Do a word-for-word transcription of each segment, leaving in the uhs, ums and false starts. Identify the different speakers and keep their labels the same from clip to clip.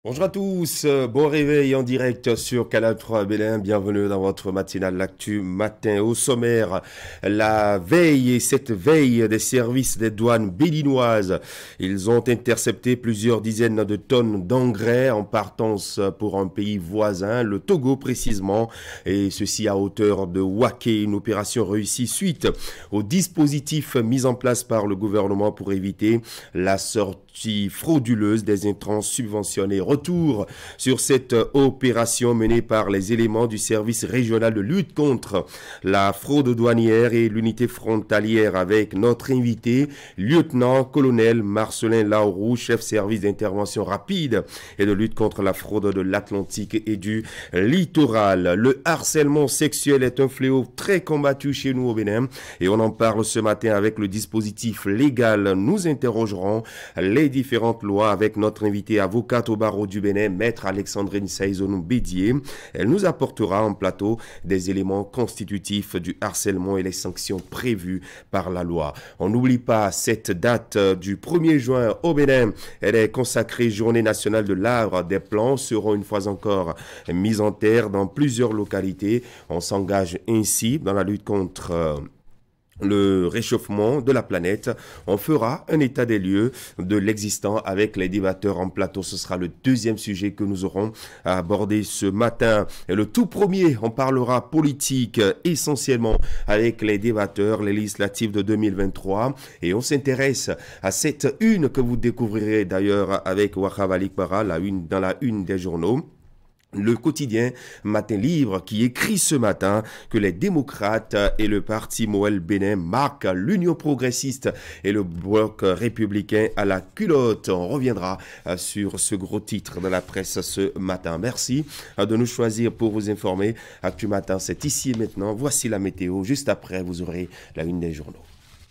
Speaker 1: Bonjour à tous, euh, bon réveil en direct sur Canal trois Bénin, bienvenue dans votre matinale L'Actu matin. Au sommaire, la veille et cette veille des services des douanes béninoises, ils ont intercepté plusieurs dizaines de tonnes d'engrais en partance pour un pays voisin, le Togo précisément, et ceci à hauteur de Waké, une opération réussie suite au dispositif mis en place par le gouvernement pour éviter la sortie frauduleuse des intrants subventionnés. Retour sur cette opération menée par les éléments du service régional de lutte contre la fraude douanière et l'unité frontalière avec notre invité, lieutenant-colonel Marcelin Laourou, chef service d'intervention rapide et de lutte contre la fraude de l'Atlantique et du littoral. Le harcèlement sexuel est un fléau très combattu chez nous au Bénin et on en parle ce matin avec le dispositif légal. Nous interrogerons les différentes lois avec notre invité avocate au barreau du Bénin, maître Alexandrine Saïzonou Bédier. Elle nous apportera en plateau des éléments constitutifs du harcèlement et les sanctions prévues par la loi. On n'oublie pas cette date du premier juin au Bénin. Elle est consacrée Journée nationale de l'arbre. Des plans seront une fois encore mis en terre dans plusieurs localités. On s'engage ainsi dans la lutte contre le réchauffement de la planète. On fera un état des lieux de l'existant avec les débatteurs en plateau. Ce sera le deuxième sujet que nous aurons à aborder ce matin. Et le tout premier, on parlera politique essentiellement avec les débatteurs, les législatives de deux mille vingt-trois. Et on s'intéresse à cette une que vous découvrirez d'ailleurs avec Wahab Alikbara, la une, dans la une des journaux. Le quotidien Matin Libre qui écrit ce matin que les démocrates et le parti Moël Bénin marquent l'union progressiste et le bloc républicain à la culotte. On reviendra sur ce gros titre de la presse ce matin. Merci de nous choisir pour vous informer. Actu Matin, c'est ici et maintenant. Voici la météo. Juste après, vous aurez la une des journaux.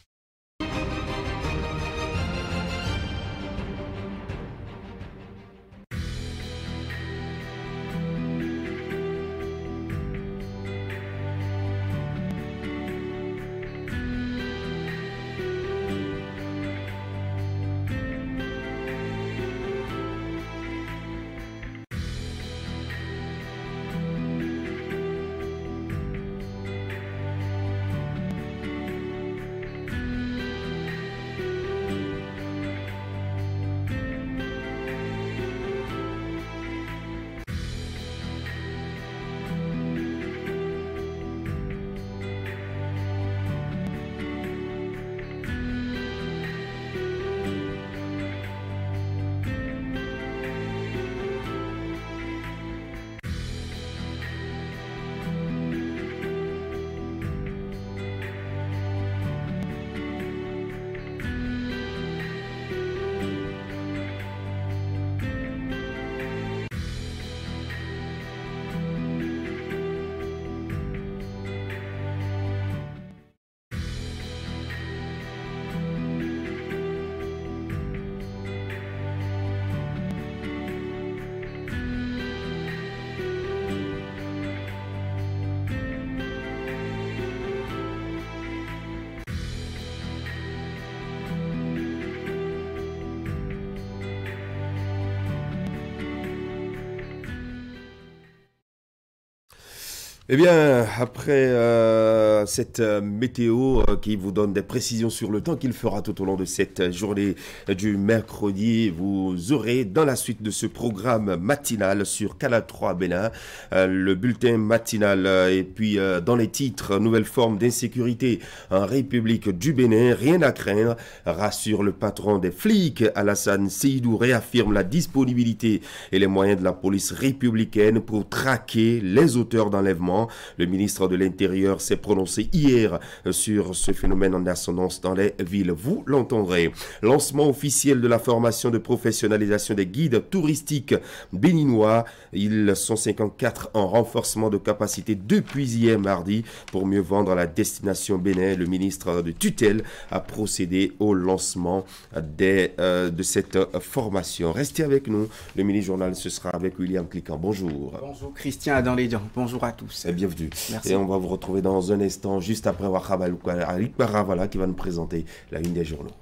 Speaker 1: Eh bien, après euh, cette euh, météo euh, qui vous donne des précisions sur le temps qu'il fera tout au long de cette journée du mercredi, vous aurez dans la suite de ce programme matinal sur Canal trois Bénin, euh, le bulletin matinal euh, et puis euh, dans les titres, nouvelle forme d'insécurité en République du Bénin, rien à craindre, rassure le patron des flics, Alassane Seydou réaffirme la disponibilité et les moyens de la police républicaine pour traquer les auteurs d'enlèvement. Le ministre de l'Intérieur s'est prononcé hier sur ce phénomène en ascendance dans les villes. Vous l'entendrez. Lancement officiel de la formation de professionnalisation des guides touristiques béninois. Ils sont cinquante-quatre en renforcement de capacité depuis hier mardi pour mieux vendre la destination Bénin. Le ministre de tutelle a procédé au lancement des, euh, de cette formation. Restez avec nous. Le mini-journal, ce sera avec William Cliquant. Bonjour.
Speaker 2: Bonjour Christian Adam Lédian. Bonjour à tous.
Speaker 1: Et bienvenue.
Speaker 2: Merci.
Speaker 1: Et on va vous retrouver dans un instant, juste après Wahab Alikbara, voilà, qui va nous présenter la une des journaux.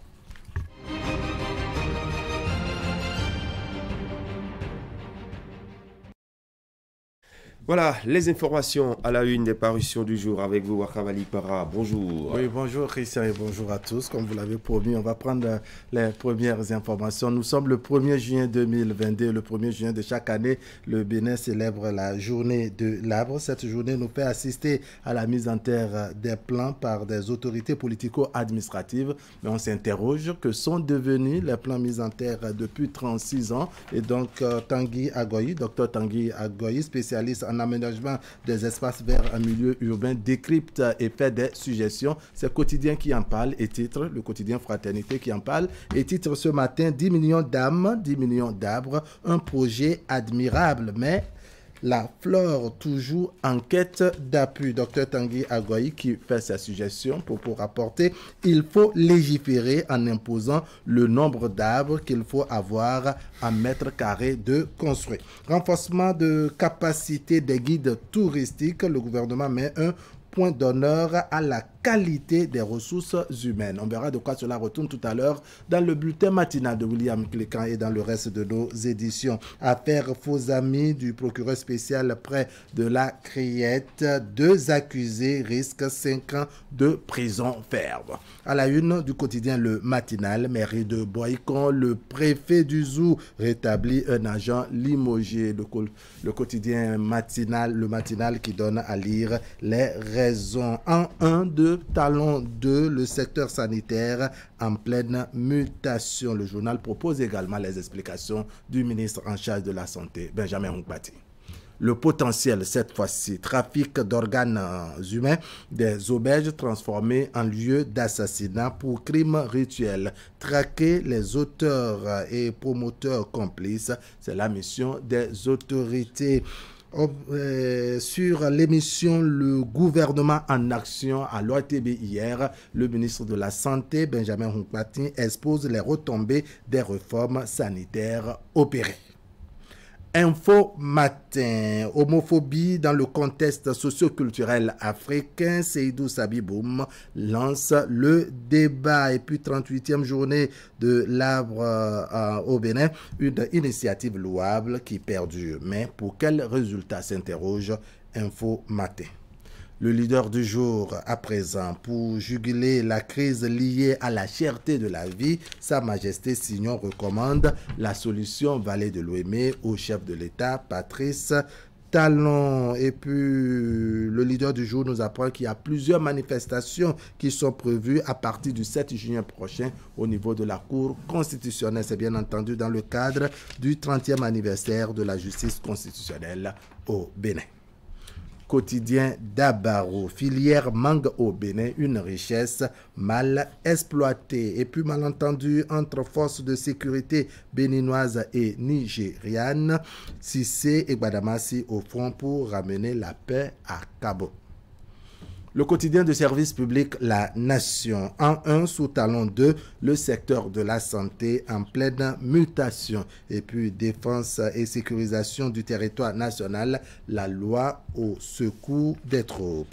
Speaker 1: Voilà, les informations à la une des parutions du jour avec vous, Wakavali Para. Bonjour.
Speaker 3: Oui, bonjour Christian et bonjour à tous. Comme vous l'avez promis, on va prendre les premières informations. Nous sommes le premier juin deux mille vingt-deux. Le premier juin de chaque année, le Bénin célèbre la journée de l'arbre. Cette journée nous fait assister à la mise en terre des plans par des autorités politico-administratives. Mais on s'interroge que sont devenus les plans mis en terre depuis trente-six ans. Et donc, Tanguy Agoyi, docteur Tanguy Agoyi, spécialiste en aménagement des espaces verts en milieu urbain, décrypte et fait des suggestions. C'est Quotidien qui en parle et titre, le quotidien Fraternité qui en parle et titre ce matin dix millions d'âmes, dix millions d'arbres, un projet admirable, mais la flore toujours en quête d'appui. Docteur Tanguy Agoyi qui fait sa suggestion pour, pour rapporter, il faut légiférer en imposant le nombre d'arbres qu'il faut avoir en mètres carrés de construit. Renforcement de capacité des guides touristiques, le gouvernement met un point d'honneur à la qualité des ressources humaines. On verra de quoi cela retourne tout à l'heure dans le bulletin matinal de William Clécan et dans le reste de nos éditions. Affaire faux amis du procureur spécial près de la Criette. Deux accusés risquent cinq ans de prison ferme. À la une du quotidien Le Matinal, mairie de Boycon, le préfet du Zou rétablit un agent limogé. Le, le quotidien matinal, Le Matinal qui donne à lire les raisons. En un, deux, talon deux, le secteur sanitaire en pleine mutation. Le journal propose également les explications du ministre en charge de la Santé, Benjamin Hunkpati. Le potentiel, cette fois-ci, trafic d'organes humains, des auberges transformées en lieu d'assassinat pour crimes rituels. Traquer les auteurs et promoteurs complices, c'est la mission des autorités. Euh, sur l'émission Le gouvernement en action à l'O T B hier, le ministre de la Santé, Benjamin Hunkpati, expose les retombées des réformes sanitaires opérées. Info matin, homophobie dans le contexte socio-culturel africain, Seydou Sabiboum lance le débat. Et puis trente-huitième journée de l'arbre euh, au Bénin, une initiative louable qui perdure. Mais pour quel résultat s'interroge Info matin? Le leader du jour à présent, pour juguler la crise liée à la cherté de la vie, Sa Majesté Signon recommande la solution Vallée de l'Ouémé au chef de l'État, Patrice Talon. Et puis, le leader du jour nous apprend qu'il y a plusieurs manifestations qui sont prévues à partir du sept juin prochain au niveau de la Cour constitutionnelle. C'est bien entendu dans le cadre du trentième anniversaire de la justice constitutionnelle au Bénin. Quotidien d'Abaro, filière mangue au Bénin, une richesse mal exploitée. Et puis malentendu entre forces de sécurité béninoises et nigérianes, Cissé et Gbadamasi au front pour ramener la paix à Cabo. Le quotidien de service public La Nation. En un, sous talon deux, le secteur de la santé en pleine mutation. Et puis, défense et sécurisation du territoire national, la loi au secours des troupes.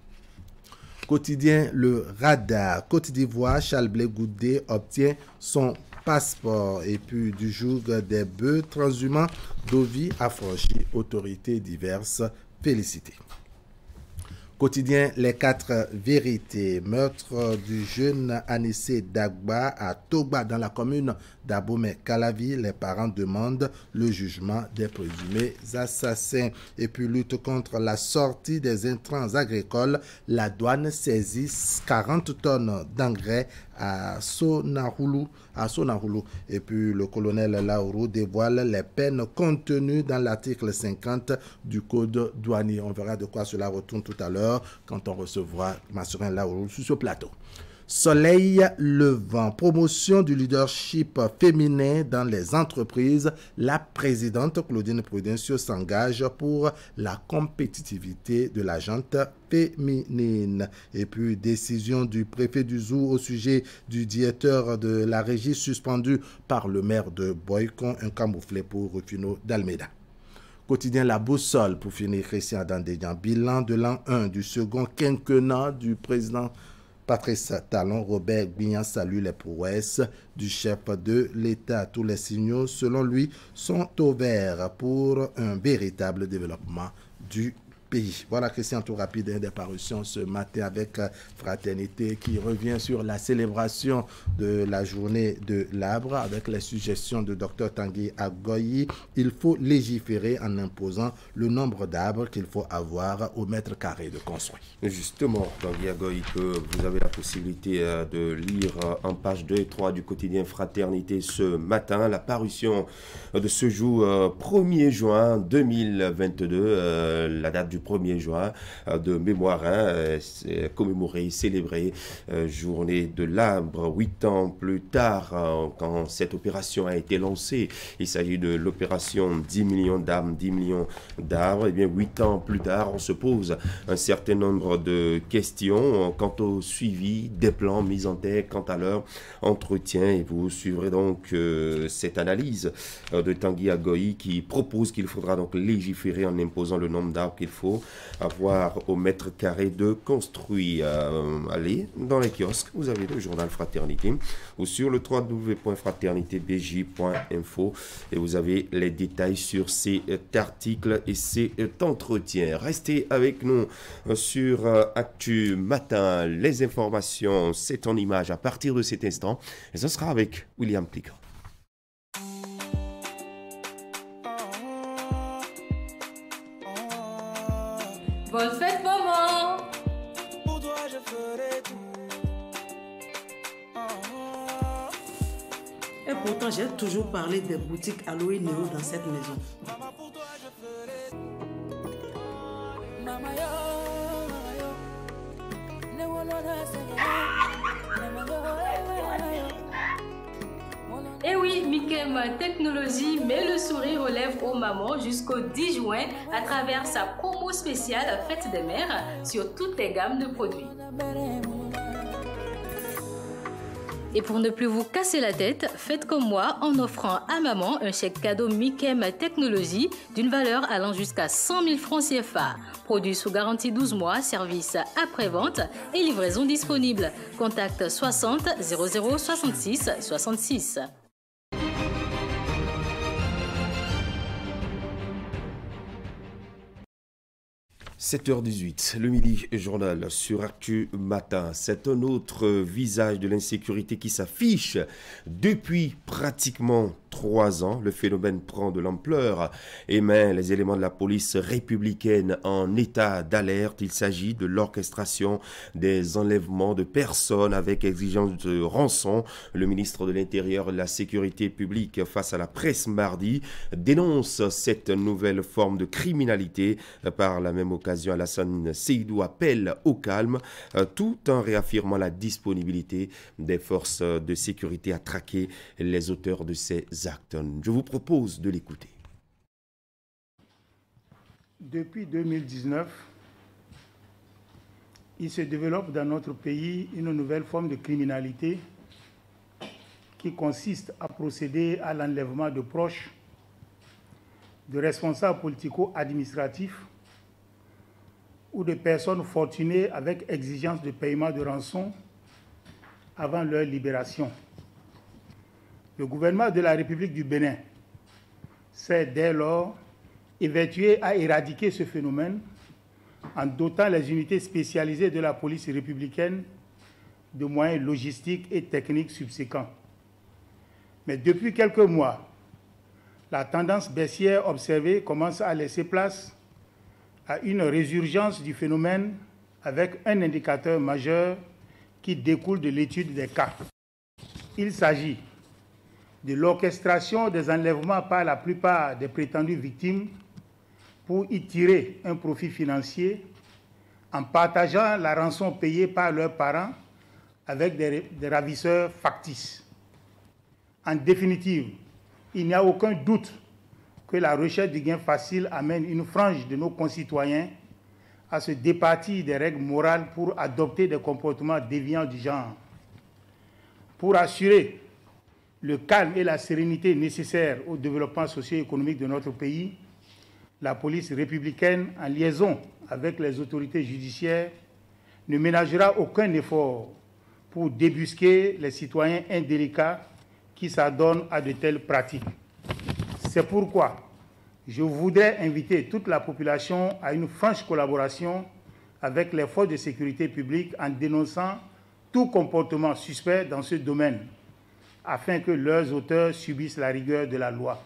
Speaker 3: Quotidien Le Radar. Côte d'Ivoire, Charles Blé Goudé obtient son passeport. Et puis, du joug des bœufs transhumants, Dovi affranchi, autorités diverses félicitées. Quotidien Les Quatre Vérités. Meurtre du jeune Anissé Dagba à Togba dans la commune d'Abomey-Calavi. Les parents demandent le jugement des présumés assassins. Et puis lutte contre la sortie des intrants agricoles. La douane saisit quarante tonnes d'engrais à Sonahulu, à Sonahulu. Et puis le colonel Laourou dévoile les peines contenues dans l'article cinquante du code douanier. On verra de quoi cela retourne tout à l'heure quand on recevra Masserin Laourou sur ce plateau. Soleil levant, promotion du leadership féminin dans les entreprises. La présidente Claudine Prudencio s'engage pour la compétitivité de la gente féminine. Et puis, décision du préfet du Zou au sujet du directeur de la régie suspendu par le maire de Boycon, un camouflet pour Rufino d'Almeida. Quotidien La Boussole, pour finir, Christian Dandédian. Bilan de l'an un du second quinquennat du président Patrice Talon. Robert Gbignan salue les prouesses du chef de l'État. Tous les signaux, selon lui, sont au vert pour un véritable développement du pays. Voilà, Christian, tout rapide des parutions ce matin avec Fraternité qui revient sur la célébration de la journée de l'arbre avec les suggestions de Dr Tanguy Agoyi. Il faut légiférer en imposant le nombre d'arbres qu'il faut avoir au mètre carré de construit.
Speaker 1: Justement, Tanguy Agoyi, que vous avez la possibilité de lire en page deux et trois du quotidien Fraternité ce matin, la parution de ce jour premier juin deux mille vingt-deux, la date du premier juin de mémoire, hein, commémorée, célébrée, euh, journée de l'arbre. Huit ans plus tard, euh, quand cette opération a été lancée, il s'agit de l'opération dix millions d'arbres, dix millions d'arbres. Et bien, huit ans plus tard, on se pose un certain nombre de questions quant au suivi des plans mis en tête, quant à leur entretien. Et vous suivrez donc euh, cette analyse euh, de Tanguy Agoyi qui propose qu'il faudra donc légiférer en imposant le nombre d'arbres qu'il faut avoir au mètre carré de construit. Euh, allez dans les kiosques, vous avez le journal Fraternité ou sur le w w w point fraternité b j point info et vous avez les détails sur cet article et cet entretien. Restez avec nous sur Actu Matin. Les informations, c'est en image à partir de cet instant et ce sera avec William Plica.
Speaker 4: Bonne fête, maman!
Speaker 5: Pour toi, je ferai tout.
Speaker 6: Et pourtant, j'ai toujours parlé des boutiques Aloe Nero dans cette maison.
Speaker 5: Maman, pour toi, je ferai tout. Maman, yo, maman, yo. Ne wolona se maman, yo.
Speaker 4: Eh oui, Mikem Technologie met le sourire aux lèvres aux mamans jusqu'au dix juin à travers sa promo spéciale Fête des Mères sur toutes les gammes de produits. Et pour ne plus vous casser la tête, faites comme moi en offrant à maman un chèque cadeau Mikem Technologie d'une valeur allant jusqu'à cent mille francs C F A. Produit sous garantie douze mois, service après-vente et livraison disponible. Contact soixante zéro zéro soixante-six soixante-six.
Speaker 1: sept heures dix-huit, le midi journal sur Actu Matin. C'est un autre visage de l'insécurité qui s'affiche depuis pratiquement trois ans. Le phénomène prend de l'ampleur et met les éléments de la police républicaine en état d'alerte. Il s'agit de l'orchestration des enlèvements de personnes avec exigence de rançon. Le ministre de l'Intérieur et de la Sécurité publique, face à la presse mardi, dénonce cette nouvelle forme de criminalité. Par la même occasion, Alassane Seydou appelle au calme, tout en réaffirmant la disponibilité des forces de sécurité à traquer les auteurs de ces actes. Je vous propose de l'écouter.
Speaker 7: Depuis deux mille dix-neuf, il se développe dans notre pays une nouvelle forme de criminalité qui consiste à procéder à l'enlèvement de proches, de responsables politico-administratifs ou de personnes fortunées avec exigence de paiement de rançon avant leur libération. Le gouvernement de la République du Bénin s'est dès lors évertué à éradiquer ce phénomène en dotant les unités spécialisées de la police républicaine de moyens logistiques et techniques subséquents. Mais depuis quelques mois, la tendance baissière observée commence à laisser place à une résurgence du phénomène avec un indicateur majeur qui découle de l'étude des cas. Il s'agit de l'orchestration des enlèvements par la plupart des prétendues victimes pour y tirer un profit financier en partageant la rançon payée par leurs parents avec des, des ravisseurs factices. En définitive, il n'y a aucun doute que la recherche du gain facile amène une frange de nos concitoyens à se départir des règles morales pour adopter des comportements déviants du genre. Pour assurer le calme et la sérénité nécessaires au développement socio-économique de notre pays, la police républicaine, en liaison avec les autorités judiciaires, ne ménagera aucun effort pour débusquer les citoyens indélicats qui s'adonnent à de telles pratiques. C'est pourquoi Je voudrais inviter toute la population à une franche collaboration avec les forces de sécurité publique en dénonçant tout comportement suspect dans ce domaine, afin que leurs auteurs subissent la rigueur de la loi.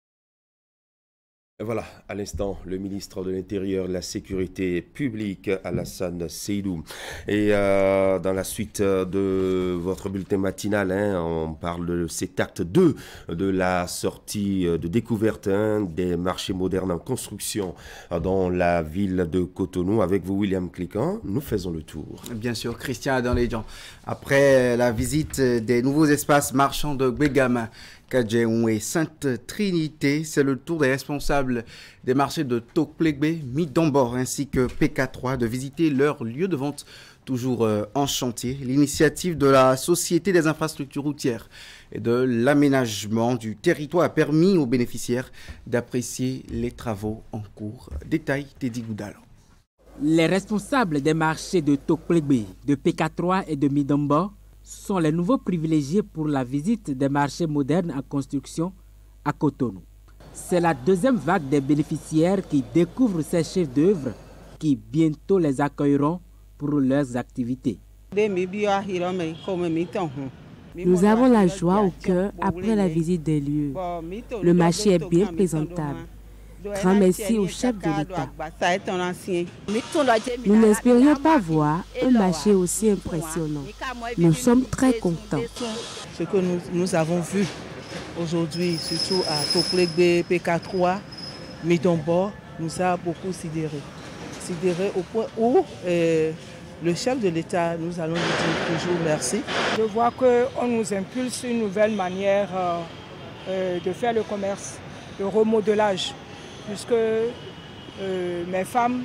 Speaker 1: Voilà, à l'instant, le ministre de l'Intérieur et de la Sécurité publique, Alassane Seydou. Et euh, dans la suite de votre bulletin matinal, hein, on parle de cet acte deux de la sortie de découverte hein, des marchés modernes en construction dans la ville de Cotonou. Avec vous, William Cliquant, nous faisons le tour.
Speaker 2: Bien sûr, Christian Adan-Lédian. Après la visite des nouveaux espaces marchands de Gbegama, Kadjeon et Sainte-Trinité, c'est le tour des responsables des marchés de Tokplegbe, Midombor ainsi que P K trois de visiter leur lieu de vente toujours euh, en chantier. L'initiative de la Société des infrastructures routières et de l'aménagement du territoire a permis aux bénéficiaires d'apprécier les travaux en cours. Détail Teddy Goudal.
Speaker 8: Les responsables des marchés de Tokplegbe, de P K trois et de Midombor sont les nouveaux privilégiés pour la visite des marchés modernes en construction à Cotonou. C'est la deuxième vague des bénéficiaires qui découvrent ces chefs d'œuvre qui bientôt les accueilleront pour leurs activités.
Speaker 9: Nous avons la joie au cœur après la visite des lieux. Le marché est bien présentable. Grand merci au chef de l'État. Nous n'espérions pas voir un marché aussi impressionnant. Nous sommes très contents.
Speaker 10: Ce que nous, nous avons vu aujourd'hui, surtout à Tokplegbe, P K trois, Midombor, nous a beaucoup sidéré. Sidéré au point où euh, le chef de l'État, nous allons lui dire toujours merci.
Speaker 11: Je vois qu'on nous impulse une nouvelle manière euh, euh, de faire le commerce, le remodelage. Puisque euh, mes femmes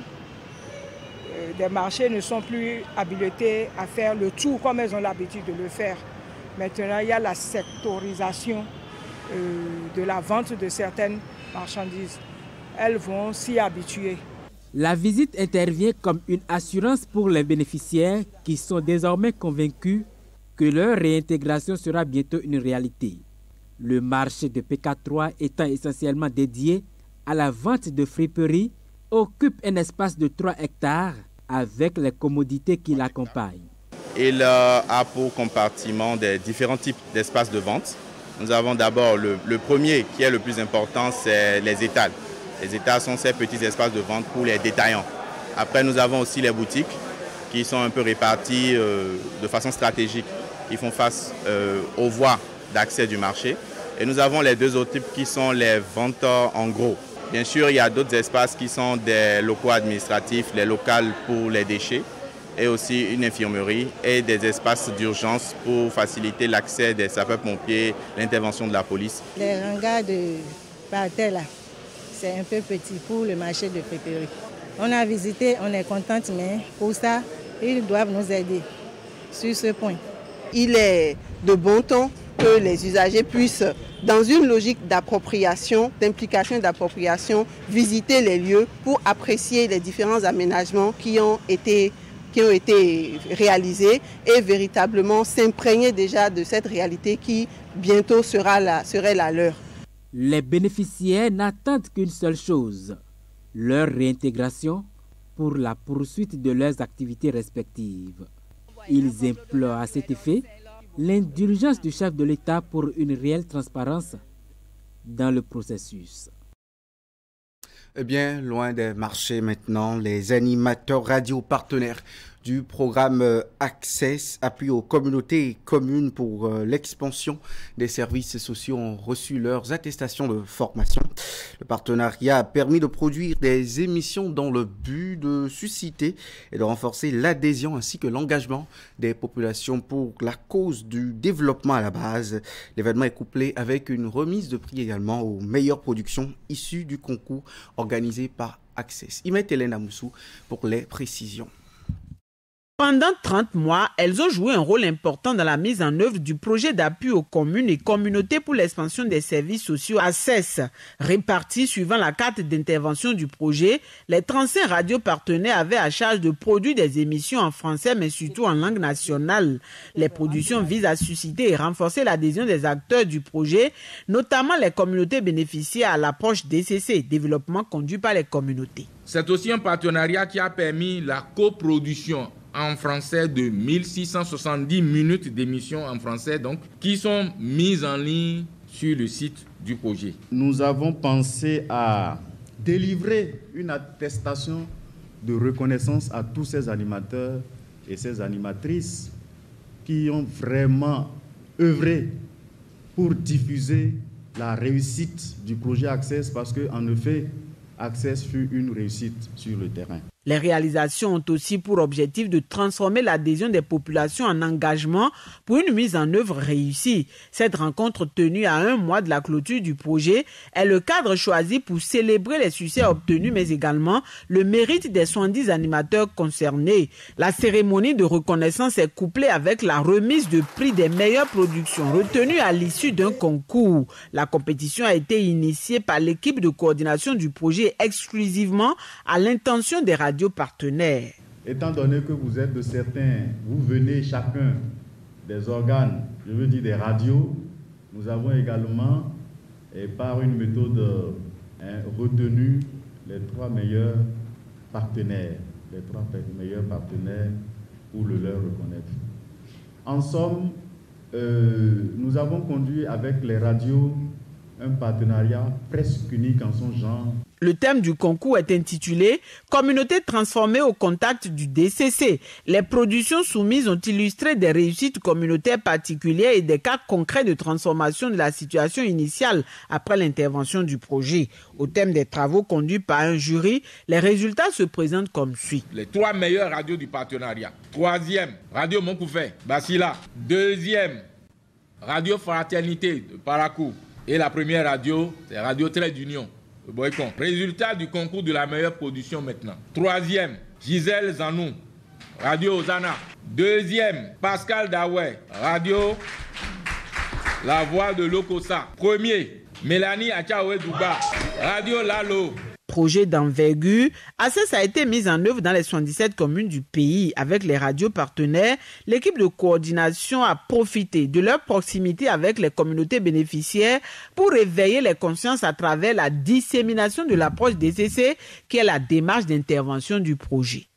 Speaker 11: euh, des marchés ne sont plus habilitées à faire le tour comme elles ont l'habitude de le faire. Maintenant, il y a la sectorisation euh, de la vente de certaines marchandises. Elles vont s'y habituer.
Speaker 8: La visite intervient comme une assurance pour les bénéficiaires qui sont désormais convaincus que leur réintégration sera bientôt une réalité. Le marché de P K trois étant essentiellement dédié à la vente de friperies, occupe un espace de trois hectares avec les commodités qui l'accompagnent.
Speaker 12: Il a pour compartiment des différents types d'espaces de vente. Nous avons d'abord le, le premier qui est le plus important, c'est les étals. Les étals sont ces petits espaces de vente pour les détaillants. Après, nous avons aussi les boutiques qui sont un peu réparties euh, de façon stratégique, qui font face euh, aux voies d'accès du marché. Et nous avons les deux autres types qui sont les ventes en gros. Bien sûr, il y a d'autres espaces qui sont des locaux administratifs, les locales pour les déchets et aussi une infirmerie et des espaces d'urgence pour faciliter l'accès des sapeurs-pompiers, l'intervention de la police.
Speaker 13: Les hangars de par terre là, c'est un peu petit pour le marché de friperie. On a visité, on est contente, mais pour ça, ils doivent nous aider sur ce point.
Speaker 14: Il est de bon ton que les usagers puissent, dans une logique d'appropriation, d'implication d'appropriation, visiter les lieux pour apprécier les différents aménagements qui ont été, qui ont été réalisés et véritablement s'imprégner déjà de cette réalité qui bientôt sera la, serait la leur.
Speaker 8: Les bénéficiaires n'attendent qu'une seule chose, leur réintégration pour la poursuite de leurs activités respectives. Ils implorent à cet effet l'indulgence du chef de l'État pour une réelle transparence dans le processus.
Speaker 2: Eh bien, loin des marchés maintenant, les animateurs radio partenaires du programme Access, appui aux communautés et communes pour l'expansion des services sociaux, ont reçu leurs attestations de formation. Le partenariat a permis de produire des émissions dans le but de susciter et de renforcer l'adhésion ainsi que l'engagement des populations pour la cause du développement à la base. L'événement est couplé avec une remise de prix également aux meilleures productions issues du concours organisé par Access. Imet Hélène Amoussou pour les précisions.
Speaker 15: Pendant trente mois, elles ont joué un rôle important dans la mise en œuvre du projet d'appui aux communes et communautés pour l'expansion des services sociaux A C E S. Répartis suivant la carte d'intervention du projet, les trente-cinq radios partenaires avaient à charge de produire des émissions en français mais surtout en langue nationale. Les productions visent à susciter et renforcer l'adhésion des acteurs du projet, notamment les communautés bénéficiaires à l'approche D C C, développement conduit par les communautés.
Speaker 16: C'est aussi un partenariat qui a permis la coproduction en français de mille six cent soixante-dix minutes d'émissions en français donc, qui sont mises en ligne sur le site du projet.
Speaker 17: Nous avons pensé à délivrer une attestation de reconnaissance à tous ces animateurs et ces animatrices qui ont vraiment œuvré pour diffuser la réussite du projet Access, parce qu'en effet, Access fut une réussite sur le terrain.
Speaker 15: Les réalisations ont aussi pour objectif de transformer l'adhésion des populations en engagement pour une mise en œuvre réussie. Cette rencontre tenue à un mois de la clôture du projet est le cadre choisi pour célébrer les succès obtenus, mais également le mérite des soixante-dix animateurs concernés. La cérémonie de reconnaissance est couplée avec la remise de prix des meilleures productions retenues à l'issue d'un concours. La compétition a été initiée par l'équipe de coordination du projet exclusivement à l'intention des radios partenaires.
Speaker 17: Étant donné que vous êtes de certains, vous venez chacun des organes, je veux dire des radios, nous avons également, et par une méthode hein, retenu les trois meilleurs partenaires, les trois meilleurs partenaires pour le leur reconnaître. En somme, euh, nous avons conduit avec les radios un partenariat presque unique en son genre.
Speaker 15: Le thème du concours est intitulé « Communauté transformée au contact du D C C ». Les productions soumises ont illustré des réussites communautaires particulières et des cas concrets de transformation de la situation initiale après l'intervention du projet. Au thème des travaux conduits par un jury, les résultats se présentent comme suit.
Speaker 16: Les trois meilleures radios du partenariat. Troisième, Radio Moncoufet, Basila. Deuxième, Radio Fraternité de Parakou. Et la première radio, c'est Radio Trait d'Union. Boycon. Résultat du concours de la meilleure production maintenant. Troisième, Gisèle Zanou, Radio Ozana. Deuxième, Pascal Daway, Radio La Voix de l'Okosa. Premier, Mélanie Achaoué Douba, Radio Lalo.
Speaker 15: Projet d'envergure, A C E S a été mise en œuvre dans les soixante-dix-sept communes du pays. Avec les radios partenaires, l'équipe de coordination a profité de leur proximité avec les communautés bénéficiaires pour éveiller les consciences à travers la dissémination de l'approche D C C, qui est la démarche d'intervention du projet.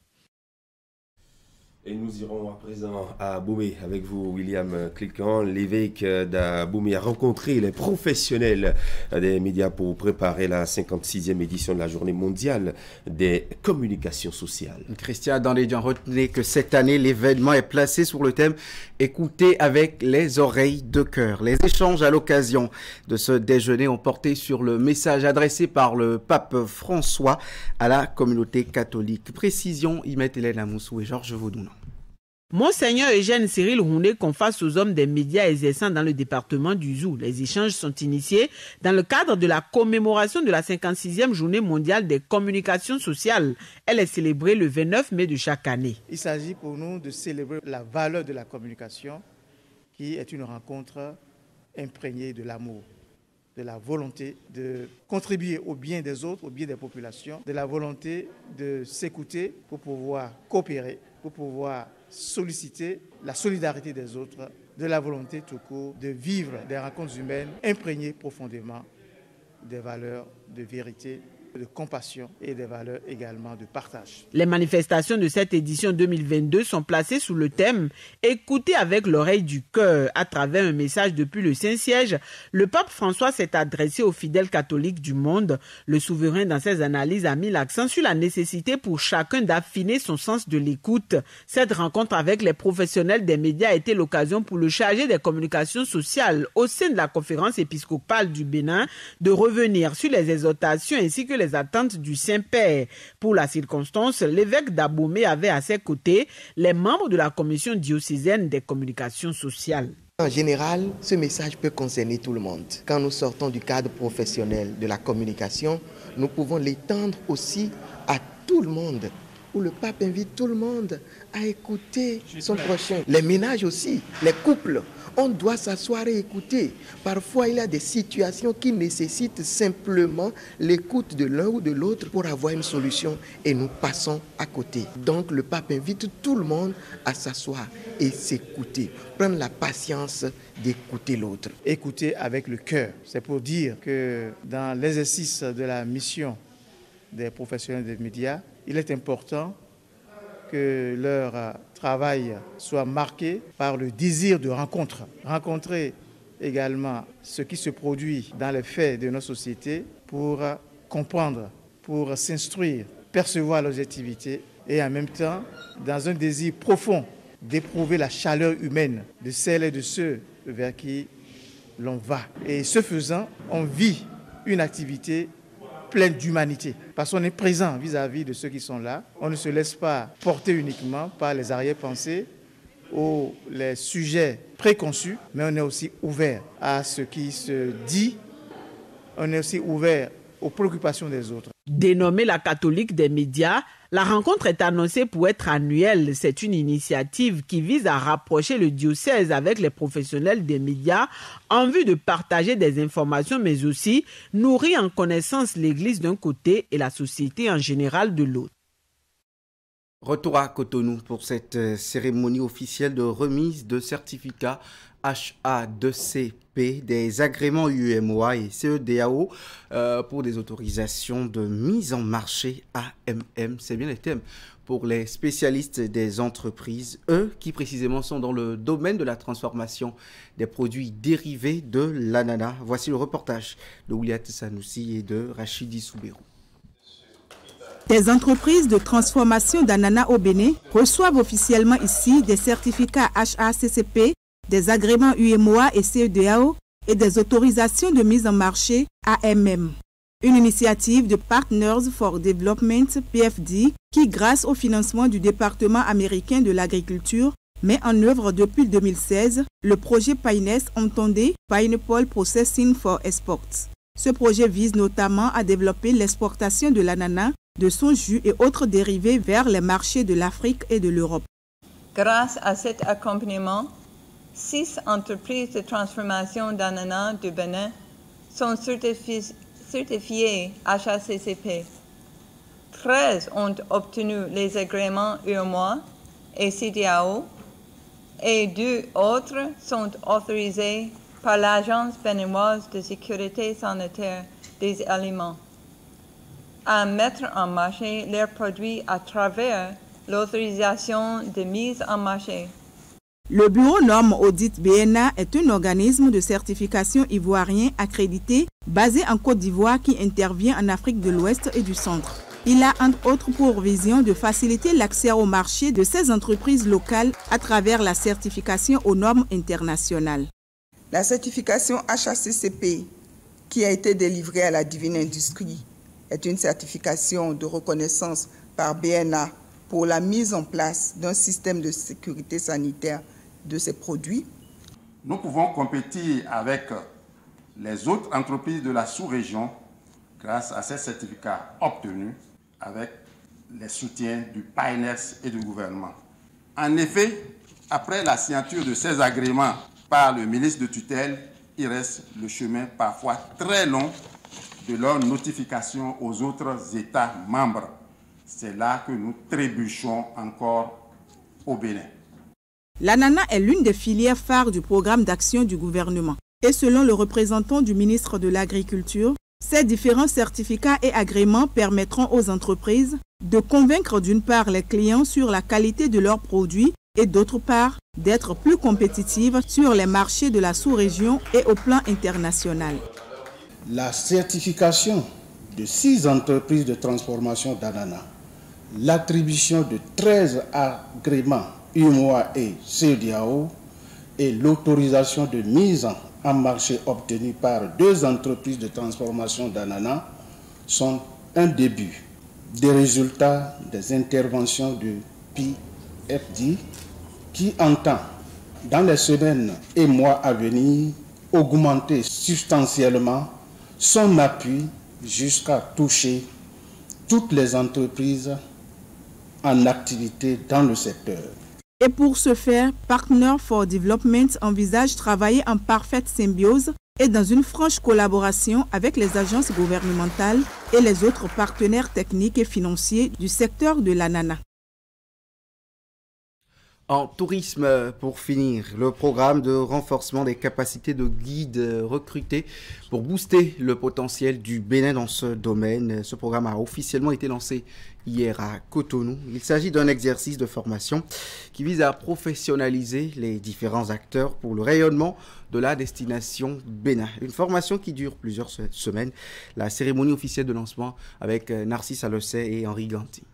Speaker 1: Et nous irons à présent à Boumé avec vous, William Cliquant. L'évêque d'Aboumé a rencontré les professionnels des médias pour préparer la cinquante-sixième édition de la Journée mondiale des communications sociales.
Speaker 2: Christian Dandédian, retenez que cette année, l'événement est placé sur le thème « Écoutez avec les oreilles de cœur ». Les échanges à l'occasion de ce déjeuner ont porté sur le message adressé par le pape François à la communauté catholique. Précision, Imet Hélène Amoussou et Georges Vaudounan.
Speaker 15: Monseigneur Eugène Cyril Roundé confesse aux hommes des médias exerçant dans le département du Zou. Les échanges sont initiés dans le cadre de la commémoration de la cinquante-sixième journée mondiale des communications sociales. Elle est célébrée le vingt-neuf mai de chaque année.
Speaker 18: Il s'agit pour nous de célébrer la valeur de la communication, qui est une rencontre imprégnée de l'amour, de la volonté de contribuer au bien des autres, au bien des populations, de la volonté de s'écouter pour pouvoir coopérer, pour pouvoir solliciter la solidarité des autres, de la volonté tout court de vivre des rencontres humaines imprégnées profondément des valeurs de vérité, de compassion et des valeurs également de partage.
Speaker 15: Les manifestations de cette édition deux mille vingt-deux sont placées sous le thème « Écoutez avec l'oreille du cœur ». À travers un message depuis le Saint-Siège, le pape François s'est adressé aux fidèles catholiques du monde. Le souverain, dans ses analyses, a mis l'accent sur la nécessité pour chacun d'affiner son sens de l'écoute. Cette rencontre avec les professionnels des médias a été l'occasion pour le chargé des communications sociales au sein de la conférence épiscopale du Bénin de revenir sur les exhortations ainsi que les les attentes du Saint-Père. Pour la circonstance, l'évêque d'Aboumé avait à ses côtés les membres de la commission diocésaine des communications sociales.
Speaker 19: En général, ce message peut concerner tout le monde. Quand nous sortons du cadre professionnel de la communication, nous pouvons l'étendre aussi à tout le monde où le pape invite tout le monde à écouter son prochain. Les ménages aussi, les couples, on doit s'asseoir et écouter. Parfois, il y a des situations qui nécessitent simplement l'écoute de l'un ou de l'autre pour avoir une solution et nous passons à côté. Donc, le pape invite tout le monde à s'asseoir et s'écouter, prendre la patience d'écouter l'autre.
Speaker 18: Écouter avec le cœur, c'est pour dire que dans l'exercice de la mission des professionnels des médias, il est important que leur travail soit marqué par le désir de rencontre. Rencontrer également ce qui se produit dans les faits de nos sociétés pour comprendre, pour s'instruire, percevoir l'objectivité et en même temps, dans un désir profond d'éprouver la chaleur humaine de celles et de ceux vers qui l'on va. Et ce faisant, on vit une activité pleine d'humanité, parce qu'on est présent vis-à-vis de ceux qui sont là. On ne se laisse pas porter uniquement par les arrière-pensées ou les sujets préconçus, mais on est aussi ouvert à ce qui se dit, on est aussi ouvert aux préoccupations des autres.
Speaker 15: Dénommée la catholique des médias, la rencontre est annoncée pour être annuelle. C'est une initiative qui vise à rapprocher le diocèse avec les professionnels des médias en vue de partager des informations, mais aussi nourrir en connaissance l'Église d'un côté et la société en général de l'autre.
Speaker 2: Retour à Cotonou pour cette cérémonie officielle de remise de certificats H A deux C P des agréments U M O A et C E D A O euh, pour des autorisations de mise en marché A M M. C'est bien les thèmes pour les spécialistes des entreprises, eux qui précisément sont dans le domaine de la transformation des produits dérivés de l'ananas. Voici le reportage de Ouliat Sanoussi et de Rachidi Soubérou.
Speaker 20: Des entreprises de transformation d'ananas au Bénin reçoivent officiellement ici des certificats H A C C P, des agréments U M O A et C E D A O et des autorisations de mise en marché A M M. Une initiative de Partners for Development P F D qui, grâce au financement du département américain de l'agriculture, met en œuvre depuis deux mille seize le projet PINES entendé Pineapple Processing for Export. Ce projet vise notamment à développer l'exportation de l'ananas, de son jus et autres dérivés vers les marchés de l'Afrique et de l'Europe.
Speaker 21: Grâce à cet accompagnement, six entreprises de transformation d'ananas du Bénin sont certifiées, certifiées H A C C P. treize ont obtenu les agréments U M O A et C E D A O et deux autres sont autorisées par l'Agence béninoise de sécurité sanitaire des aliments à mettre en marché leurs produits à travers l'autorisation de mise en marché.
Speaker 20: Le Bureau Normes Audit B N A est un organisme de certification ivoirien accrédité basé en Côte d'Ivoire qui intervient en Afrique de l'Ouest et du Centre. Il a entre autres pour vision de faciliter l'accès au marché de ces entreprises locales à travers la certification aux normes internationales.
Speaker 22: La certification H A C C P qui a été délivrée à la Divine Industrie est une certification de reconnaissance par B N A pour la mise en place d'un système de sécurité sanitaire de ces produits.
Speaker 23: Nous pouvons compétir avec les autres entreprises de la sous-région grâce à ces certificats obtenus avec les soutiens du PINES et du gouvernement. En effet, après la signature de ces agréments par le ministre de tutelle, il reste le chemin parfois très long de leur notification aux autres États membres. C'est là que nous trébuchons encore au Bénin.
Speaker 20: L'ananas est l'une des filières phares du programme d'action du gouvernement. Et selon le représentant du ministre de l'Agriculture, ces différents certificats et agréments permettront aux entreprises de convaincre d'une part les clients sur la qualité de leurs produits et d'autre part d'être plus compétitives sur les marchés de la sous-région et au plan international.
Speaker 24: La certification de six entreprises de transformation d'ananas, l'attribution de treize agréments U M O A et C E D A O et l'autorisation de mise en marché obtenue par deux entreprises de transformation d'ananas sont un début des résultats des interventions du P F D qui entend, dans les semaines et mois à venir, augmenter substantiellement son appui jusqu'à toucher toutes les entreprises en activité dans le secteur.
Speaker 20: Et pour ce faire, Partner for Development envisage travailler en parfaite symbiose et dans une franche collaboration avec les agences gouvernementales et les autres partenaires techniques et financiers du secteur de l'ananas.
Speaker 2: En tourisme, pour finir, le programme de renforcement des capacités de guides recrutés pour booster le potentiel du Bénin dans ce domaine. Ce programme a officiellement été lancé hier à Cotonou. Il s'agit d'un exercice de formation qui vise à professionnaliser les différents acteurs pour le rayonnement de la destination Bénin. Une formation qui dure plusieurs semaines. La cérémonie officielle de lancement avec Narcisse Alocet et Henri Ganti.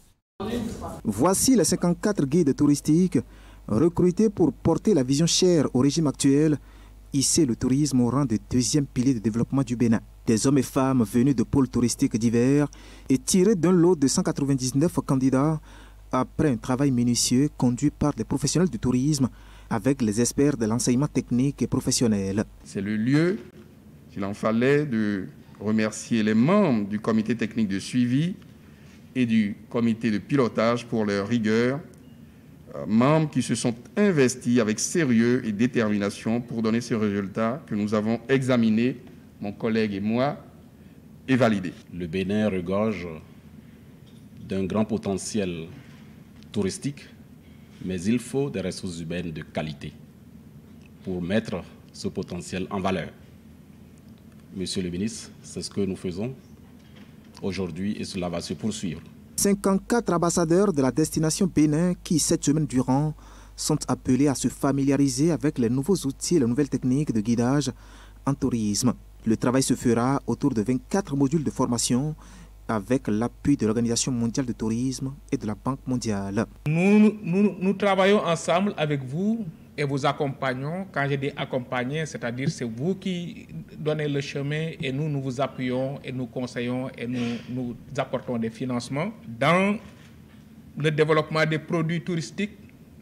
Speaker 3: Voici les cinquante-quatre guides touristiques recrutés pour porter la vision chère au régime actuel, hisser le tourisme au rang de deuxième pilier de développement du Bénin. Des hommes et femmes venus de pôles touristiques divers et tirés d'un lot de cent quatre-vingt-dix-neuf candidats après un travail minutieux conduit par des professionnels du tourisme avec les experts de l'enseignement technique et professionnel.
Speaker 4: C'est le lieu, s'il en fallait, de remercier les membres du comité technique de suivi et du comité de pilotage pour leur rigueur, euh, membres qui se sont investis avec sérieux et détermination pour donner ces résultats que nous avons examinés, mon collègue et moi, et validés.
Speaker 5: Le Bénin regorge d'un grand potentiel touristique, mais il faut des ressources humaines de qualité pour mettre ce potentiel en valeur. Monsieur le ministre, c'est ce que nous faisons aujourd'hui et cela va se poursuivre.
Speaker 3: cinquante-quatre ambassadeurs de la destination Bénin qui, cette semaine durant, sont appelés à se familiariser avec les nouveaux outils et les nouvelles techniques de guidage en tourisme. Le travail se fera autour de vingt-quatre modules de formation avec l'appui de l'Organisation mondiale de tourisme et de la Banque mondiale.
Speaker 6: Nous, nous, nous travaillons ensemble avec vous et vous accompagnons. Quand je dis accompagner, c'est-à-dire c'est vous qui donnez le chemin et nous, nous vous appuyons et nous conseillons et nous, nous apportons des financements dans le développement des produits touristiques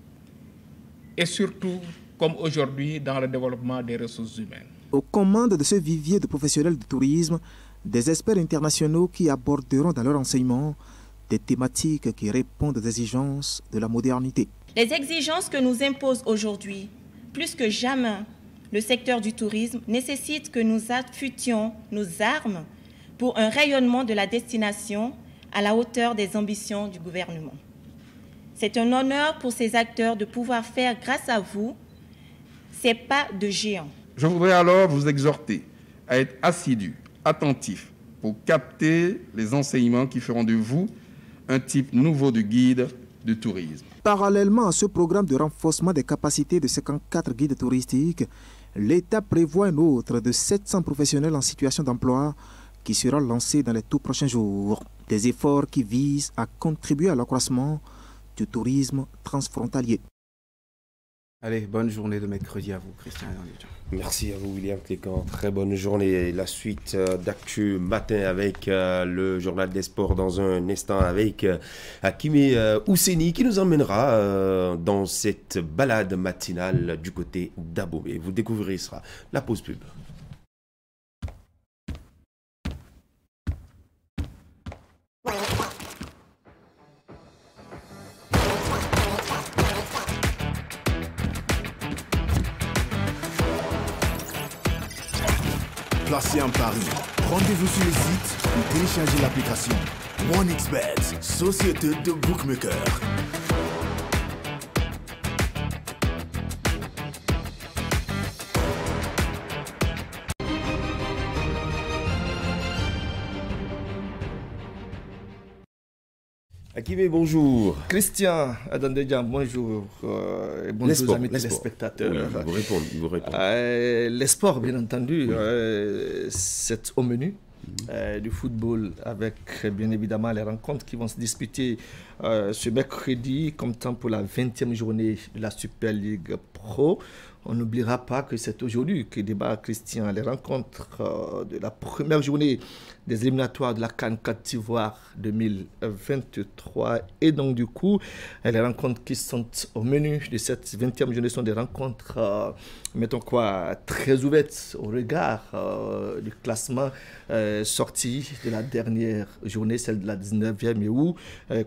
Speaker 6: et surtout, comme aujourd'hui, dans le développement des ressources humaines.
Speaker 3: Aux commandes de ce vivier de professionnels du tourisme, des experts internationaux qui aborderont dans leur enseignement des thématiques qui répondent aux exigences de la modernité.
Speaker 25: Les exigences que nous impose aujourd'hui, plus que jamais, le secteur du tourisme nécessite que nous affûtions nos armes pour un rayonnement de la destination à la hauteur des ambitions du gouvernement. C'est un honneur pour ces acteurs de pouvoir faire, grâce à vous, ces pas de géant.
Speaker 4: Je voudrais alors vous exhorter à être assidus, attentifs, pour capter les enseignements qui feront de vous un type nouveau de guide de tourisme.
Speaker 3: Parallèlement à ce programme de renforcement des capacités de cinquante-quatre guides touristiques, l'État prévoit un autre de sept cents professionnels en situation d'emploi qui sera lancé dans les tout prochains jours. Des efforts qui visent à contribuer à l'accroissement du tourisme transfrontalier.
Speaker 2: Allez, bonne journée de mercredi à vous, Christian.
Speaker 1: Merci à vous, William Clécan. Très bonne journée. La suite d'Actu Matin avec euh, le journal des sports dans un instant avec euh, Hakimi euh, Ousseni qui nous emmènera euh, dans cette balade matinale du côté d'Abomey. Vous découvrirez ça. La pause pub.
Speaker 26: Placez un pari. Rendez-vous sur le site ou téléchargez l'application OneXBet, société de bookmakers.
Speaker 1: Hakimi, bonjour.
Speaker 27: Christian Adandédian, bonjour. Euh, et bonjour
Speaker 1: sports,
Speaker 27: amis
Speaker 1: les
Speaker 27: téléspectateurs.
Speaker 1: Oui, vous répondez, vous répondez.
Speaker 27: Euh, les sports, bien entendu, oui. euh, c'est au menu. Mmh. Euh, du football avec bien évidemment les rencontres qui vont se disputer euh, ce mercredi comme temps pour la vingtième journée de la Super League Pro. On n'oubliera pas que c'est aujourd'hui que débat Christian les rencontres euh, de la première journée des éliminatoires de la CAN Côte d'Ivoire deux mille vingt-trois. Et donc du coup, les rencontres qui sont au menu de cette vingtième journée sont des rencontres, euh, mettons quoi, très ouvertes au regard euh, du classement euh, sorti de la dernière journée, celle de la dix-neuvième, et où, euh, comme je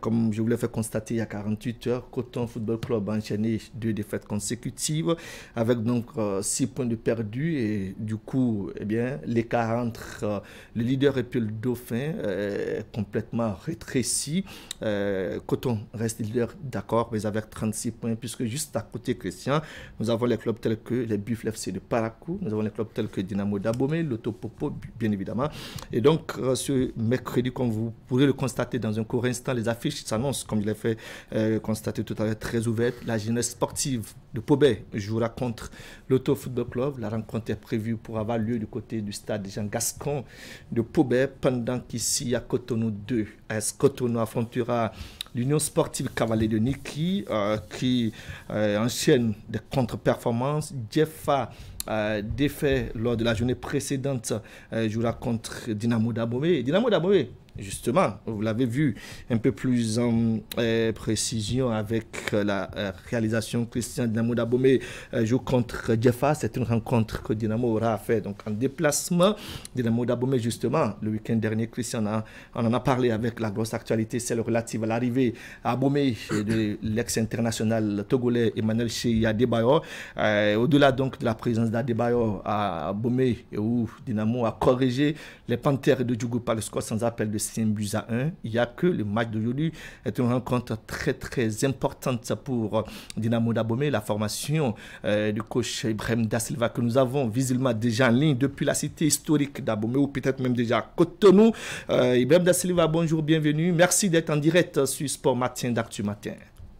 Speaker 27: voulais faire constater il y a quarante-huit heures, Coton Football Club a enchaîné deux défaites consécutives avec donc euh, six points de perdus et du coup, eh bien, l'écart entre euh, le leader et puis le dauphin euh, est complètement rétréci. Euh, Coton reste leader, d'accord, mais avec trente-six points, puisque juste à côté, Christian, nous avons les clubs tels que les Buffles F C de Parakou, nous avons les clubs tels que Dynamo d'Abomey, l'Autopopo, bien évidemment. Et donc, euh, ce mercredi, comme vous pourrez le constater dans un court instant, les affiches s'annoncent, comme je l'ai fait euh, constater tout à l'heure, très ouvertes. La jeunesse sportive de Pobé jouera contre l'Auto Football Club. La rencontre est prévue pour avoir lieu du côté du stade Jean Gascon de Pobé, pendant qu'ici à Cotonou deux, A S Cotonou affrontera l'Union sportive Cavalier de Niki, euh, qui euh, enchaîne des contre-performances. Jefa Euh, défait lors de la journée précédente euh, jouera contre Dynamo d'Abomey. Dynamo d'Abomey, justement, vous l'avez vu un peu plus en euh, précision avec euh, la euh, réalisation. Christian, Dynamo d'Abomey euh, joue contre Jefa. C'est une rencontre que Dynamo aura fait donc en déplacement. Dynamo d'Abomey, justement, le week-end dernier, Christian, a, on en a parlé avec la grosse actualité, celle relative à l'arrivée à Abomey de l'ex-international togolais Emmanuel Cheya Adebayor. Euh, au-delà donc de la présence d'Adebayor à Abomey, où Dynamo a corrigé les Panthères de Djougou par le score sans appel de cinq buts à un. Il n'y a que le match d'aujourd'hui est une rencontre très très importante pour Dynamo d'Abomey, la formation euh, du coach Ibrahim Da Silva que nous avons visiblement déjà en ligne depuis la cité historique d'Abomey ou peut-être même déjà à Cotonou. Euh, Ibrahim Da Silva, bonjour, bienvenue. Merci d'être en direct sur Sport Matin d'Actu Matin.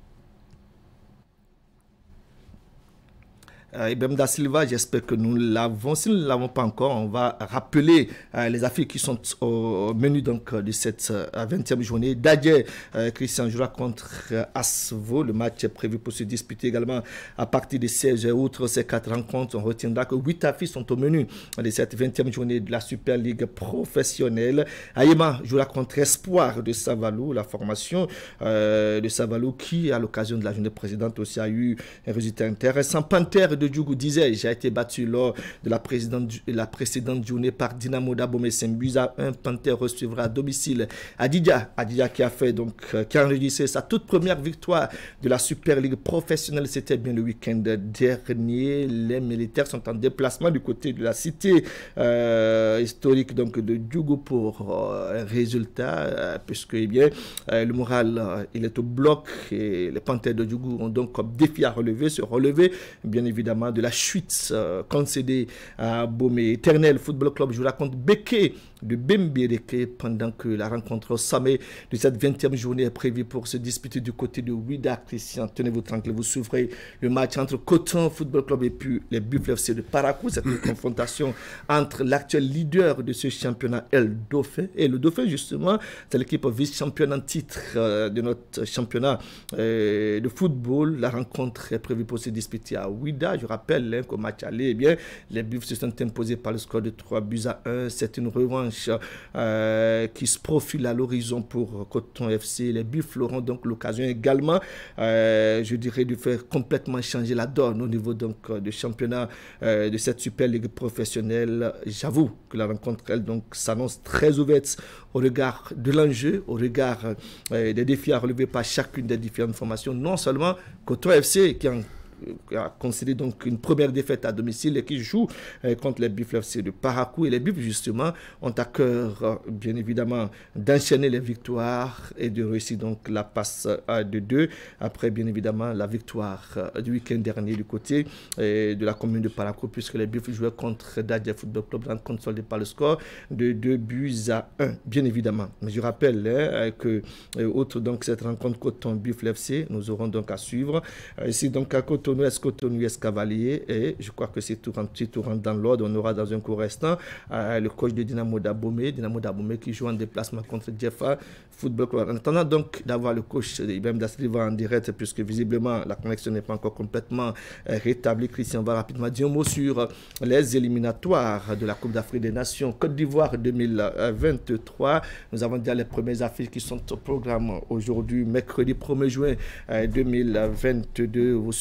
Speaker 27: Euh, Ibrahim Da Silva, j'espère que nous l'avons. Si nous ne l'avons pas encore, on va rappeler euh, les affaires qui sont au menu donc, de cette euh, vingtième journée. Dadje, euh, Christian jouera contre euh, Asvo. Le match est prévu pour se disputer également à partir de seize heures. Outre ces quatre rencontres, on retiendra que huit affiches sont au menu de cette vingtième journée de la Super League professionnelle. Aïma jouera contre Espoir de Savalou, la formation euh, de Savalou qui, à l'occasion de la journée précédente, aussi a eu un résultat intéressant. Panthère de Djougou disait, j'ai été battu lors de la précédente, la précédente journée par Dynamo d'Abomey cinq buts à un. Panthère recevra à domicile Adidja, Adidja qui a fait donc, qui a enregistré sa toute première victoire de la Super League professionnelle. C'était bien le week-end dernier. Les militaires sont en déplacement du côté de la cité euh, historique donc de Djougou pour euh, un résultat, euh, puisque eh bien, euh, le moral euh, il est au bloc et les Panthères de Djougou ont donc comme défi à relever, se relever, bien évidemment, de la chute euh, concédée à Abomey. Éternel Football Club jouera contre Beke de Bembéreke pendant que la rencontre au sommet de cette vingtième journée est prévue pour se disputer du côté de Ouida. Christian, tenez-vous tranquille, vous suivrez le match entre Coton Football Club et puis les Buffles F C de Parakou. C'est une confrontation entre l'actuel leader de ce championnat et le Dauphin. Et le Dauphin, justement, c'est l'équipe vice-championne en titre euh, de notre championnat euh, de football. La rencontre est prévue pour se disputer à Ouida. Je rappelle hein, qu'au match aller, eh bien, les Buffles se sont imposés par le score de trois buts à un. C'est une revanche Euh, qui se profile à l'horizon pour Coton F C. Les Buffles auront donc l'occasion également, euh, je dirais, de faire complètement changer la donne au niveau donc de championnat euh, de cette Super Ligue professionnelle. J'avoue que la rencontre, elle, donc, s'annonce très ouverte au regard de l'enjeu, au regard euh, des défis à relever par chacune des différentes formations. Non seulement Coton F C qui en a concédé donc une première défaite à domicile et qui joue euh, contre les Buffles F C de Parakou. Et les Buffles, justement, ont à cœur, euh, bien évidemment, d'enchaîner les victoires et de réussir donc la passe euh, de deux. Après, bien évidemment, la victoire euh, du week-end dernier du côté euh, de la commune de Parakou, puisque les Buffles jouaient contre Dadje Football Club, rencontre soldée par le score de deux buts à un, bien évidemment. Mais je rappelle hein, que, euh, outre donc cette rencontre Coton Buffles F C, nous aurons donc à suivre. Euh, ici, donc, à Cotonou, est-ce Cotonou, est-ce Cavalier, et je crois que c'est tout rentre, tout rentre dans l'ordre. On aura dans un court instant euh, le coach de Dynamo d'Abomey, Dynamo d'Abomey qui joue en déplacement contre Jefa Football Club. En attendant donc d'avoir le coach Ibrahim Da Silva en direct, puisque visiblement la connexion n'est pas encore complètement euh, rétablie, Christian va rapidement dire un mot sur les éliminatoires de la Coupe d'Afrique des Nations Côte d'Ivoire deux mille vingt-trois. Nous avons déjà les premières affiches qui sont au programme aujourd'hui, mercredi premier juin euh, deux mille vingt-deux. Vous suivrez donc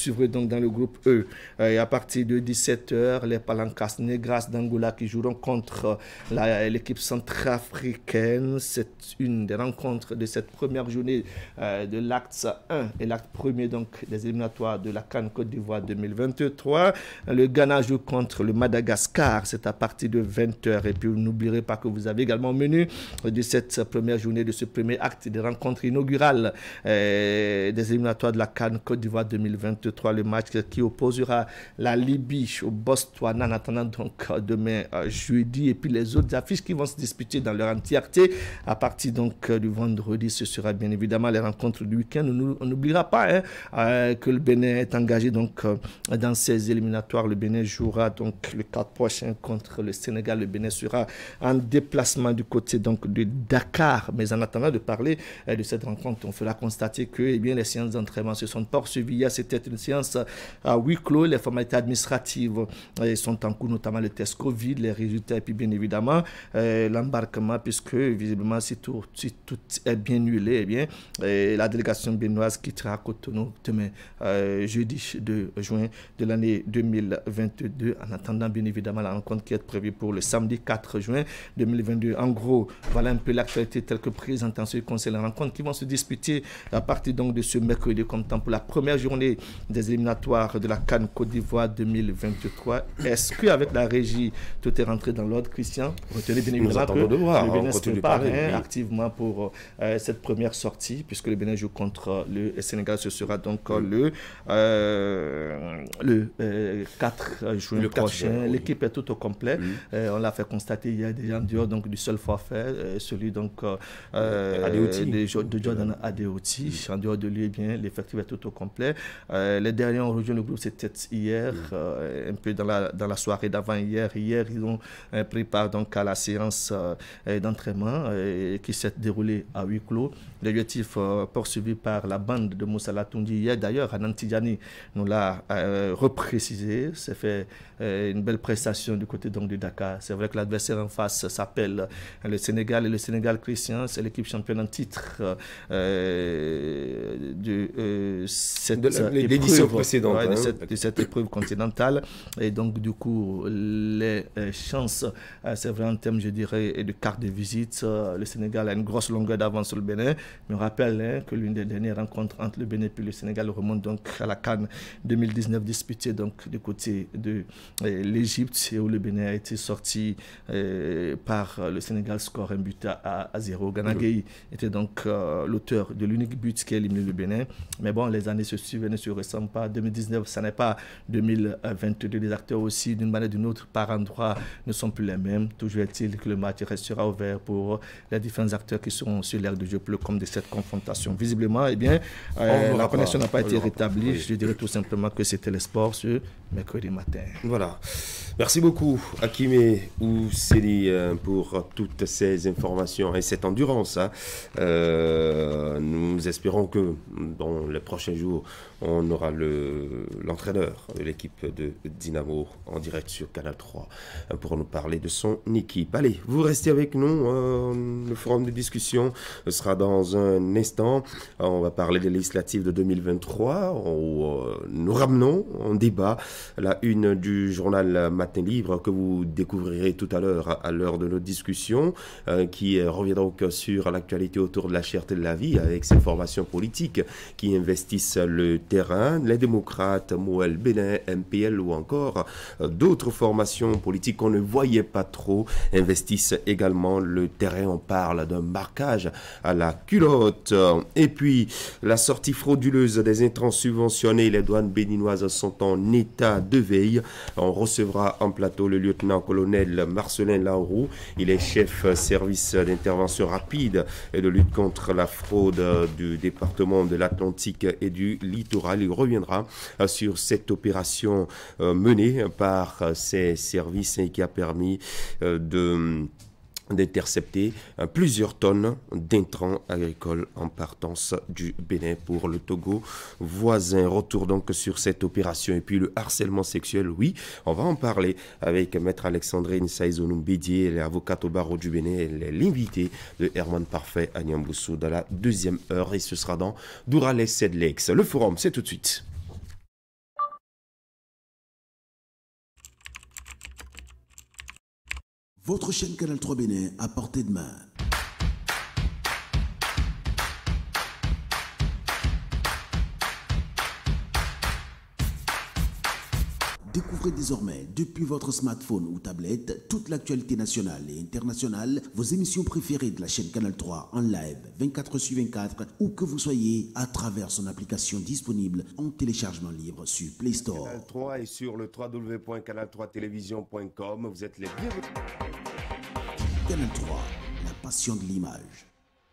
Speaker 27: donc dans le groupe E. Et à partir de dix-sept heures, les Palancas Negras d'Angola qui joueront contre l'équipe centrafricaine. C'est une des rencontres de cette première journée euh, de l'acte un et l'acte premier donc des éliminatoires de la CAN Côte d'Ivoire deux mille vingt-trois. Le Ghana joue contre le Madagascar, c'est à partir de vingt heures. Et puis vous n'oublierez pas que vous avez également au menu de cette première journée, de ce premier acte des rencontres inaugurales euh, des éliminatoires de la CAN Côte d'Ivoire deux mille vingt-trois, le match qui opposera la Libye au Botswana en attendant donc demain euh, jeudi, et puis les autres affiches qui vont se disputer dans leur entièreté à partir donc du vendredi. Ce sera bien évidemment les rencontres du week-end. On n'oubliera pas hein, euh, que le Bénin est engagé donc euh, dans ces éliminatoires. Le Bénin jouera donc le quatre prochain contre le Sénégal. Le Bénin sera en déplacement du côté donc de Dakar. Mais en attendant de parler euh, de cette rencontre, on fera constater que eh bien, les séances d'entraînement se sont poursuivies. Hier, c'était une séance à huis clos. Les formalités administratives euh, sont en cours, notamment le test Covid, les résultats, et puis bien évidemment euh, l'embarquement, puisque visiblement si tout, si tout est bien huilé, eh bien, euh, la délégation béninoise quittera Cotonou demain, euh, jeudi deux juin de l'année deux mille vingt-deux. En attendant bien évidemment la rencontre qui est prévue pour le samedi quatre juin deux mille vingt-deux. En gros, voilà un peu l'actualité telle que présentée en ce qui concerne la rencontre qui vont se disputer à partir donc de ce mercredi comme temps pour la première journée des éliminatoires de la CAN Côte d'Ivoire deux mille vingt-trois. Est-ce qu'avec la régie tout est rentré dans l'ordre, Christian? Retenez bien évidemment que
Speaker 1: de voir,
Speaker 27: le Bénin se prépare
Speaker 1: parler,
Speaker 27: hein,
Speaker 1: oui.
Speaker 27: activement pour euh, cette première sortie, puisque le Bénin joue contre le Sénégal. Ce sera donc oui. le, euh, le euh, quatre juin le prochain. L'équipe oui. est tout au complet. Oui. Euh, on l'a fait constater hier déjà en dehors donc, du seul forfait, euh, celui donc, euh, Adeoti. De, de Jordan Adeoti. Oui. En dehors de lui, eh bien, l'effectif est tout au complet. Euh, les derniers ont rejoint le groupe, c'était hier, oui. euh, un peu dans la, dans la soirée d'avant-hier. Hier, ils ont euh, pris part donc, à la séance euh, d'entraînement euh, qui s'est déroulée à huis clos. L'objectif euh, poursuivi par la bande de Moussa Latoundi hier, d'ailleurs, à Nantidjani, nous l'a euh, reprécisé. C'est fait euh, une belle prestation du côté donc, de Dakar. C'est vrai que l'adversaire en face s'appelle euh, le Sénégal, et le Sénégal Christian, c'est l'équipe championne en titre euh, de euh, cette
Speaker 1: de l'édition précédente,
Speaker 27: ouais,
Speaker 1: hein.
Speaker 27: de, cette, de cette épreuve continentale. Et donc, du coup, les euh, chances, euh, c'est vrai en termes, je dirais, de carte de visite, euh, le Sénégal a une grosse longueur d'avance sur le Bénin. Mais on rappelle hein, que l'une des dernières rencontres entre le Bénin et le Sénégal remonte donc à la CAN deux mille dix-neuf disputée donc du côté de euh, l'Égypte, et où le Bénin a été sorti euh, par le Sénégal, score un but à, à zéro. Gana Gueye était donc euh, l'auteur de l'unique but qui a éliminé le Bénin. Mais bon, les années se suivent et ne se ressemblent pas. deux mille dix-neuf, ça n'est pas deux mille vingt-deux. Les acteurs aussi, d'une manière ou d'une autre, par endroit, ne sont plus les mêmes. Toujours est-il que le match restera ouvert pour les différents acteurs qui seront sur l'aire de jeu pour le compte de cette confrontation. Visiblement, eh bien, euh, la connexion n'a pas été rétablie. Oui. Je dirais tout simplement que c'était le sport ce mercredi matin.
Speaker 1: Voilà. Merci beaucoup, Hakime Ousseli, pour toutes ces informations et cette endurance. Hein. Euh, nous espérons que dans les prochains jours, on aura le, l'entraîneur de l'équipe de Dynamo en direct sur Canal trois pour nous parler de son équipe. Allez, vous restez avec nous. Euh, le forum de discussion sera dans un instant. On va parler des législatives de deux mille vingt-trois. On, euh, nous ramenons en débat la une du journal Matin Libre que vous découvrirez tout à l'heure à l'heure de notre discussion, euh, qui revient donc sur l'actualité autour de la cherté de la vie avec ces formations politiques qui investissent le terrain, les démocrates, Moël Bénin, M P L ou encore euh, d'autres formations politiques qu'on ne voyait pas trop investissent également le terrain. On parle d'un marquage à la culotte. Et puis, la sortie frauduleuse des intrants subventionnés, les douanes béninoises sont en état de veille. On recevra en plateau le lieutenant-colonel Marcelin Laroux. Il est chef service d'intervention rapide et de lutte contre la fraude du département de l'Atlantique et du littoral. Il reviendra sur cette opération menée par ces services et qui a permis de d'intercepter plusieurs tonnes d'intrants agricoles en partance du Bénin pour le Togo voisin. Retour donc sur cette opération. Et puis le harcèlement sexuel, oui, on va en parler avec Maître Alexandrine Saïzonou Bédier, elle est avocate au barreau du Bénin, elle est l'invitée de Herman Parfait à Niamboussou dans la deuxième heure et ce sera dans Dourales Sedlex. Le forum, c'est tout de suite.
Speaker 7: Votre chaîne Canal trois Bénin à portée de main. Découvrez désormais, depuis votre smartphone ou tablette, toute l'actualité nationale et internationale, vos émissions préférées de la chaîne Canal trois en live vingt-quatre sur vingt-quatre, où que vous soyez, à travers son application disponible en téléchargement libre sur Play Store.
Speaker 1: Canal trois et sur le w w w point canal trois télévision point com, vous êtes les bienvenus.
Speaker 7: Canal trois, la passion de l'image.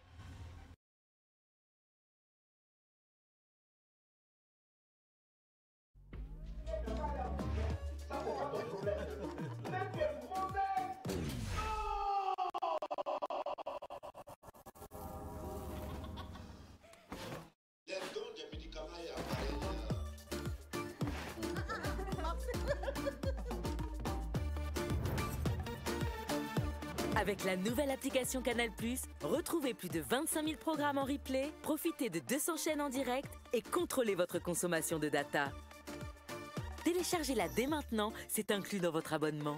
Speaker 9: Avec la nouvelle application Canal plus, retrouvez plus de vingt-cinq mille programmes en replay, profitez de deux cents chaînes en direct et contrôlez votre consommation de data. Téléchargez-la dès maintenant, c'est inclus dans votre abonnement.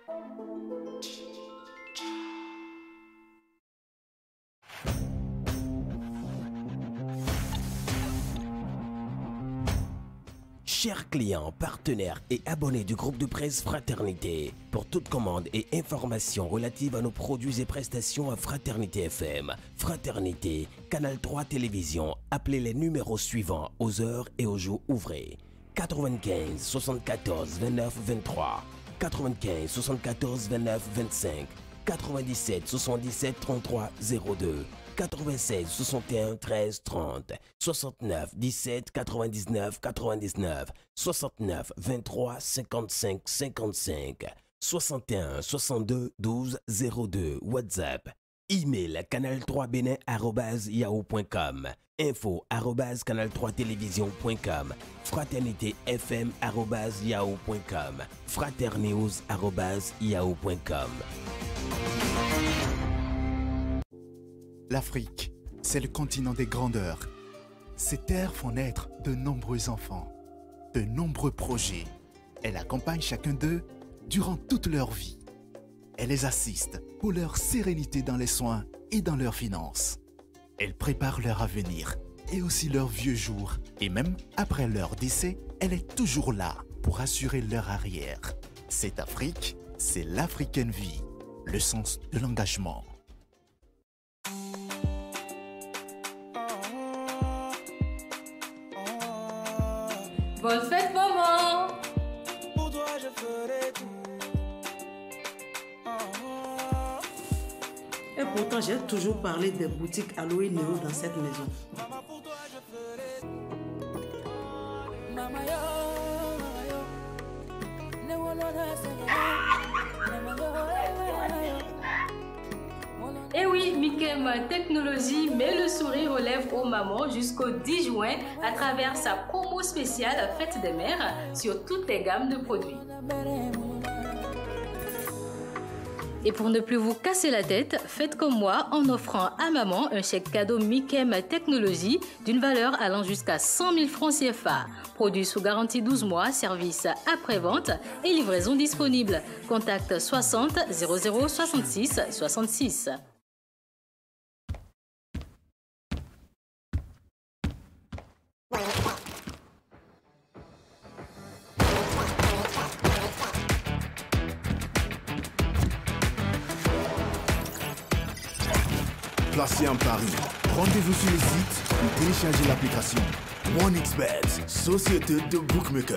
Speaker 10: Chers clients, partenaires et abonnés du groupe de presse Fraternité, pour toute commande et information relative à nos produits et prestations à Fraternité F M, Fraternité, Canal trois Télévision, appelez les numéros suivants aux heures et aux jours ouvrés. quatre-vingt-quinze soixante-quatorze vingt-neuf vingt-trois, quatre-vingt-quinze soixante-quatorze vingt-neuf vingt-cinq, quatre-vingt-dix-sept soixante-dix-sept trente-trois zéro deux, quatre-vingt-seize soixante et un treize trente, soixante-neuf dix-sept quatre-vingt-dix-neuf quatre-vingt-dix-neuf, soixante-neuf vingt-trois cinquante-cinq cinquante-cinq, soixante et un soixante-deux douze zéro deux, WhatsApp, email canal trois bénin arobase yahoo point com, info arobase canal trois télévision point com, fraternité fm arobase yahoo point com, fraternews arobase yahoo point com.
Speaker 11: L'Afrique, c'est le continent des grandeurs. Ces terres font naître de nombreux enfants, de nombreux projets. Elle accompagne chacun d'eux durant toute leur vie. Elle les assiste pour leur sérénité dans les soins et dans leurs finances. Elle prépare leur avenir et aussi leurs vieux jours. Et même après leur décès, elle est toujours là pour assurer leur arrière. Cette Afrique, c'est l'Africaine Vie, le sens de l'engagement.
Speaker 12: Bonne fête, maman!
Speaker 13: Pour toi, je ferai tout.
Speaker 14: Et pourtant, j'ai toujours parlé des boutiques Aloe Néo dans cette maison.
Speaker 13: Maman, pour toi, je ferai tout. Maman, yo,
Speaker 12: Eh oui, Mikem Technologie met le sourire aux lèvres aux mamans jusqu'au dix juin à travers sa promo spéciale Fête des Mères sur toutes les gammes de produits. Et pour ne plus vous casser la tête, faites comme moi en offrant à maman un chèque cadeau Mikem Technologie d'une valeur allant jusqu'à cent mille francs C F A. Produit sous garantie douze mois, service après-vente et livraison disponible. Contact soixante zéro zéro soixante-six soixante-six.
Speaker 26: Placé en Paris, rendez-vous sur le site ou téléchargez l'application OneXBet, société de bookmaker.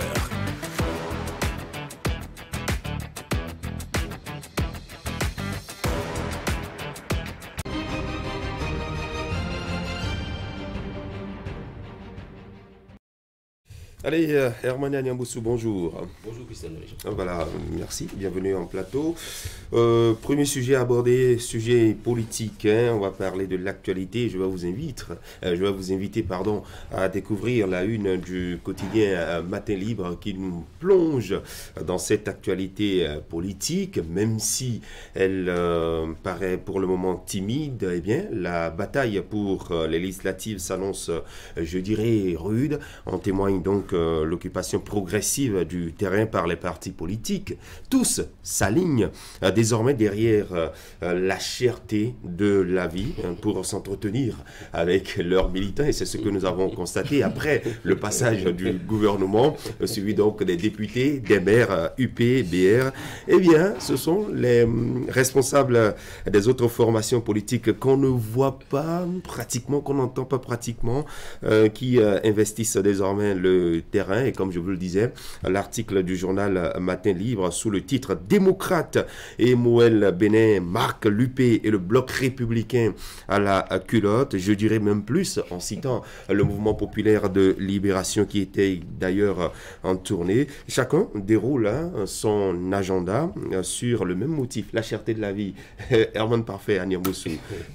Speaker 1: Allez, euh, Hermania Nyamboussou, bonjour.
Speaker 28: Bonjour Christian.
Speaker 1: Voilà, merci, bienvenue en plateau. Euh, premier sujet abordé, sujet politique. Hein, on va parler de l'actualité. Je vais vous inviter, euh, je vais vous inviter, pardon, à découvrir la une du quotidien euh, Matin Libre qui nous plonge dans cette actualité euh, politique, même si elle euh, paraît pour le moment timide. Eh bien, la bataille pour euh, les législatives s'annonce, euh, je dirais, rude. En témoigne donc euh, l'occupation progressive du terrain par les partis politiques, tous s'alignent euh, désormais derrière euh, la cherté de la vie hein, pour s'entretenir avec leurs militants. Et c'est ce que nous avons constaté après le passage du gouvernement, euh, suivi donc des députés, des maires euh, U P, B R. Eh bien, ce sont les euh, responsables des autres formations politiques qu'on ne voit pas pratiquement, qu'on n'entend pas pratiquement, euh, qui euh, investissent désormais le terrain. Et comme je vous le disais, l'article du journal Matin Libre sous le titre « Démocrate et Moël Bénin marquent l'U P et le bloc républicain à la culotte ». Je dirais même plus en citant le mouvement populaire de libération qui était d'ailleurs en tournée. Chacun déroule hein, son agenda sur le même motif, la cherté de la vie. Herman Parfait, Agnès Moussou.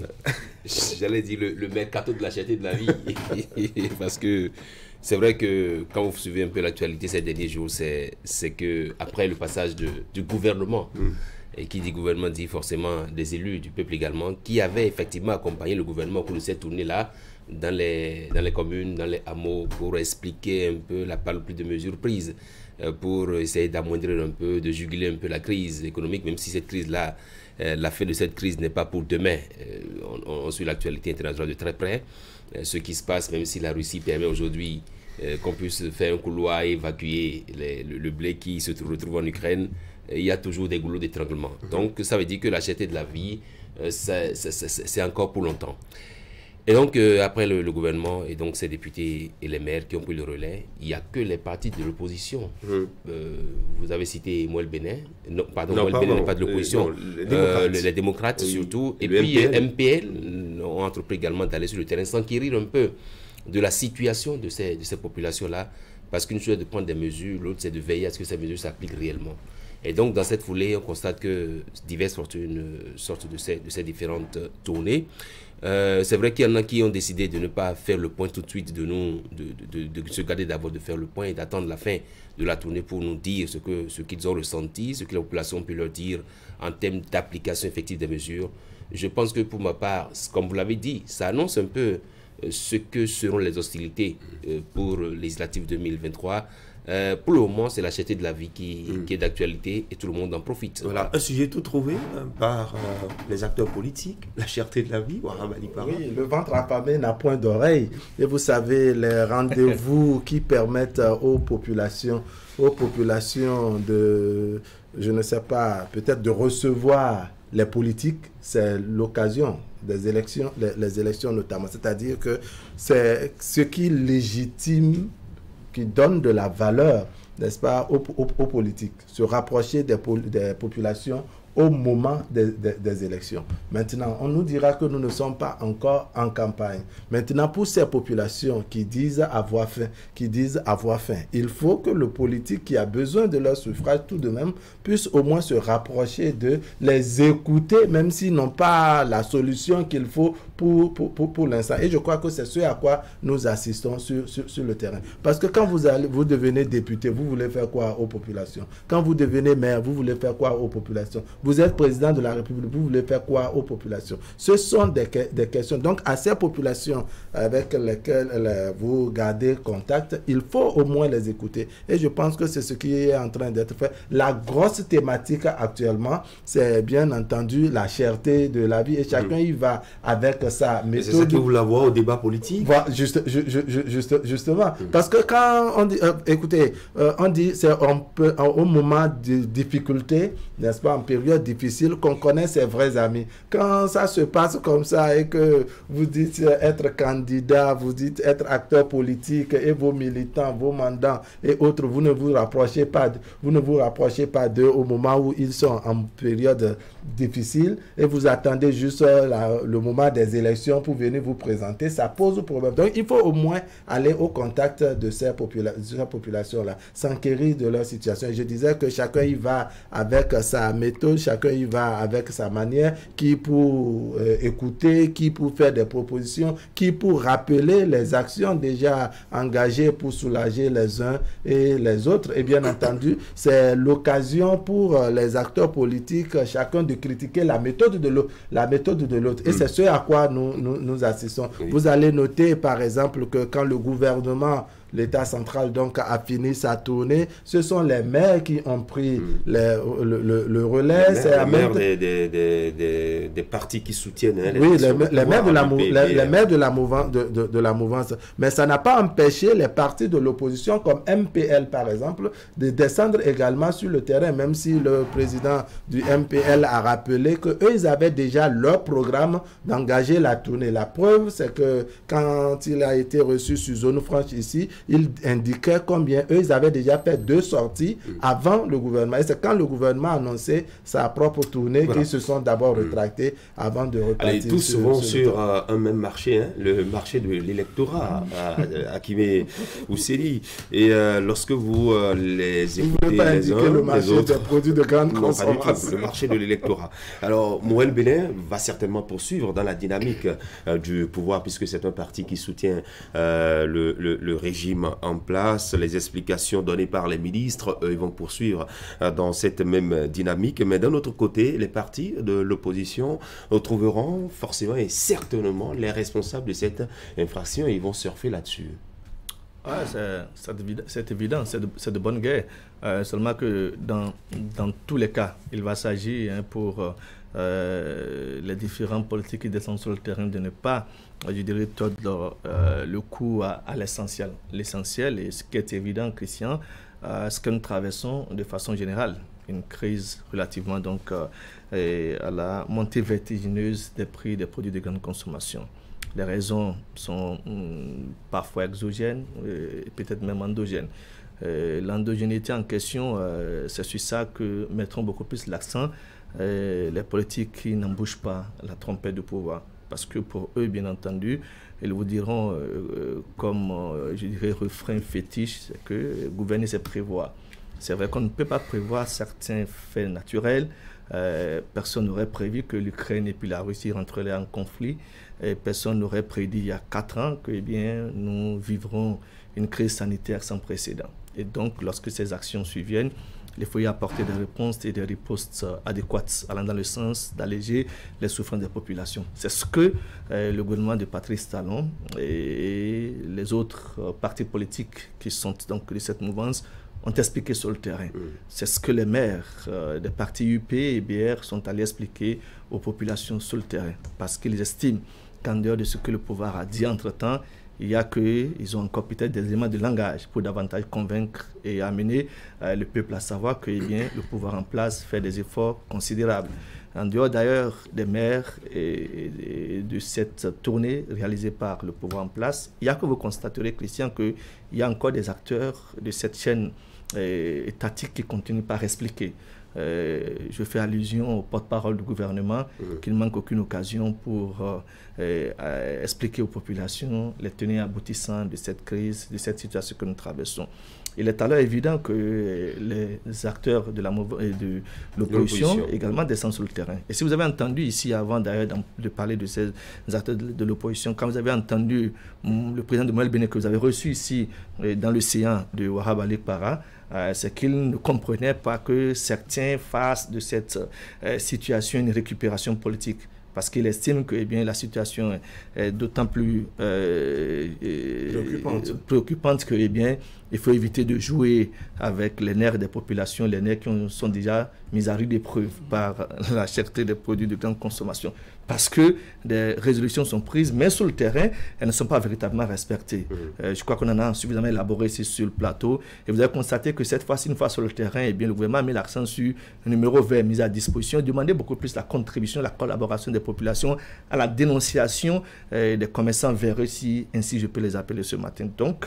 Speaker 8: J'allais dire le, le mercato de la cherté de la vie. Parce que c'est vrai que quand vous suivez un peu l'actualité ces derniers jours, c'est que après le passage de, du gouvernement, mm. et qui dit gouvernement dit forcément des élus du peuple également, qui avaient effectivement accompagné le gouvernement au cours de cette tournée-là dans les, dans les communes, dans les hameaux, pour expliquer un peu la panoplie de mesures prises, euh, pour essayer d'amoindrir un peu, de juguler un peu la crise économique, même si cette crise-là, euh, la fin de cette crise n'est pas pour demain. Euh, on, on suit l'actualité internationale de très près. Euh, ce qui se passe, même si la Russie permet aujourd'hui euh, qu'on puisse faire un couloir et évacuer les, le, le blé qui se retrouve en Ukraine, euh, il y a toujours des goulots d'étranglement. Mm-hmm. Donc ça veut dire que la cherté de la vie, euh, c'est encore pour longtemps. Et donc, euh, après le, le gouvernement et donc ces députés et les maires qui ont pris le relais, il n'y a que les partis de l'opposition. Mmh. Euh, vous avez cité Moël Bénin, non, pardon,
Speaker 1: non,
Speaker 8: Moël Bénin n'est pas de l'opposition,
Speaker 1: euh, les démocrates,
Speaker 8: euh, les, les démocrates oui. surtout, et, et puis M P L. M P L ont entrepris également d'aller sur le terrain, s'enquérir un peu de la situation de ces, de ces populations-là, parce qu'une chose est de prendre des mesures, l'autre c'est de veiller à ce que ces mesures s'appliquent réellement. Et donc, dans cette foulée, on constate que diverses fortunes sortent de ces, de ces différentes tournées. Euh, c'est vrai qu'il y en a qui ont décidé de ne pas faire le point tout de suite, de, nous, de, de, de, de se garder d'abord de faire le point et d'attendre la fin de la tournée pour nous dire ce que ce qu'ils ont ressenti, ce que la population ont pu leur dire en termes d'application effective des mesures. Je pense que pour ma part, comme vous l'avez dit, ça annonce un peu ce que seront les hostilités pour les législatives deux mille vingt-trois. Euh, pour le moment, c'est la cherté de la vie qui, mmh. qui est d'actualité et tout le monde en profite.
Speaker 1: Voilà, un sujet tout trouvé hein, par euh, les acteurs politiques, la cherté de la vie.
Speaker 15: Oui, le ventre affamé n'a point d'oreille. Et vous savez, les rendez-vous qui permettent aux populations, aux populations de, je ne sais pas, peut-être de recevoir les politiques, c'est l'occasion des élections, les, les élections notamment. C'est-à-dire que c'est ce qui légitime, qui donne de la valeur, n'est-ce pas, aux, aux, aux politiques, se rapprocher des, des populations au moment des, des, des élections. Maintenant, on nous dira que nous ne sommes pas encore en campagne. Maintenant, pour ces populations qui disent avoir faim, qui disent avoir faim, il faut que le politique qui a besoin de leur suffrage tout de même puisse au moins se rapprocher de les écouter, même s'ils n'ont pas la solution qu'il faut pour, pour, pour, pour l'instant. Et je crois que c'est ce à quoi nous assistons sur, sur, sur le terrain. Parce que quand vous, allez, vous devenez député, vous voulez faire quoi aux populations? Quand vous devenez maire, vous voulez faire quoi aux populations? Vous êtes président de la République, vous voulez faire quoi aux populations? Ce sont des, des questions. Donc, à ces populations avec lesquelles les, vous gardez contact, il faut au moins les écouter. Et je pense que c'est ce qui est en train d'être fait. La grosse thématique actuellement, c'est bien entendu la cherté de la vie. Et chacun mmh. y va avec sa méthode.
Speaker 1: C'est ça que vous la voyez au débat politique.
Speaker 15: Voilà, juste, je, je, juste, justement. Mmh. Parce que quand on dit, euh, écoutez, euh, on dit, c'est au moment de difficulté, n'est-ce pas, en période difficile, qu'on connaît ses vrais amis. Quand ça se passe comme ça et que vous dites être candidat, vous dites être acteur politique et vos militants, vos mandants et autres, vous ne vous rapprochez pas, vous ne vous rapprochez pas d'eux au moment où ils sont en période difficile et vous attendez juste la, le moment des élections pour venir vous présenter, ça pose problème. Donc il faut au moins aller au contact de ces, popula ces populations-là, s'enquérir de leur situation. Et je disais que chacun y va avec sa méthode, chacun y va avec sa manière, qui pour euh, écouter, qui pour faire des propositions, qui pour rappeler les actions déjà engagées pour soulager les uns et les autres. Et bien entendu, c'est l'occasion pour euh, les acteurs politiques, chacun de critiquer la méthode de l'autre. La méthode de l'autre. Et mm. c'est ce à quoi nous, nous, nous assistons. Oui. Vous allez noter, par exemple, que quand le gouvernement l'État central donc a fini sa tournée. Ce sont les maires qui ont pris mm. les, le, le, le relais.
Speaker 1: Les maires, les maires des, des, des, des, des partis qui soutiennent. Hein,
Speaker 15: oui, les, les maires de la, les, les maires de la mouvance, de, de, de la mouvance. Mais ça n'a pas empêché les partis de l'opposition comme M P L par exemple de descendre également sur le terrain, même si le président du M P L a rappelé que eux ils avaient déjà leur programme d'engager la tournée. La preuve, c'est que quand il a été reçu sur Zone Franche ici, il indiquait combien eux ils avaient déjà fait deux sorties mmh. avant le gouvernement. Et c'est quand le gouvernement a annoncé sa propre tournée voilà. qu'ils se sont d'abord mmh. rétractés avant de repartir.
Speaker 1: Allez, tous sur, vont sur, sur euh, un même marché, hein, le marché de l'électorat à, à Kimé Ousseli. Et euh, lorsque vous euh, les écoutez
Speaker 15: pas
Speaker 1: les uns,
Speaker 15: le marché
Speaker 1: les autres,
Speaker 15: des produits de grande
Speaker 1: non,
Speaker 15: consommation.
Speaker 1: Le marché de l'électorat. Alors, Moël Bénin va certainement poursuivre dans la dynamique euh, du pouvoir, puisque c'est un parti qui soutient euh, le, le, le régime en place. Les explications données par les ministres, eux, ils vont poursuivre euh, dans cette même dynamique. Mais d'un autre côté, les partis de l'opposition trouveront forcément et certainement les responsables de cette infraction et ils vont surfer là-dessus.
Speaker 27: Ah, c'est évident, c'est de, de bonne guerre. Euh, seulement que dans, dans tous les cas, il va s'agir hein, pour euh, les différents politiques qui descendent sur le terrain de ne pas, je dirais, tordre euh, le coup à, à l'essentiel. L'essentiel, et ce qui est évident, Christian, euh, ce que nous traversons de façon générale, une crise relativement donc euh, à la montée vertigineuse des prix des produits de grande consommation. Les raisons sont hum, parfois exogènes et peut-être même endogènes. Euh, L'endogénéité en question, euh, c'est sur ça que mettront beaucoup plus l'accent euh, les politiques qui n'embauchent pas la trompette du pouvoir. Parce que pour eux, bien entendu, ils vous diront, euh, comme euh, je dirais, refrain fétiche, c'est que gouverner, c'est prévoir. C'est vrai qu'on ne peut pas prévoir certains faits naturels. Euh, personne n'aurait prévu que l'Ukraine et puis la Russie rentreraient en conflit. Et personne n'aurait prédit il y a quatre ans que eh bien, nous vivrons une crise sanitaire sans précédent. Et donc, lorsque ces actions surviennent, il faut y apporter des réponses et des ripostes adéquates, allant dans le sens d'alléger les souffrances des populations. C'est ce que euh, le gouvernement de Patrice Talon et les autres euh, partis politiques qui sont donc de cette mouvance ont expliqué sur le terrain. Mmh. C'est ce que les maires euh, des partis U P et B R sont allés expliquer aux populations sur le terrain, parce qu'ils estiment qu'en dehors de ce que le pouvoir a dit entre-temps, il y a qu'ils ont encore peut-être des éléments de langage pour davantage convaincre et amener euh, le peuple à savoir que eh bien, le pouvoir en place fait des efforts considérables. En dehors d'ailleurs des maires et, et de cette tournée réalisée par le pouvoir en place, il y a que vous constaterez, Christian, qu'il y a encore des acteurs de cette chaîne euh, étatique qui continuent par expliquer. Euh, je fais allusion au porte-parole du gouvernement mmh. qu'il ne manque aucune occasion pour euh, euh, expliquer aux populations les tenants aboutissants de cette crise, de cette situation que nous traversons. Il est alors évident que les acteurs de l'opposition également descendent sur le terrain. Et si vous avez entendu ici, avant d'ailleurs de parler de ces acteurs de, de l'opposition, quand vous avez entendu le président de Moël Bénin que vous avez reçu ici dans le séant de Wahab Ali Para, euh, c'est qu'il ne comprenait pas que certains fassent de cette euh, situation une récupération politique. Parce qu'il estime que eh bien, la situation est d'autant plus euh, préoccupante. préoccupante que eh bien, il faut éviter de jouer avec les nerfs des populations, les nerfs qui sont déjà mis à rude épreuve par la cherté des produits de grande consommation. Parce que des résolutions sont prises, mais sur le terrain, elles ne sont pas véritablement respectées. Mmh. Euh, je crois qu'on en a suffisamment élaboré ici sur le plateau. Et vous avez constaté que cette fois-ci, une fois sur le terrain, eh bien, le gouvernement a mis l'accent sur le numéro vert mis à disposition, demandait beaucoup plus la contribution, la collaboration des populations à la dénonciation euh, des commerçants véreux, si ainsi je peux les appeler ce matin. Donc,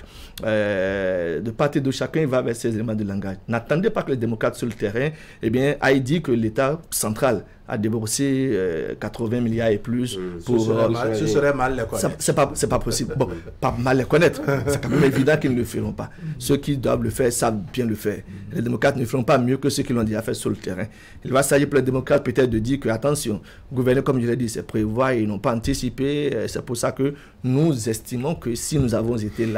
Speaker 27: euh, de part et d'autre, chacun va vers ses éléments de langage. N'attendez pas que les démocrates sur le terrain, eh bien, aillent dire que l'État central a déboursé euh, quatre-vingts milliards et plus mmh, pour...
Speaker 15: Ce serait, euh, mal, ce serait mal les connaître.
Speaker 27: C'est pas, pas possible. Bon, pas mal les connaître. C'est quand même évident qu'ils ne le feront pas. Ceux qui doivent le faire savent bien le faire. Les démocrates ne feront pas mieux que ceux qui l'ont déjà fait sur le terrain. Il va s'agir pour les démocrates peut-être de dire que, attention, gouverner, comme je l'ai dit, c'est prévoir et ils n'ont pas anticipé. C'est pour ça que nous estimons que si nous avons été là,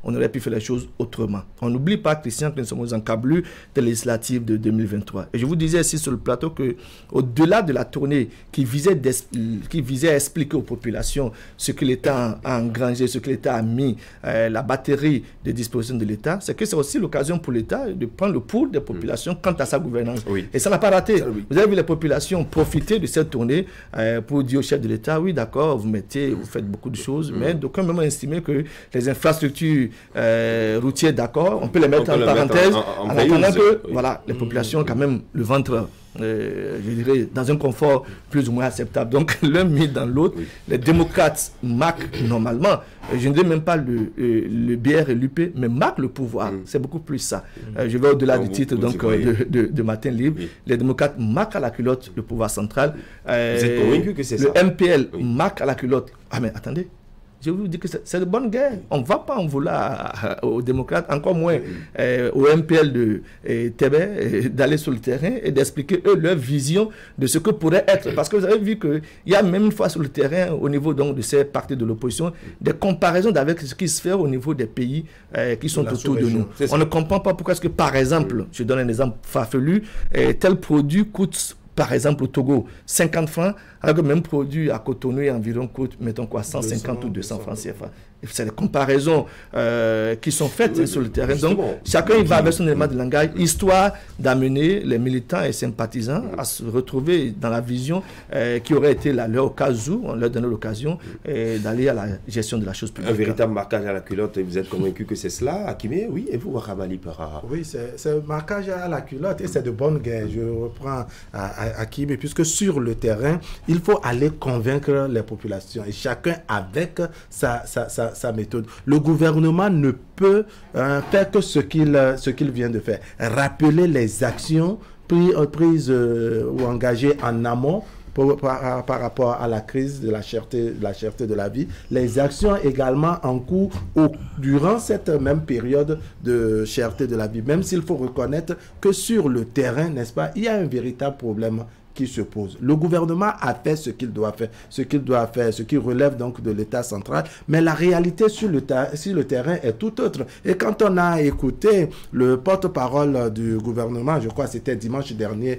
Speaker 27: on aurait pu faire les choses autrement. On n'oublie pas, Christian, que nous sommes aux encablures des législatives de deux mille vingt-trois. Et je vous disais ici sur le plateau que, au-delà de la tournée qui visait, qui visait à expliquer aux populations ce que l'État a engrangé, ce que l'État a mis, euh, la batterie des dispositions de l'État, c'est que c'est aussi l'occasion pour l'État de prendre le pouls des populations quant à sa gouvernance. Oui. Et ça n'a pas raté. Ça, oui. Vous avez vu les populations profiter de cette tournée euh, pour dire au chef de l'État, oui d'accord, vous mettez, vous faites beaucoup de choses, mmh. mais d'aucuns même estimé que les infrastructures euh, routières, d'accord, on peut les mettre on en parenthèse, mettre en, en, en, en attendant que oui. voilà, les populations ont quand même le ventre, euh, je dirais, dans un confort plus ou moins acceptable. Donc l'un mis dans l'autre, oui. les démocrates marquent normalement, je ne dis même pas le, euh, le B R et l'U P, mais marquent le pouvoir. Mmh. C'est beaucoup plus ça. Mmh. Euh, je vais au-delà du titre donc, euh, de, de, de Matin Libre. Oui. Les démocrates marquent à la culotte le pouvoir central. Euh,
Speaker 1: Vous êtes convaincu que c'est ça?
Speaker 27: Le M P L oui. marque à la culotte. Ah mais attendez. Je vous dis que c'est de bonne guerre. On ne va pas en vouloir aux démocrates, encore moins euh, au M P L de euh, Tébé, euh, d'aller sur le terrain et d'expliquer eux leur vision de ce que pourrait être. Parce que vous avez vu qu'il y a même une fois sur le terrain, au niveau donc, de ces partis de l'opposition, des comparaisons avec ce qui se fait au niveau des pays euh, qui sont autour de nous. On ne comprend pas pourquoi est-ce que, par exemple, oui. je donne un exemple farfelu, euh, tel produit coûte, par exemple, au Togo, cinquante francs, alors que le même produit à Cotonou environ coûte, mettons quoi, cent cinquante ou deux cents francs C F A. C'est des comparaisons euh, qui sont faites oui, sur le terrain. Donc, chacun il va avec son élément de langage, histoire d'amener les militants et sympathisants à se retrouver dans la vision euh, qui aurait été la leur au cas où on leur donnait l'occasion euh, d'aller à la gestion de la chose publique.
Speaker 1: Un véritable marquage à la culotte, et vous êtes convaincu que c'est cela, Akimé? Oui, et vous, Wakamali Para?
Speaker 15: Oui, c'est un marquage à la culotte et c'est de bonne guerre. Je reprends Akimé, puisque sur le terrain, il faut aller convaincre les populations et chacun avec sa, sa, sa sa méthode. Le gouvernement ne peut euh, faire que ce qu'il ce qu'il vient de faire. Rappeler les actions prises, prises euh, ou engagées en amont pour, par, par rapport à la crise de la cherté, de la cherté de la vie. Les actions également en cours au, durant cette même période de cherté de la vie. Même s'il faut reconnaître que sur le terrain, n'est-ce pas, il y a un véritable problème qui se pose. Le gouvernement a fait ce qu'il doit faire, ce qu'il doit faire, ce qui relève donc de l'État central, mais la réalité sur le, sur le terrain est tout autre. Et quand on a écouté le porte-parole du gouvernement, je crois que c'était dimanche dernier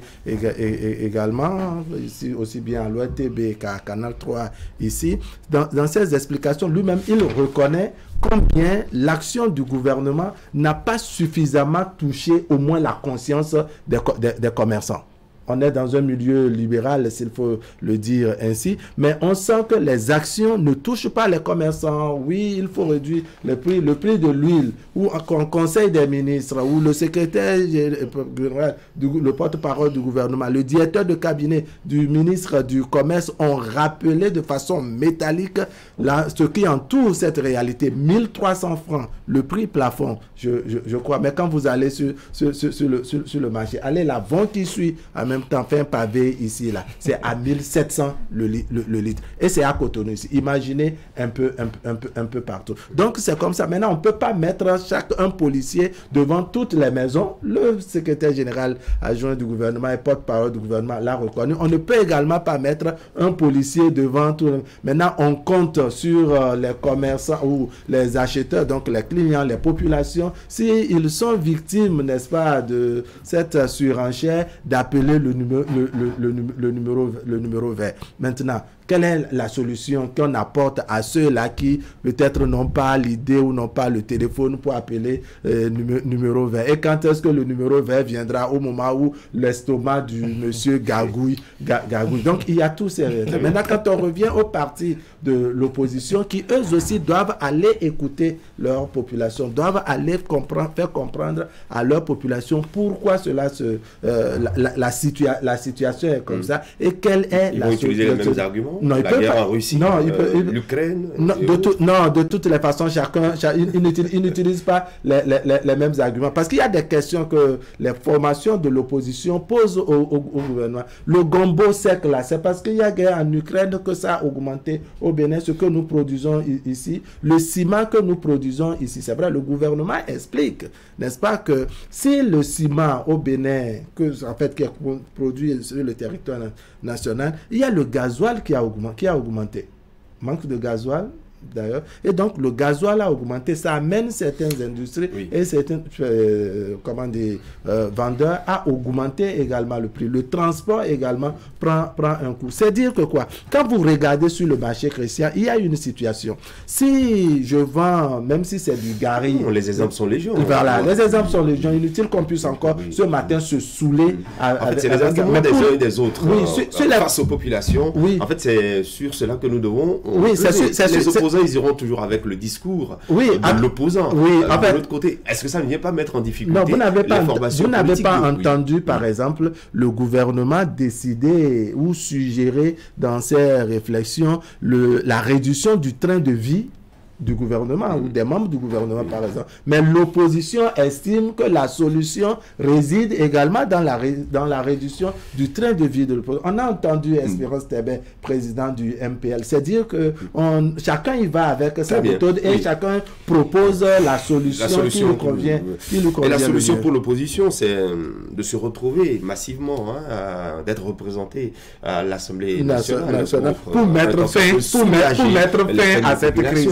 Speaker 15: également, ici, aussi bien à l'O R T B qu'à Canal trois ici, dans, dans ses explications, lui-même, il reconnaît combien l'action du gouvernement n'a pas suffisamment touché au moins la conscience des, des, des commerçants. On est dans un milieu libéral, s'il faut le dire ainsi, mais on sent que les actions ne touchent pas les commerçants. Oui, il faut réduire le prix, le prix de l'huile, ou en conseil des ministres, ou le secrétaire, le porte-parole du gouvernement, le directeur de cabinet du ministre du Commerce ont rappelé de façon métallique là, ce qui entoure cette réalité. mille trois cents francs, le prix plafond, je, je, je crois. Mais quand vous allez sur, sur, sur, sur, le, sur, sur le marché, allez la vente qui suit à même temps fait un pavé ici là, c'est à mille sept cents le, le, le litre et c'est à Cotonou ici. Imaginez un peu un, un peu un peu partout. Donc c'est comme ça. Maintenant on peut pas mettre chaque un policier devant toutes les maisons. Le secrétaire général adjoint du gouvernement et porte-parole du gouvernement l'a reconnu. On ne peut également pas mettre un policier devant tout. Maintenant on compte sur euh, les commerçants ou les acheteurs, donc les clients, les populations, s'ils sont victimes, n'est-ce pas, de cette surenchère, d'appeler le numéro, le, le, le, le, numéro, le numéro vert. Maintenant, quelle est la solution qu'on apporte à ceux-là qui peut-être n'ont pas l'idée ou n'ont pas le téléphone pour appeler euh, numéro, numéro vert? Et quand est-ce que le numéro vert viendra? Au moment où l'estomac du monsieur gargouille, gargouille. Donc il y a tous ces raisons. Maintenant, quand on revient aux partis de l'opposition qui eux aussi doivent aller écouter leur population, doivent aller comprendre, faire comprendre à leur population pourquoi cela se, euh, la, la, la, situa la situation est comme mmh. ça et quelle est
Speaker 1: Ils
Speaker 15: la
Speaker 1: vont utiliser les mêmes arguments.
Speaker 15: Non,
Speaker 1: la guerre pas. En Russie,
Speaker 15: non,
Speaker 1: euh, l'Ukraine.
Speaker 15: Non, de tout, non, de toutes les façons, chacun, chacun il, il n'utilise pas les, les, les mêmes arguments. Parce qu'il y a des questions que les formations de l'opposition posent au, au, au gouvernement. Le gombo sec, là, c'est parce qu'il y a guerre en Ukraine que ça a augmenté au Bénin, ce que nous produisons ici. Le ciment que nous produisons ici, c'est vrai, le gouvernement explique, n'est-ce pas, que si le ciment au Bénin, que, en fait, qui est produit sur le territoire national, il y a le gasoil qui a augmenté. Qui a augmenté. Manque de gasoil, d'ailleurs. Et donc, le gasoil a augmenté. Ça amène certaines industries oui. et certains euh, comment dire, euh, vendeurs à augmenter également le prix. Le transport également prend, prend un coup. C'est dire que quoi? Quand vous regardez sur le marché chrétien, il y a une situation. Si je vends, même si c'est du gari...
Speaker 1: Non, les exemples sont légion.
Speaker 15: Voilà, les exemples sont légion. Inutile qu'on puisse encore oui. ce matin se saouler. À,
Speaker 1: en fait, c'est les arguments des uns et des autres.
Speaker 15: Oui,
Speaker 1: euh,
Speaker 15: sur, sur
Speaker 1: euh,
Speaker 15: la...
Speaker 1: face aux populations. Oui. En fait, c'est sur cela que nous devons...
Speaker 15: Oui, c'est
Speaker 1: les,
Speaker 15: sur,
Speaker 1: les opposants, ils iront toujours avec le discours
Speaker 15: oui,
Speaker 1: de l'opposant.
Speaker 15: Oui,
Speaker 1: euh,
Speaker 15: en fait,
Speaker 1: de l'autre côté, est-ce que ça ne vient pas mettre en difficulté
Speaker 15: non, vous n'avez pas, vous n'avez pas
Speaker 1: de,
Speaker 15: entendu,
Speaker 1: oui.
Speaker 15: par exemple, le gouvernement décider ou suggérer dans ses réflexions le, la réduction du train de vie du gouvernement mmh. ou des membres du gouvernement mmh. par exemple. Mais l'opposition estime que la solution réside également dans la, ré, dans la réduction du train de vie de l'opposition. On a entendu Espérance mmh. Tebet, président du M P L, c'est dire que on, chacun y va avec sa
Speaker 1: Très
Speaker 15: méthode bien. et oui. chacun propose la solution, la solution qui lui convient. Qui lui convient
Speaker 1: et la solution pour l'opposition, c'est de se retrouver massivement, hein, d'être représenté à l'Assemblée nationale,
Speaker 15: nationale pour, pour mettre fin, pour mettre, pour mettre fin à cette crise.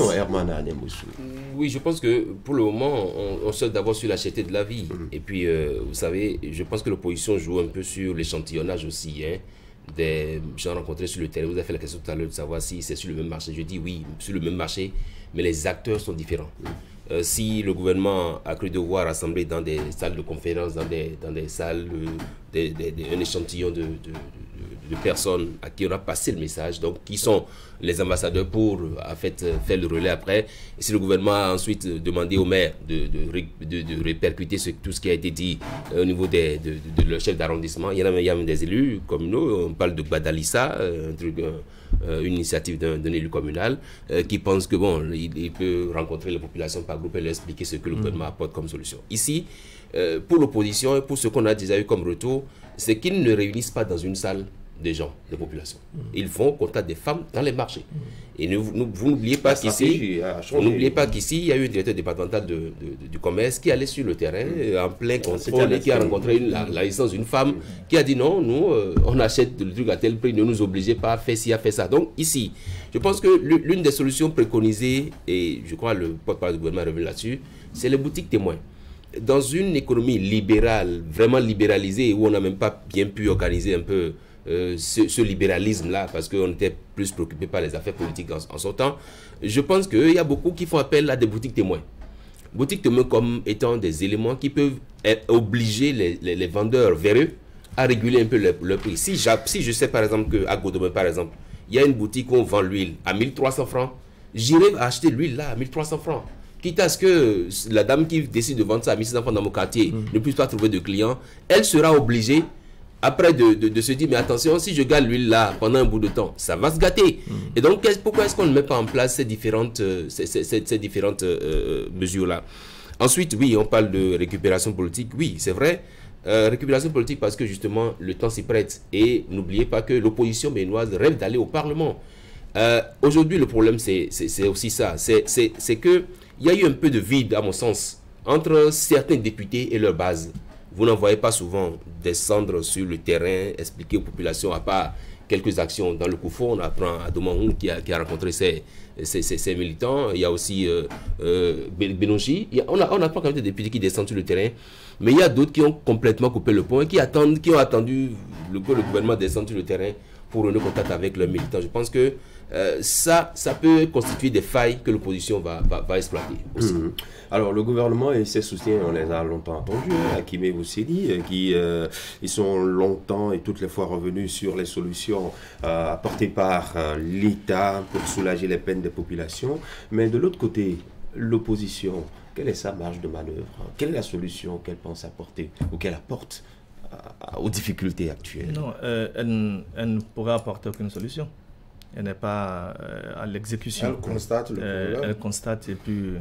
Speaker 8: Oui, je pense que pour le moment, on, on saute d'abord sur la cherté de la vie. Mmh. Et puis, euh, vous savez, je pense que l'opposition joue un peu sur l'échantillonnage aussi. Hein, des gens rencontrés sur le terrain. Vous avez fait la question tout à l'heure de savoir si c'est sur le même marché. Je dis oui, sur le même marché, mais les acteurs sont différents. Mmh. Euh, si le gouvernement a cru devoir rassembler dans des salles de conférence, dans des, dans des salles, euh, des, des, des, un échantillon de, de, de, de personnes à qui on a passé le message, donc qui sont les ambassadeurs pour en fait, faire le relais après. Et si le gouvernement a ensuite demandé aux maires de, de, de, de répercuter ce, tout ce qui a été dit euh, au niveau des, de, de, de leur chef d'arrondissement, il y en a, il y a même des élus comme nous, on parle de Gbadalissa, un truc... Un, Euh, une initiative d'un, d'un élu communal euh, qui pense que bon, il, il peut rencontrer les populations par groupe et leur expliquer ce que le gouvernement apporte comme solution. Ici, euh, pour l'opposition et pour ce qu'on a déjà eu comme retour, c'est qu'ils ne réunissent pas dans une salle des gens, des populations. Ils font contact des femmes dans les marchés. Et ne, nous, vous n'oubliez pas qu'ici, n'oubliez pas qu'ici, il y a eu un directeur départemental de, de, de, du commerce qui allait sur le terrain en plein contrôle et qui a rencontré une, la, la licence d'une femme qui a dit non, nous, euh, on achète le truc à tel prix, ne nous obligez pas à faire ci, à faire ça. Donc ici, je pense que l'une des solutions préconisées, et je crois le porte-parole du gouvernement revient là-dessus, c'est les boutiques témoins. Dans une économie libérale, vraiment libéralisée, où on n'a même pas bien pu organiser un peu Euh, ce, ce libéralisme-là, parce qu'on était plus préoccupé par les affaires politiques en, en son temps, je pense qu'il y a beaucoup qui font appel à des boutiques témoins. Boutiques témoins comme étant des éléments qui peuvent obliger les, les, les vendeurs véreux à réguler un peu le, le prix. Si, si je sais par exemple qu'à Godomé, par exemple, il y a une boutique où on vend l'huile à mille trois cents francs, j'irai acheter l'huile là à mille trois cents francs. Quitte à ce que la dame qui décide de vendre ça à mille six cents francs dans mon quartier mmh. ne puisse pas trouver de clients, elle sera obligée après de, de, de se dire, mais attention, si je garde l'huile là pendant un bout de temps, ça va se gâter. Mmh. Et donc, pourquoi est-ce qu'on ne met pas en place ces différentes, euh, ces, ces, ces, ces différentes euh, mesures-là? Ensuite, oui, on parle de récupération politique. Oui, c'est vrai. Euh, récupération politique parce que justement, le temps s'y prête. Et n'oubliez pas que l'opposition béninoise rêve d'aller au Parlement. Euh, Aujourd'hui, le problème, c'est aussi ça. C'est qu'il y a eu un peu de vide, à mon sens, entre certains députés et leur base. Vous n'en voyez pas souvent descendre sur le terrain, expliquer aux populations, à part quelques actions. Dans le Koufou, on apprend à Domangou qui a, qui a rencontré ses, ses, ses, ses militants. Il y a aussi euh, euh, Benonji. Il y a, on, a, on apprend quand même des députés qui descendent sur le terrain. Mais il y a d'autres qui ont complètement coupé le pont et qui, attendent, qui ont attendu le, que le gouvernement descende sur le terrain pour renouer contact avec leurs militants. Je pense que euh, ça, ça peut constituer des failles que l'opposition va, va, va exploiter aussi.
Speaker 1: Mmh. Alors, le gouvernement et ses soutiens, on les a longtemps entendus, hein, Hakim Bousseli, qui euh, ils sont longtemps et toutes les fois revenus sur les solutions euh, apportées par euh, l'État pour soulager les peines des populations. Mais de l'autre côté, l'opposition, quelle est sa marge de manœuvre? Quelle est la solution qu'elle pense apporter ou qu'elle apporte euh, aux difficultés actuelles?
Speaker 27: Non, euh, elle, elle ne pourra apporter aucune solution. Elle n'est pas euh, à l'exécution.
Speaker 15: Elle constate le problème.
Speaker 27: Euh, elle constate et puis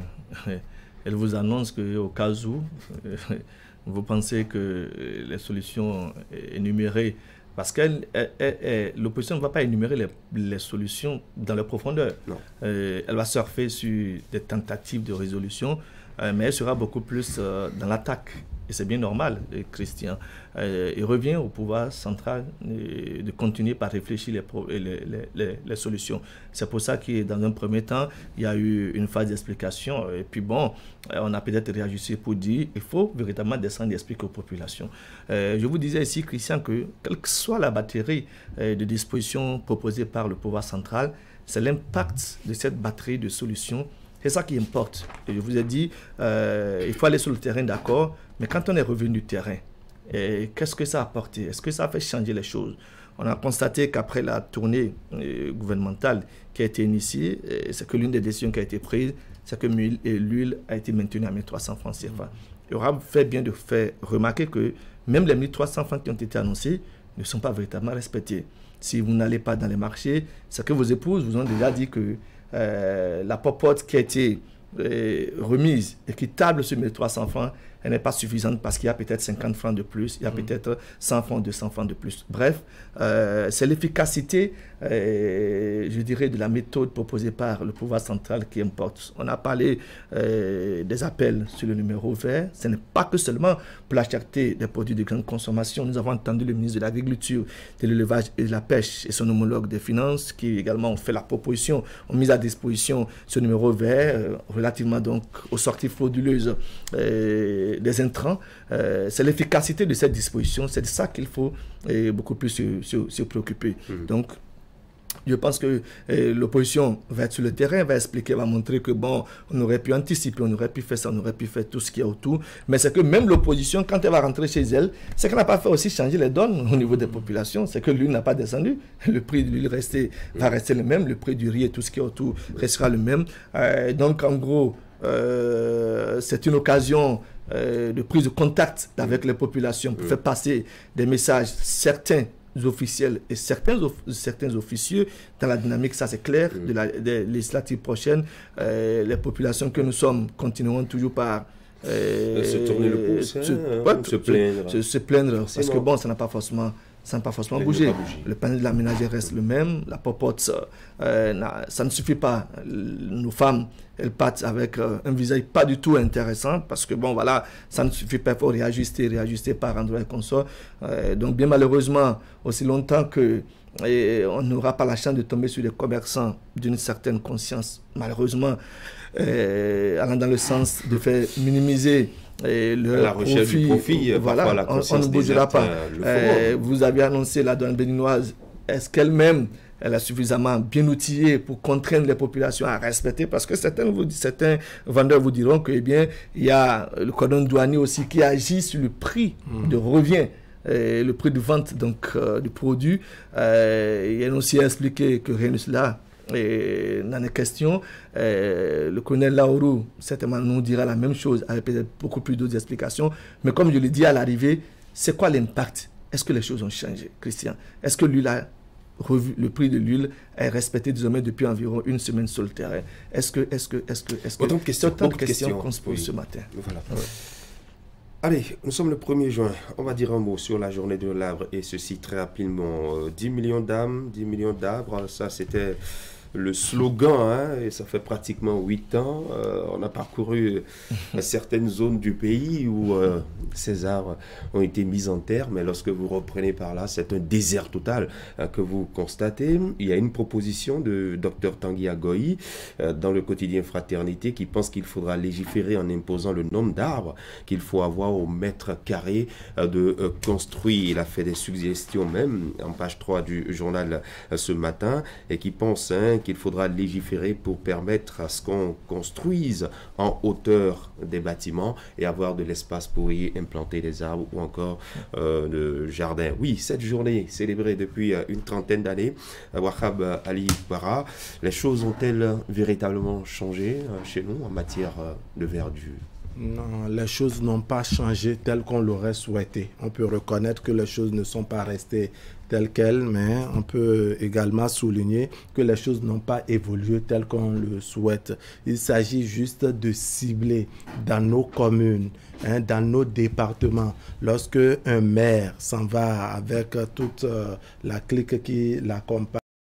Speaker 27: elle vous annonce qu'au cas où vous pensez que les solutions énumérées, parce que l'opposition ne va pas énumérer les, les solutions dans leur profondeur. Euh, elle va surfer sur des tentatives de résolution, euh, mais elle sera beaucoup plus euh, dans l'attaque et c'est bien normal, Christian. Euh, il revient au pouvoir central euh, de continuer par réfléchir les, pro, les, les, les, les solutions. C'est pour ça que dans un premier temps, il y a eu une phase d'explication. Et puis bon, on a peut-être réagi pour dire qu'il faut véritablement descendre et expliquer aux populations. Euh, je vous disais ici, Christian, que quelle que soit la batterie euh, de dispositions proposées par le pouvoir central, c'est l'impact de cette batterie de solutions. C'est ça qui importe. Et je vous ai dit, euh, il faut aller sur le terrain, d'accord, mais quand on est revenu du terrain, qu'est-ce que ça a apporté? Est-ce que ça a fait changer les choses? On a constaté qu'après la tournée euh, gouvernementale qui a été initiée, c'est que l'une des décisions qui a été prise, c'est que l'huile a été maintenue à mille trois cents francs C F A. Il aura fait bien de faire remarquer que même les mille trois cents francs qui ont été annoncés ne sont pas véritablement respectés. Si vous n'allez pas dans les marchés, c'est que vos épouses vous ont déjà dit que Euh, la popote qui a été euh, remise équitable sur mille trois cents francs, elle n'est pas suffisante parce qu'il y a peut-être cinquante francs de plus, il y a mmh. peut-être cent francs, deux cents francs de plus. Bref, euh, c'est l'efficacité, euh, je dirais, de la méthode proposée par le pouvoir central qui importe. On a parlé euh, des appels sur le numéro vert. Ce n'est pas que seulement pour la cherté des produits de grande consommation. Nous avons entendu le ministre de l'Agriculture, de l'Élevage et de la Pêche et son homologue des Finances qui également ont fait la proposition, ont mis à disposition ce numéro vert euh, relativement donc aux sorties frauduleuses euh, des intrants. Euh, c'est l'efficacité de cette disposition, c'est de ça qu'il faut euh, beaucoup plus se, se, se préoccuper. Mmh. Donc, je pense que euh, l'opposition va être sur le terrain, va expliquer, va montrer que bon, on aurait pu anticiper, on aurait pu faire ça, on aurait pu faire tout ce qu'il y a autour. Mais c'est que même l'opposition, quand elle va rentrer chez elle, c'est qu'elle n'a pas fait aussi changer les donnes au niveau des populations. C'est que l'huile n'a pas descendu. Le prix de l'huile va rester le même, le prix du riz et tout ce qui est autour restera le même. Euh, donc en gros, euh, c'est une occasion euh, de prise de contact avec les populations pour faire passer des messages certains officiels et certains, of certains officieux dans la dynamique, ça c'est clair, mmh. de la des législatives prochaines. Euh, les populations que nous sommes continueront toujours par euh,
Speaker 1: se tourner le pouce, hein,
Speaker 27: se,
Speaker 1: ouais, se plaindre.
Speaker 27: Se, se plaindre parce bon. que bon, ça n'a pas forcément ça n'a pas forcément bougé. Pas le panel de la ménagère reste le même, la popote, euh, ça ne suffit pas. Nos femmes, elles partent avec euh, un visage pas du tout intéressant parce que bon voilà, ça ne suffit pas, il faut réajuster, réajuster par endroit et consort. Euh, donc bien malheureusement, aussi longtemps que et on n'aura pas la chance de tomber sur des commerçants d'une certaine conscience, malheureusement, euh, allant dans le sens de faire minimiser et le
Speaker 1: la recherche profit, du profit,
Speaker 27: voilà,
Speaker 1: la
Speaker 27: on, on ne bougera pas. Euh, vous avez annoncé la douane béninoise, est-ce qu'elle-même elle est suffisamment bien outillée pour contraindre les populations à respecter, parce que certains, vous, certains vendeurs vous diront que, eh bien, il y a le cordon douanier aussi qui agit sur le prix mmh. de revient. Et le prix de vente donc, euh, du produit. Euh, il a aussi expliqué que rien de cela n'en est question. Euh, le colonel Laourou, certainement, nous dira la même chose, avec peut-être beaucoup plus d'autres explications. Mais comme je l'ai dit à l'arrivée, c'est quoi l'impact? Est-ce que les choses ont changé, Christian? Est-ce que l'huile a revu, le prix de l'huile est respecté désormais depuis environ une semaine sur le terrain? Est-ce que, est-ce que, est-ce que, est-ce que...
Speaker 1: Autant de questions,
Speaker 27: autant de questions,
Speaker 1: questions
Speaker 27: qu'on se pose
Speaker 1: oui.
Speaker 27: ce matin.
Speaker 1: Voilà. Ouais. Allez, nous sommes le premier juin. On va dire un mot sur la journée de l'arbre et ceci très rapidement. Euh, dix millions d'âmes, dix millions d'arbres, ça c'était le slogan, hein, et ça fait pratiquement huit ans. Euh, on a parcouru certaines zones du pays où euh, ces arbres ont été mis en terre, mais lorsque vous reprenez par là, c'est un désert total euh, que vous constatez. Il y a une proposition de Dr Tanguy Agoy euh, dans le quotidien Fraternité qui pense qu'il faudra légiférer en imposant le nombre d'arbres qu'il faut avoir au mètre carré euh, de euh, construit. Il a fait des suggestions même en page trois du journal euh, ce matin et qui pense hein, qu'il faudra légiférer pour permettre à ce qu'on construise en hauteur des bâtiments et avoir de l'espace pour y implanter des arbres ou encore euh, de jardins. Oui, cette journée célébrée depuis euh, une trentaine d'années, Wahab Ali Bara, les choses ont-elles véritablement changé euh, chez nous en matière euh, de verdure?
Speaker 15: Non, les choses n'ont pas changé telles qu'on l'aurait souhaité. On peut reconnaître que les choses ne sont pas restées telles quelles, mais on peut également souligner que les choses n'ont pas évolué telles qu'on le souhaite. Il s'agit juste de cibler dans nos communes, hein, dans nos départements. Lorsque un maire s'en va avec toute euh, la clique qui l'accompagne,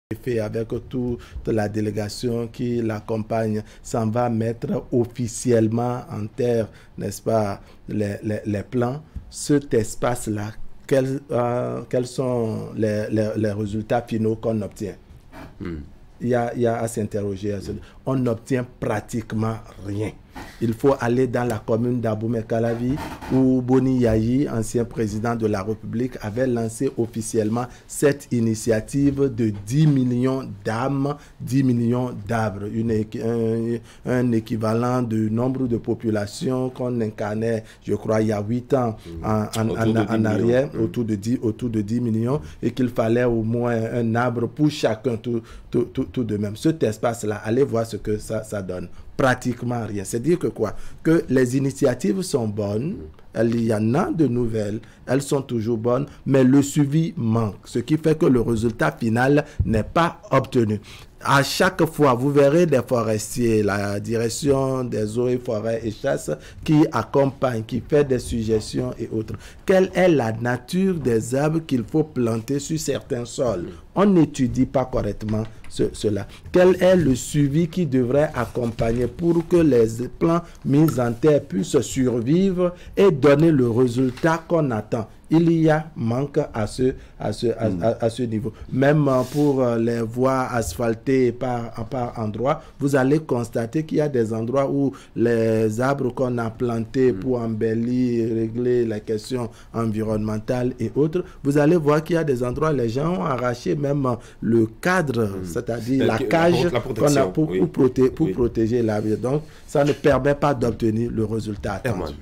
Speaker 15: fait avec toute la délégation qui l'accompagne, s'en va mettre officiellement en terre, n'est-ce pas, les, les, les plans. Cet espace-là, quels, euh, quels sont les, les, les résultats finaux qu'on obtient? Mm. Il y a, il y a à s'interroger. On n'obtient pratiquement rien. Il faut aller dans la commune d'Abomey-Calavi où Boni Yayi, ancien président de la République, avait lancé officiellement cette initiative de dix millions d'âmes, dix millions d'arbres, un, un équivalent du nombre de populations qu'on incarnait, je crois, il y a huit ans en, en, en, en arrière, mmh. autour, de dix, autour de dix millions, et qu'il fallait au moins un arbre pour chacun, tout, tout, tout, tout de même. Cet espace-là, allez voir ce que ça, ça donne. Pratiquement rien. C'est dire que quoi? Que les initiatives sont bonnes, il y en a de nouvelles, elles sont toujours bonnes, mais le suivi manque, ce qui fait que le résultat final n'est pas obtenu. À chaque fois, vous verrez des forestiers, la direction des eaux et forêts et chasse qui accompagne, qui fait des suggestions et autres. Quelle est la nature des arbres qu'il faut planter sur certains sols? On n'étudie pas correctement ce, cela. Quel est le suivi qui devrait accompagner pour que les plants mis en terre puissent survivre et donner le résultat qu'on attend? Il y a manque à ce, à ce, à, à, à ce niveau. Même pour les voies asphaltées par, par endroits, vous allez constater qu'il y a des endroits où les arbres qu'on a plantés pour embellir, régler les questions environnementales et autres, vous allez voir qu'il y a des endroits où les gens ont arraché même le cadre, mmh. c'est-à-dire la cage la qu'on a pour, oui. pour, proté pour oui. protéger l'arbre. Donc, ça ne permet pas d'obtenir le résultat attendu.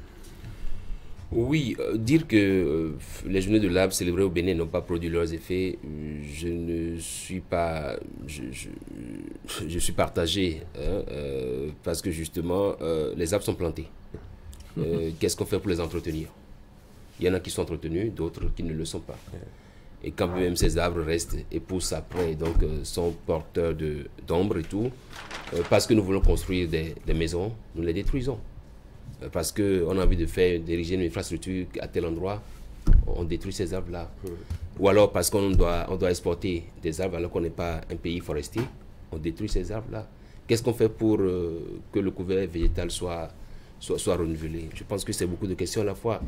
Speaker 8: Oui, euh, dire que euh, les journées de l'arbre célébrées au Bénin n'ont pas produit leurs effets, je ne suis pas, je, je, je suis partagé, hein, euh, parce que justement, euh, les arbres sont plantés. Euh, Qu'est-ce qu'on fait pour les entretenir? Il y en a qui sont entretenus, d'autres qui ne le sont pas. Et quand même ces arbres restent et poussent après, donc euh, sont porteurs de, d'ombre et tout, euh, parce que nous voulons construire des, des maisons, nous les détruisons. Parce qu'on a envie de faire, d'ériger une infrastructure à tel endroit, on détruit ces arbres-là. Mmh. Ou alors parce qu'on doit, on doit exporter des arbres alors qu'on n'est pas un pays forestier, on détruit ces arbres-là. Qu'est-ce qu'on fait pour euh, que le couvert végétal soit, soit, soit renouvelé? Je pense que c'est beaucoup de questions à la fois.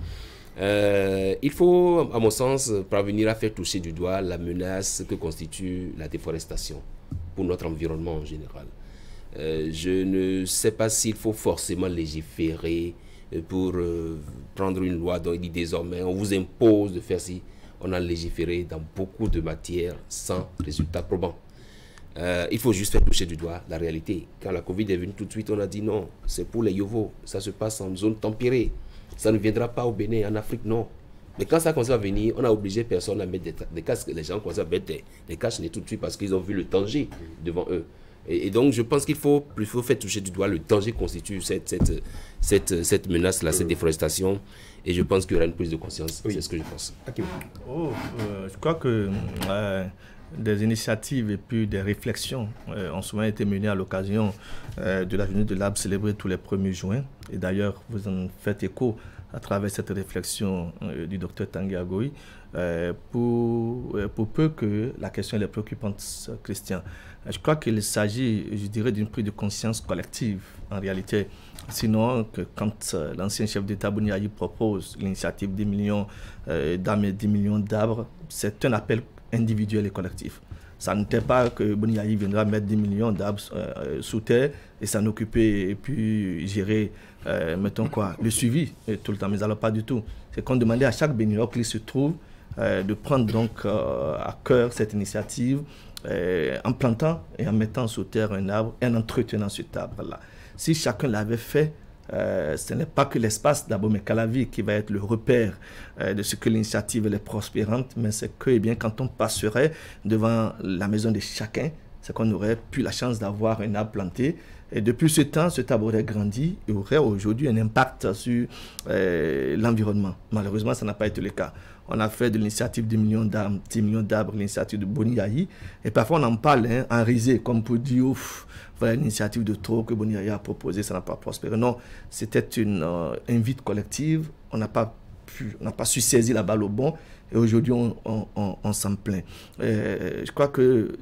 Speaker 8: Euh, il faut, à mon sens, parvenir à faire toucher du doigt la menace que constitue la déforestation pour notre environnement en général. Euh, je ne sais pas s'il faut forcément légiférer pour euh, prendre une loi dont il dit désormais on vous impose de faire ci. On a légiféré dans beaucoup de matières sans résultat probant. Euh, il faut juste faire toucher du doigt la réalité. Quand la Covid est venue tout de suite, on a dit non, c'est pour les Yovo, ça se passe en zone tempérée. Ça ne viendra pas au Bénin, en Afrique, non. Mais quand ça commence à venir, on a obligé personne à mettre des, des casques. Les gens commencent à mettre des, des casques tout de suite parce qu'ils ont vu le danger devant eux. Et, et donc, je pense qu'il faut, il faut faire toucher du doigt le danger constitue cette, cette, cette, cette menace-là, cette déforestation. Et je pense qu'il y aura une prise de conscience. Oui. C'est ce que je pense. Okay.
Speaker 27: Oh, euh, je crois que euh, des initiatives et puis des réflexions euh, ont souvent été menées à l'occasion euh, de la journée de l'arbre célébrée tous les premiers juin. Et d'ailleurs, vous en faites écho à travers cette réflexion euh, du docteur Tanguy Agoï, euh, pour, euh, pour peu que la question est préoccupante, Christian. Je crois qu'il s'agit, je dirais, d'une prise de conscience collective, en réalité. Sinon, que quand euh, l'ancien chef d'État Boni Yayi propose l'initiative dix millions euh, d'âmes et dix millions d'arbres, c'est un appel individuel et collectif. Ça n'était pas que Boni Yayi viendra mettre dix millions d'arbres euh, sous terre et s'en occuper et puis gérer, euh, mettons quoi, le suivi et tout le temps. Mais alors pas du tout. C'est qu'on demandait à chaque béninois qui se trouve euh, de prendre donc euh, à cœur cette initiative euh, en plantant et en mettant sous terre un arbre et en entretenant cet arbre-là. Si chacun l'avait fait, Euh, ce n'est pas que l'espace d'Abomey-Calavi qui va être le repère euh, de ce que l'initiative est prospérante, mais c'est que eh bien, quand on passerait devant la maison de chacun, c'est qu'on aurait pu la chance d'avoir un arbre planté. Et depuis ce temps, cet arbre aurait grandi et aurait aujourd'hui un impact sur euh, l'environnement. Malheureusement, ça n'a pas été le cas. On a fait de l'initiative dix millions d'arbres, dix millions d'arbres, l'initiative de Boni Yayi. Et parfois, on en parle hein, en risée, comme pour dire, ouf, voilà l'initiative de trop que Boni Yayi a proposée, ça n'a pas prospéré. Non, c'était une euh, invite collective. On n'a pas pu, on n'a pas su saisir la balle au bon. Et aujourd'hui, on, on, on, on s'en plaint. Euh, je crois que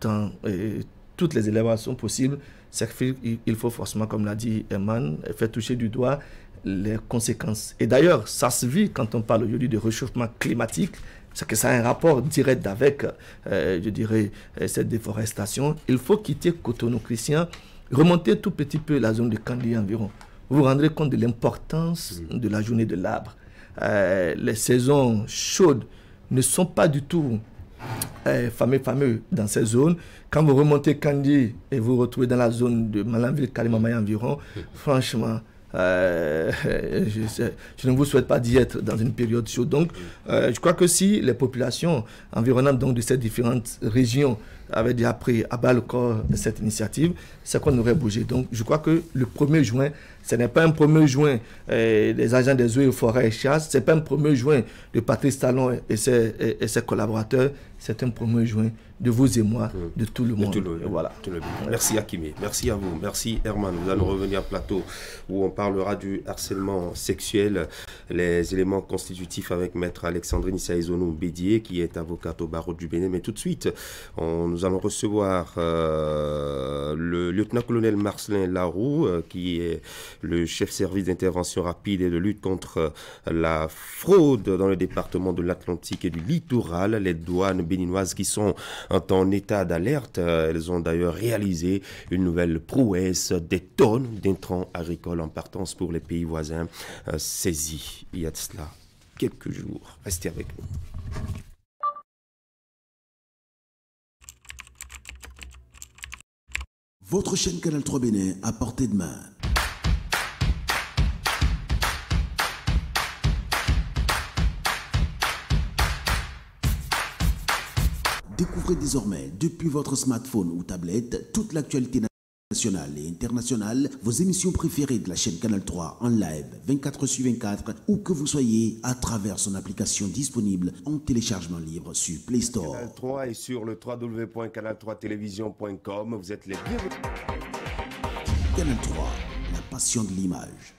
Speaker 27: temps et toutes les élévations possibles, c'est qu'il faut forcément, comme l'a dit Herman, faire toucher du doigt les conséquences. Et d'ailleurs, ça se vit quand on parle aujourd'hui de réchauffement climatique, c'est que ça a un rapport direct avec, euh, je dirais, cette déforestation. Il faut quitter Cotonou-Christian, remonter tout petit peu la zone de Kandi environ. Vous vous rendrez compte de l'importance de la journée de l'arbre. Euh, les saisons chaudes ne sont pas du tout euh, fameux, fameux dans ces zones. Quand vous remontez Kandi et vous vous retrouvez dans la zone de Malanville, Kalimamaï environ, franchement, Euh, je, sais, je ne vous souhaite pas d'y être dans une période chaude. Donc, euh, je crois que si les populations environnantes donc, de ces différentes régions avaient déjà pris à bas le corps de cette initiative, c'est qu'on aurait bougé. Donc, je crois que le premier juin, ce n'est pas un premier juin euh, des agents des eaux et forêts et chasse, ce n'est pas un premier juin de Patrice Talon et ses, et, et ses collaborateurs, c'est un premier juin de vous et moi, de tout le monde.
Speaker 1: Tout le,
Speaker 27: voilà.
Speaker 1: Tout le merci Hakimi, merci à vous, merci Herman. Nous allons revenir à plateau où on parlera du harcèlement sexuel, les éléments constitutifs avec maître Alexandrine Saïzonou Bédier qui est avocate au barreau du Bénin. Mais tout de suite, on, nous allons recevoir euh, le lieutenant-colonel Marcelin Laroux euh, qui est le chef service d'intervention rapide et de lutte contre la fraude dans le département de l'Atlantique et du littoral. Les douanes béninoises qui sont en état d'alerte. Elles ont d'ailleurs réalisé une nouvelle prouesse, des tonnes d'intrants agricoles en partance pour les pays voisins euh, saisis il y a de cela quelques jours. Restez avec nous.
Speaker 7: Votre chaîne Canal trois Bénin à portée de main. Découvrez désormais depuis votre smartphone ou tablette toute l'actualité nationale et internationale, vos émissions préférées de la chaîne Canal trois en live vingt-quatre sur vingt-quatre, où que vous soyez, à travers son application disponible en téléchargement libre sur Play Store.
Speaker 1: Canal trois et sur le w w w point canal trois télévision point com, vous êtes les bienvenus.
Speaker 7: Canal trois, la passion de l'image.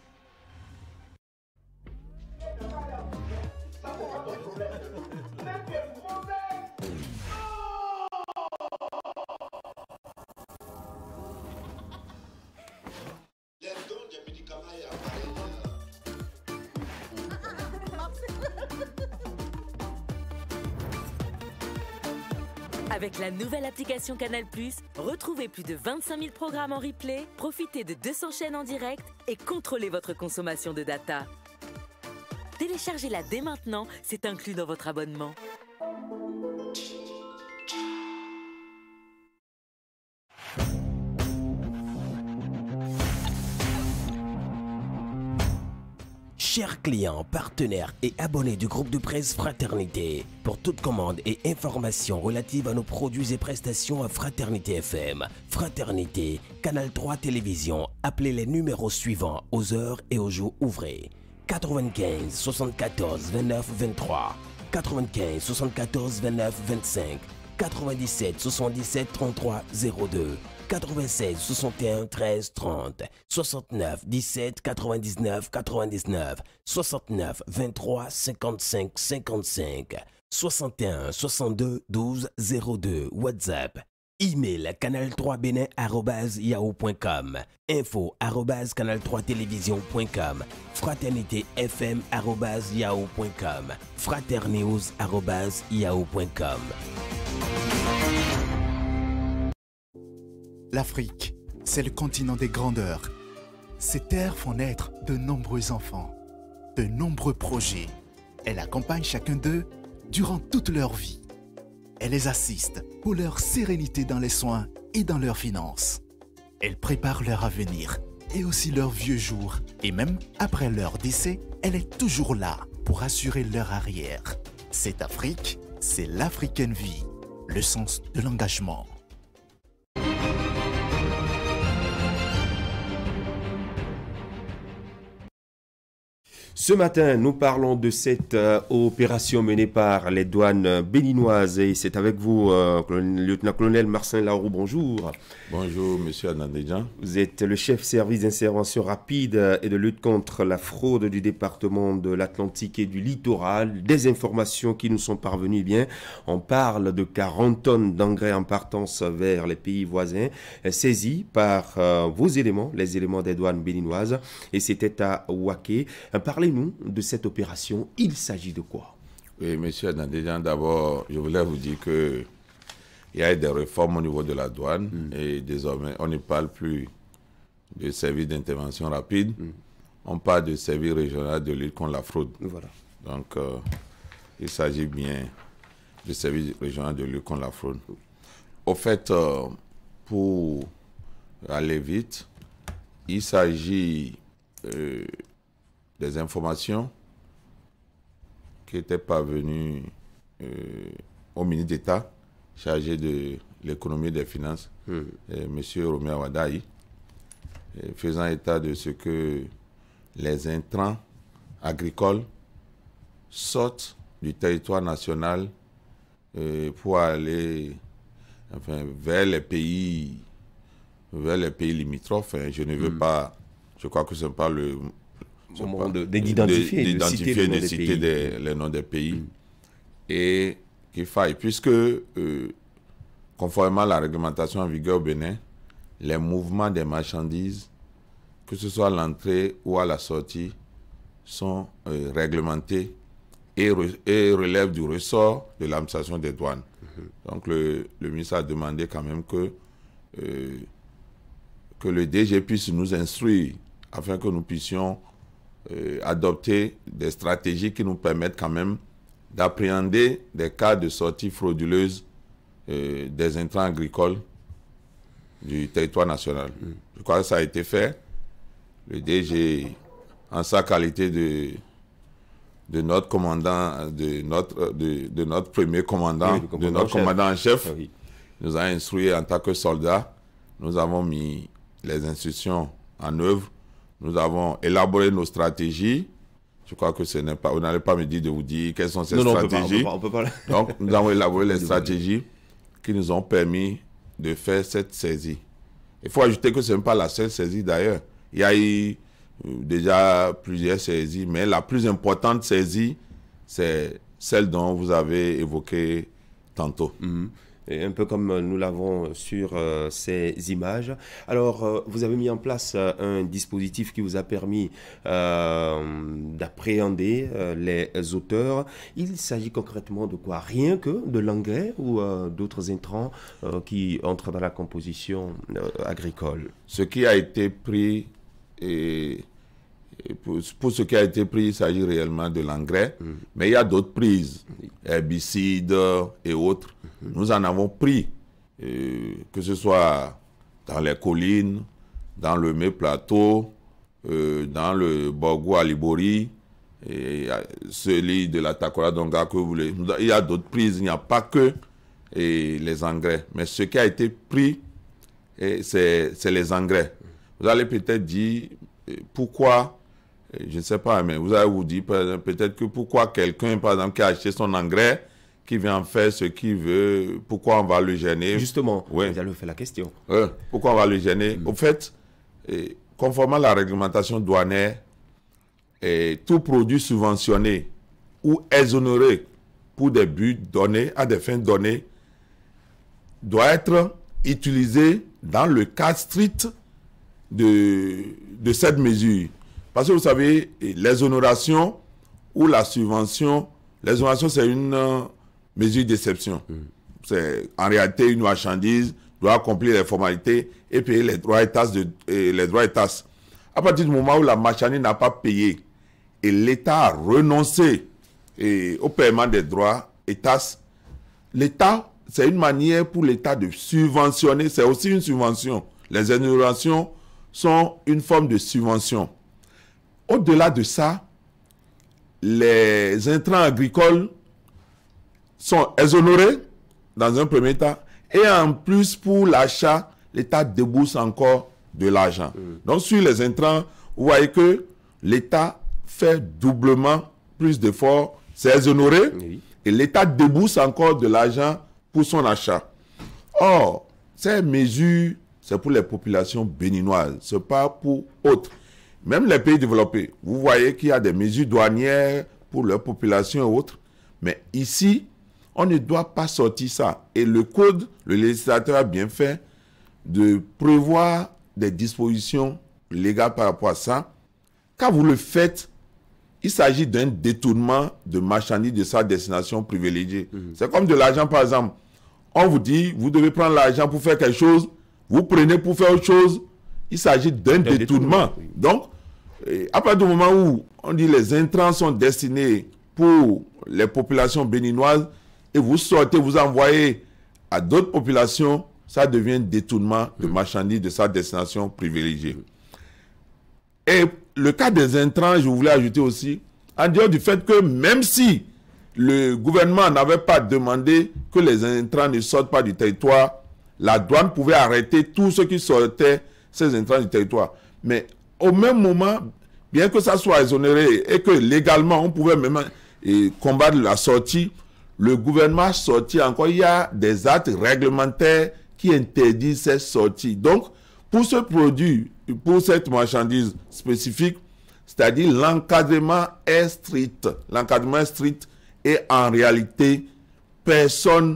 Speaker 9: Avec la nouvelle application Canal plus, retrouvez plus de vingt-cinq mille programmes en replay, profitez de deux cents chaînes en direct et contrôlez votre consommation de data. Téléchargez-la dès maintenant, c'est inclus dans votre abonnement.
Speaker 10: Chers clients, partenaires et abonnés du groupe de presse Fraternité, pour toute commande et information relative à nos produits et prestations à Fraternité F M, Fraternité, Canal trois Télévision, appelez les numéros suivants aux heures et aux jours ouvrés. quatre-vingt-quinze soixante-quatorze vingt-neuf vingt-trois, quatre-vingt-quinze soixante-quatorze vingt-neuf vingt-cinq, quatre-vingt-dix-sept soixante-dix-sept trente-trois zéro deux, quatre-vingt-seize soixante et un treize trente, soixante-neuf dix-sept quatre-vingt-dix-neuf quatre-vingt-dix-neuf, soixante-neuf vingt-trois cinquante-cinq cinquante-cinq, soixante et un soixante-deux douze zéro deux, WhatsApp, email canal trois bénin arobase yahoo point com, info arobase canal trois télévision point com, fraternité fm arobase yahoo point com, fraternews arobase yahoo point com.
Speaker 11: L'Afrique, c'est le continent des grandeurs. Ces terres font naître de nombreux enfants, de nombreux projets. Elle accompagne chacun d'eux durant toute leur vie. Elle les assiste pour leur sérénité dans les soins et dans leurs finances. Elle prépare leur avenir et aussi leurs vieux jours. Et même après leur décès, elle est toujours là pour assurer leur arrière. Cette Afrique, c'est l'Africaine Vie, le sens de l'engagement.
Speaker 1: Ce matin, nous parlons de cette euh, opération menée par les douanes béninoises et c'est avec vous, euh, le lieutenant-colonel Marcin Laroux, bonjour.
Speaker 16: Bonjour, monsieur Anandéjan.
Speaker 1: Vous êtes le chef service d'intervention rapide et de lutte contre la fraude du département de l'Atlantique et du littoral. Des informations qui nous sont parvenues, bien. On parle de quarante tonnes d'engrais en partance vers les pays voisins, saisis par euh, vos éléments, les éléments des douanes béninoises, et c'était à Ouaké. Parlez-nous de cette opération. Il s'agit de quoi?
Speaker 16: Oui, monsieur Anandéjan, d'abord, je voulais vous dire que il y a des réformes au niveau de la douane mm. et désormais, on ne parle plus de service d'intervention rapide, mm. on parle de service régional de lutte contre la fraude.
Speaker 1: Voilà.
Speaker 16: Donc, euh, il s'agit bien de service régional de lutte contre la fraude. Au fait, euh, pour aller vite, il s'agit euh, des informations qui étaient parvenues euh, au ministre d'État chargé de l'économie et des finances, mmh. M. Romer Wadaï, faisant état de ce que les intrants agricoles sortent du territoire national euh, pour aller enfin, vers les pays vers les pays limitrophes. Hein. Je ne veux mmh. pas, je crois que ce n'est pas le
Speaker 1: moment d'identifier,
Speaker 16: de, de, de, de, de citer des, les noms des pays. Mmh. Et qu'il faille, puisque, euh, conformément à la réglementation en vigueur au Bénin, les mouvements des marchandises, que ce soit à l'entrée ou à la sortie, sont euh, réglementés et, re, et relèvent du ressort de l'administration des douanes. Mm-hmm. Donc, le, le ministre a demandé quand même que, euh, que le D G puisse nous instruire afin que nous puissions euh, adopter des stratégies qui nous permettent quand même d'appréhender des cas de sortie frauduleuse euh, des intrants agricoles du territoire national. Mm. Je crois que ça a été fait. Le D G, en sa qualité de, de notre commandant, de notre, de, de notre premier commandant, oui, de notre commandant en chef, ah, oui. nous a instruit en tant que soldats. Nous avons mis les instructions en œuvre. Nous avons élaboré nos stratégies. Je crois que ce n'est pas, vous n'allez pas me dire de vous dire quelles sont ces non, stratégies. Non, on peut pas, on peut pas. Donc, nous avons élaboré les stratégies qui nous ont permis de faire cette saisie. Il faut ajouter que ce n'est pas la seule saisie d'ailleurs. Il y a eu déjà plusieurs saisies, mais la plus importante saisie, c'est celle dont vous avez évoqué tantôt.
Speaker 1: Mm-hmm. Et un peu comme nous l'avons sur euh, ces images. Alors, euh, vous avez mis en place euh, un dispositif qui vous a permis euh, d'appréhender euh, les auteurs. Il s'agit concrètement de quoi? Rien que de l'engrais ou euh, d'autres intrants euh, qui entrent dans la composition euh, agricole?
Speaker 16: Ce qui a été pris, et, et pour, pour ce qui a été pris, il s'agit réellement de l'engrais. Mmh. Mais il y a d'autres prises, herbicides et autres. Mmh. Nous en avons pris, euh, que ce soit dans les collines, dans le Mé-Plateau, euh, dans le Borgo Alibori, et celui de la Takora Donga que vous voulez. Il y a d'autres prises, il n'y a pas que et les engrais. Mais ce qui a été pris, c'est les engrais. Vous allez peut-être dire pourquoi, je ne sais pas, mais vous allez vous dire peut-être que pourquoi quelqu'un, par exemple, qui a acheté son engrais, qui vient en faire ce qu'il veut, pourquoi on va le gêner?
Speaker 1: Justement, ouais. Vous allez faire la question.
Speaker 16: Ouais. Pourquoi on va le gêner? Mm. Au fait, eh, conformément à la réglementation douanière, eh, tout produit subventionné ou exonéré pour des buts donnés, à des fins données, doit être utilisé dans le cadre strict de, de cette mesure. Parce que vous savez, l'exonération ou la subvention, l'exonération c'est une euh, mesure d'exception. Mm. C'est en réalité une marchandise doit accomplir les formalités et payer les droits et tasses. De, et les droits et tasses. À partir du moment où la marchandise n'a pas payé et l'État a renoncé et, au paiement des droits et tasses, l'État, c'est une manière pour l'État de subventionner, c'est aussi une subvention. Les exonérations sont une forme de subvention. Au-delà de ça, les intrants agricoles sont exonérés dans un premier temps et en plus pour l'achat, l'État débourse encore de l'argent. Mm. Donc sur les intrants, vous voyez que l'État fait doublement plus d'efforts, c'est exonéré, oui. Et l'État débourse encore de l'argent pour son achat. Or, ces mesures, c'est pour les populations béninoises, ce n'est pas pour autres. Même les pays développés, vous voyez qu'il y a des mesures douanières pour leur population et autres, mais ici, on ne doit pas sortir ça. Et le code, le législateur a bien fait de prévoir des dispositions légales par rapport à ça. Quand vous le faites, il s'agit d'un détournement de marchandises de sa destination privilégiée. Mmh. C'est comme de l'argent, par exemple. On vous dit, vous devez prendre l'argent pour faire quelque chose, vous prenez pour faire autre chose. Il s'agit d'un détournement. détournement. Oui. Donc, à partir du moment où on dit les intrants sont destinés pour les populations béninoises, et vous sortez, vous envoyez à d'autres populations, ça devient détournement de marchandises de sa destination privilégiée. Et le cas des intrants, je voulais ajouter aussi, en dehors du fait que même si le gouvernement n'avait pas demandé que les intrants ne sortent pas du territoire, la douane pouvait arrêter tous ceux qui sortaient ces intrants du territoire. Mais au même moment, bien que ça soit exonéré et que légalement on pouvait même et, combattre la sortie, le gouvernement a sorti encore, il y a des actes réglementaires qui interdisent cette sortie. Donc, pour ce produit, pour cette marchandise spécifique, c'est-à-dire l'encadrement est strict. L'encadrement est strict et en réalité, personne,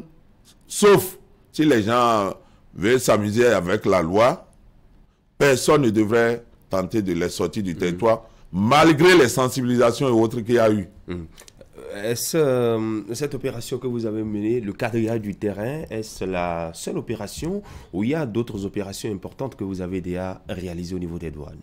Speaker 16: sauf si les gens veulent s'amuser avec la loi, personne ne devrait tenter de les sortir du mmh. territoire, malgré les sensibilisations et autres qu'il y a eu.
Speaker 1: Mmh. Est-ce euh, cette opération que vous avez menée, le quadrillage du terrain, est-ce la seule opération ou il y a d'autres opérations importantes que vous avez déjà réalisées au niveau des douanes?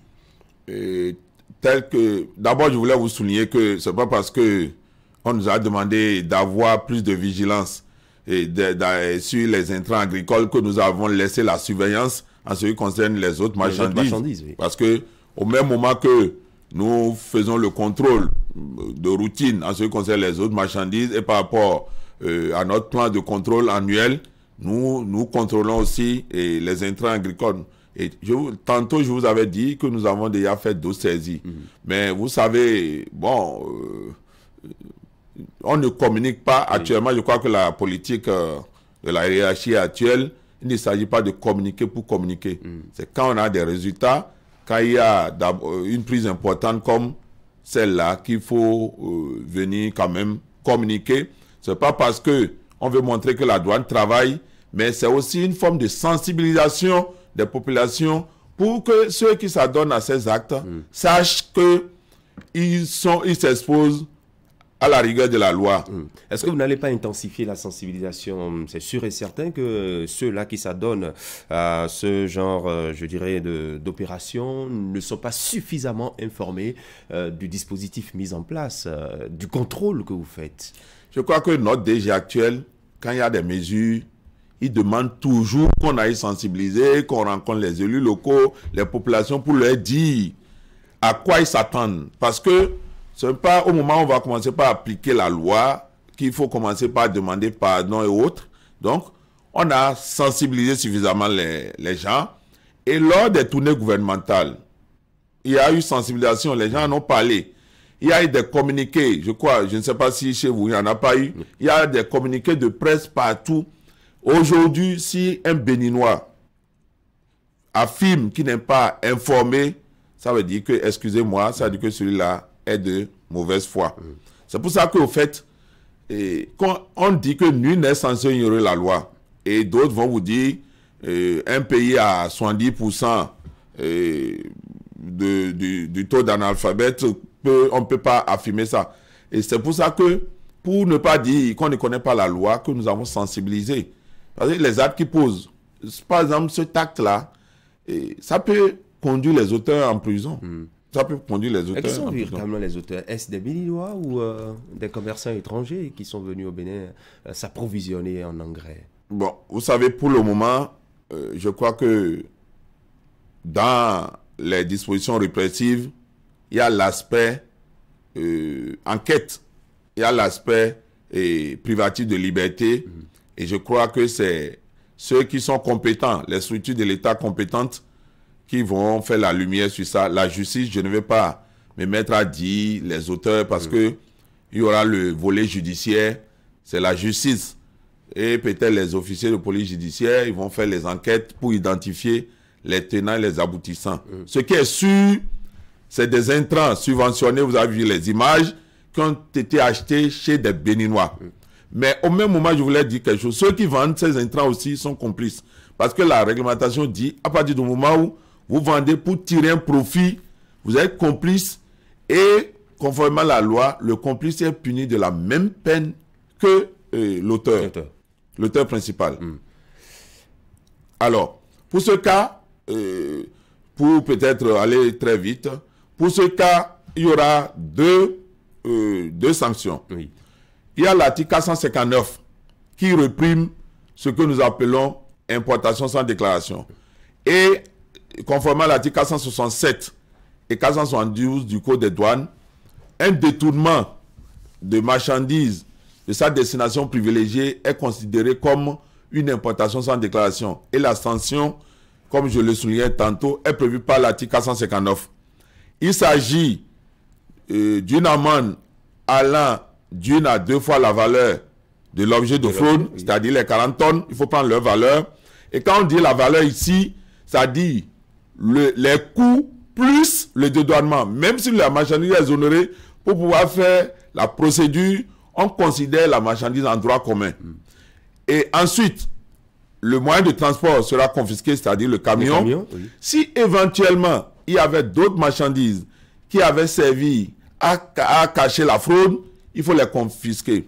Speaker 16: Et, tel que, d'abord, je voulais vous souligner que ce n'est pas parce que on nous a demandé d'avoir plus de vigilance et de, de, sur les intrants agricoles que nous avons laissé la surveillance en ce qui concerne les autres marchandises. Les autres marchandises oui. Parce que au même moment que nous faisons le contrôle de routine en ce qui concerne les autres marchandises et par rapport euh, à notre plan de contrôle annuel, nous, nous contrôlons aussi et les intrants agricoles. Et je, tantôt, je vous avais dit que nous avons déjà fait deux saisies. Mmh. Mais vous savez, bon, euh, on ne communique pas oui. actuellement. Je crois que la politique euh, de la hiérarchie actuelle, il ne s'agit pas de communiquer pour communiquer. Mmh. C'est quand on a des résultats, quand il y a une prise importante comme celle-là qu'il faut euh, venir quand même communiquer. Ce n'est pas parce qu'on veut montrer que la douane travaille, mais c'est aussi une forme de sensibilisation des populations pour que ceux qui s'adonnent à ces actes mmh. sachent qu'ils ils s'exposent à la rigueur de la loi.
Speaker 1: Mmh. Est-ce que vous n'allez pas intensifier la sensibilisation? C'est sûr et certain que ceux-là qui s'adonnent à ce genre, euh, je dirais, d'opération ne sont pas suffisamment informés euh, du dispositif mis en place, euh, du contrôle que vous faites.
Speaker 16: Je crois que notre D G actuel, quand il y a des mesures, il demande toujours qu'on aille sensibiliser, qu'on rencontre les élus locaux, les populations pour leur dire à quoi ils s'attendent. Parce que ce n'est pas au moment où on va commencer par appliquer la loi qu'il faut commencer par demander pardon et autres. Donc, on a sensibilisé suffisamment les, les gens. Et lors des tournées gouvernementales, il y a eu sensibilisation, les gens en ont parlé. Il y a eu des communiqués, je crois, je ne sais pas si chez vous, il n'y en a pas eu. Il y a des communiqués de presse partout. Aujourd'hui, si un Béninois affirme qu'il n'est pas informé, ça veut dire que, excusez-moi, ça veut dire que celui-là est de mauvaise foi. Mmh. C'est pour ça qu'au fait, et, quand on dit que nul n'est censé ignorer la loi, et d'autres vont vous dire euh, un pays à soixante-dix pour cent euh, de, du, du taux d'analphabète, on ne peut pas affirmer ça. Et c'est pour ça que, pour ne pas dire qu'on ne connaît pas la loi, que nous avons sensibilisé. Parce que les actes qui posent, par exemple, cet acte-là, ça peut conduire les auteurs en prison. Mmh. Ça peut conduire les auteurs.
Speaker 1: Et qui sont véritablement les auteurs? Est-ce des Béninois ou euh, des commerçants étrangers qui sont venus au Bénin euh, s'approvisionner en engrais?
Speaker 16: Bon, vous savez, pour le moment, euh, je crois que dans les dispositions répressives, il y a l'aspect euh, enquête, il y a l'aspect euh, privatif de liberté, mmh. et je crois que c'est ceux qui sont compétents, les structures de l'État compétentes, qui vont faire la lumière sur ça. La justice, je ne vais pas mais Maître a dit les auteurs parce que il y aura le volet judiciaire, c'est la justice. Et peut-être les officiers de police judiciaire, ils vont faire les enquêtes pour identifier les tenants et les aboutissants. Mm. Ce qui est sûr, c'est des intrants subventionnés, vous avez vu les images, qui ont été achetés chez des Béninois. Mm. Mais au même moment, je voulais dire quelque chose. Ceux qui vendent ces intrants aussi sont complices. Parce que la réglementation dit, à partir du moment où vous vendez pour tirer un profit, vous êtes complice et, conformément à la loi, le complice est puni de la même peine que euh, l'auteur, l'auteur principal. Mm. Alors, pour ce cas, euh, pour peut-être aller très vite, pour ce cas, il y aura deux, euh, deux sanctions. Oui. Il y a l'article quatre cent cinquante-neuf qui réprime ce que nous appelons importation sans déclaration. Et conformément à l'article quatre cent soixante-sept et quatre cent soixante-douze du Code des douanes, un détournement de marchandises de sa destination privilégiée est considéré comme une importation sans déclaration. Et la sanction, comme je le soulignais tantôt, est prévue par l'article quatre cent cinquante-neuf. Il s'agit euh, d'une amende allant d'une à deux fois la valeur de l'objet de fraude, oui. C'est-à-dire les quarante tonnes, il faut prendre leur valeur. Et quand on dit la valeur ici, ça dit le, les coûts plus le dédouanement. Même si la marchandise est exonérée, pour pouvoir faire la procédure, on considère la marchandise en droit commun. Mm. Et ensuite, le moyen de transport sera confisqué, c'est-à-dire le camion. Le camion oui. Si éventuellement, il y avait d'autres marchandises qui avaient servi à, à cacher la fraude, il faut les confisquer.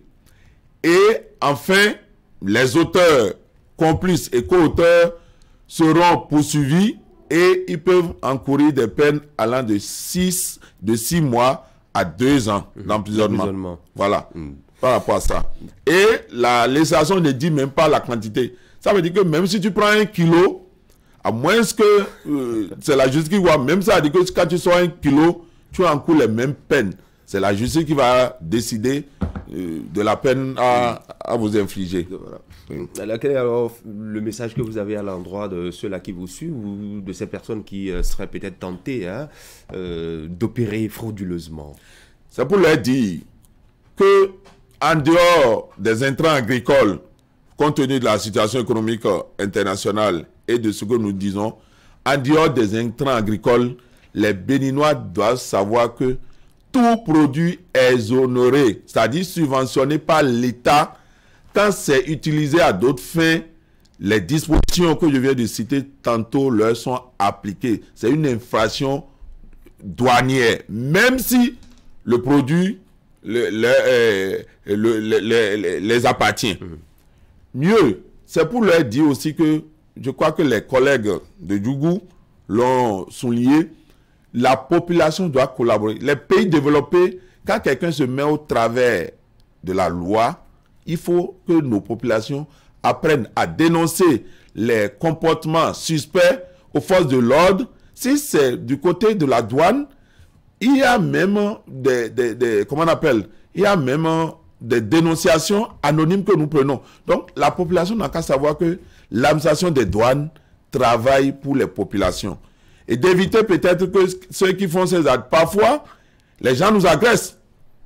Speaker 16: Et enfin, les auteurs, complices et co-auteurs seront poursuivis et ils peuvent encourir des peines allant de six mois à deux ans mmh. d'emprisonnement. Voilà, mmh. par rapport à ça. Et la législation ne dit même pas la quantité. Ça veut dire que même si tu prends un kilo, à moins que euh, c'est la justice qui voit, même ça veut dire que quand tu sors un kilo, tu encours les mêmes peines. C'est la justice qui va décider euh, de la peine à, à vous infliger.
Speaker 1: Voilà. Oui. Alors, quel est alors le message que vous avez à l'endroit de ceux-là qui vous suivent ou de ces personnes qui euh, seraient peut-être tentées hein, euh, d'opérer frauduleusement?
Speaker 16: C'est pour leur dire que en dehors des intrants agricoles, compte tenu de la situation économique internationale et de ce que nous disons, en dehors des intrants agricoles, les Béninois doivent savoir que tout produit exonéré, c'est-à-dire subventionné par l'État, quand c'est utilisé à d'autres fins, les dispositions que je viens de citer tantôt leur sont appliquées. C'est une infraction douanière, même si le produit le, le, euh, le, le, le, les appartient. Mmh. Mieux, c'est pour leur dire aussi que je crois que les collègues de Djougou l'ont souligné, la population doit collaborer. Les pays développés, quand quelqu'un se met au travers de la loi, il faut que nos populations apprennent à dénoncer les comportements suspects aux forces de l'ordre. Si c'est du côté de la douane, il y a même des, des, des comment on appelle, il y a même des dénonciations anonymes que nous prenons. Donc, la population n'a qu'à savoir que l'administration des douanes travaille pour les populations. Et d'éviter peut-être que ceux qui font ces actes, parfois, les gens nous agressent.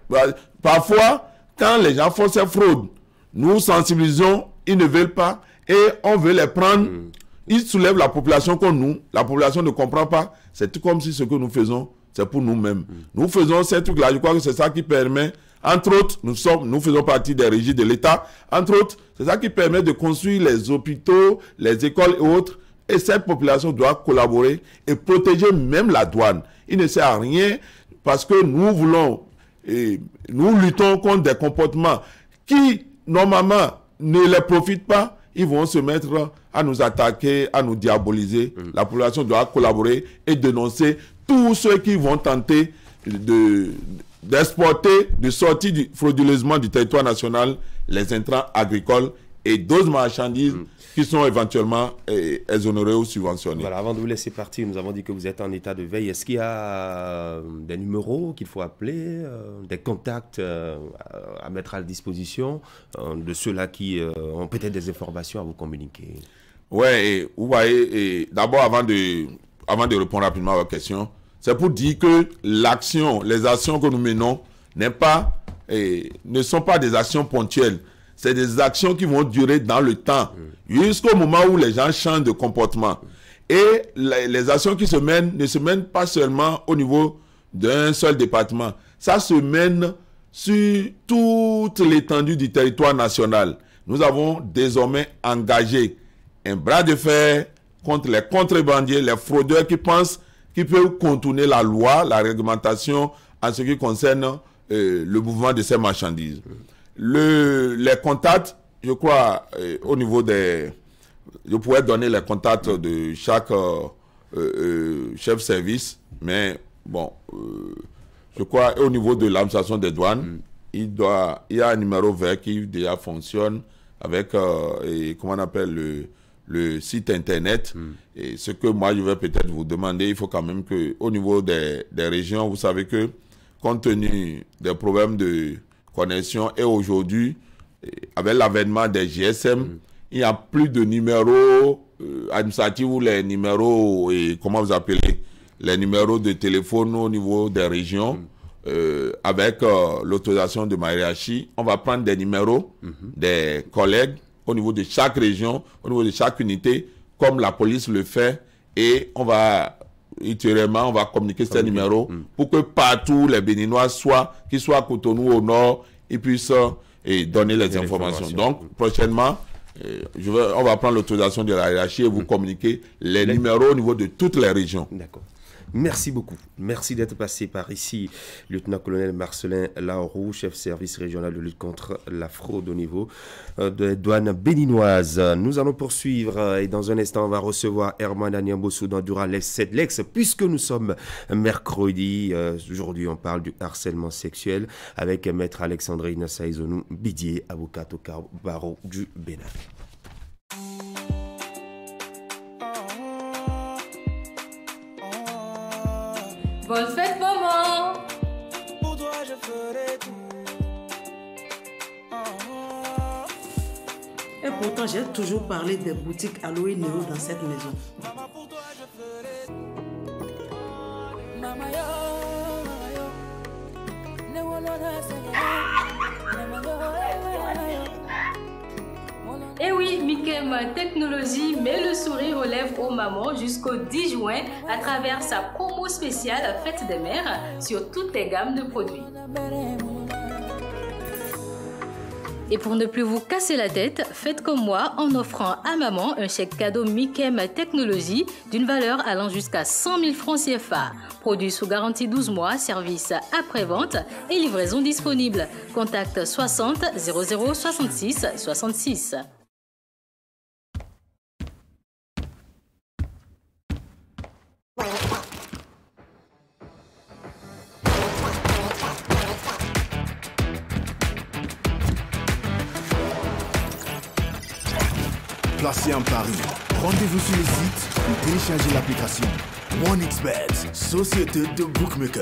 Speaker 16: Parfois, quand les gens font ces fraudes, nous sensibilisons, ils ne veulent pas, et on veut les prendre. Mm. Ils soulèvent la population comme nous. La population ne comprend pas. C'est tout comme si ce que nous faisons, c'est pour nous-mêmes. Mm. Nous faisons ces trucs-là. Je crois que c'est ça qui permet, entre autres, nous, sommes, nous faisons partie des régies de l'État. Entre autres, c'est ça qui permet de construire les hôpitaux, les écoles et autres. Et cette population doit collaborer et protéger même la douane. Il ne sert à rien parce que nous voulons, et nous luttons contre des comportements qui, normalement, ne les profitent pas. Ils vont se mettre à nous attaquer, à nous diaboliser. Mmh. La population doit collaborer et dénoncer tous ceux qui vont tenter de, d'exporter, de sortir du, frauduleusement du territoire national les intrants agricoles et d'autres marchandises mmh. qui sont éventuellement eh, exonérés ou subventionnés.
Speaker 1: Voilà, avant de vous laisser partir, nous avons dit que vous êtes en état de veille. Est-ce qu'il y a euh, des numéros qu'il faut appeler, euh, des contacts euh, à mettre à la disposition euh, de ceux-là qui euh, ont peut-être des informations à vous communiquer?
Speaker 16: Oui, vous voyez, d'abord, avant de, avant de répondre rapidement à votre question, C'est pour dire que l'action, les actions que nous menons n'est pas, eh, ne sont pas des actions ponctuelles. C'est des actions qui vont durer dans le temps, jusqu'au moment où les gens changent de comportement. Et les, les actions qui se mènent ne se mènent pas seulement au niveau d'un seul département. Ça se mène sur toute l'étendue du territoire national. Nous avons désormais engagé un bras de fer contre les contrebandiers, les fraudeurs qui pensent qu'ils peuvent contourner la loi, la réglementation en ce qui concerne euh, le mouvement de ces marchandises. Le, les contacts, je crois, euh, au niveau des... Je pourrais donner les contacts de chaque euh, euh, chef service, mais bon, euh, je crois au niveau de l'administration des douanes, mm. il, doit, il y a un numéro vert qui déjà fonctionne avec, euh, et, comment on appelle, le, le site internet. Mm. Et ce que moi, je vais peut-être vous demander, il faut quand même qu'au niveau des, des régions, vous savez que, compte tenu des problèmes de connexion, et aujourd'hui, avec l'avènement des G S M, mm. il n'y a plus de numéros euh, administratifs ou les numéros, et comment vous appelez, les numéros de téléphone au niveau des régions. Mm. Euh, avec euh, l'autorisation de ma hiérarchie, on va prendre des numéros mm-hmm. des collègues au niveau de chaque région, au niveau de chaque unité, comme la police le fait, et on va, ultérieurement, on va communiquer ces okay. numéros mm. pour que partout les Béninois soient, qu'ils soient à Cotonou au nord, ils puissent euh, et donner les informations. informations. Donc, mm. prochainement, euh, je vais, on va prendre l'autorisation de la hiérarchie et vous mm. communiquer les, les numéros au niveau de toutes les régions.
Speaker 1: D'accord. Merci beaucoup. Merci d'être passé par ici, lieutenant-colonel Marcelin Laoroux, chef service régional de lutte contre la fraude au niveau euh, des douanes béninoises. Nous allons poursuivre euh, et dans un instant, on va recevoir Herman Aniambossou dans Dura Lex Sedlex, puisque nous sommes mercredi. Euh, aujourd'hui, on parle du harcèlement sexuel avec maître Alexandrine Saïzonou Bidier, avocate au barreau du Bénin.
Speaker 12: Bonne fête, maman!
Speaker 13: Pour toi, je ferai tout.
Speaker 14: Et pourtant, j'ai toujours parlé des boutiques Aloe Nero dans cette maison.
Speaker 13: Maman, pour toi, je ferai tout. Maman, yo, maman, yo. Ne wanna dance again.
Speaker 12: Et oui, Mikem Technologie met le sourire aux lèvres aux mamans jusqu'au dix juin à travers sa promo spéciale Fête des Mères sur toutes les gammes de produits. Et pour ne plus vous casser la tête, faites comme moi en offrant à maman un chèque cadeau Mikem Technologie d'une valeur allant jusqu'à cent mille francs C F A. Produit sous garantie douze mois, service après-vente et livraison disponible. Contact soixante zéro zéro soixante-six soixante-six.
Speaker 26: Placé en Paris, rendez-vous sur le site ou téléchargez l'application OneXBet, société de bookmaker.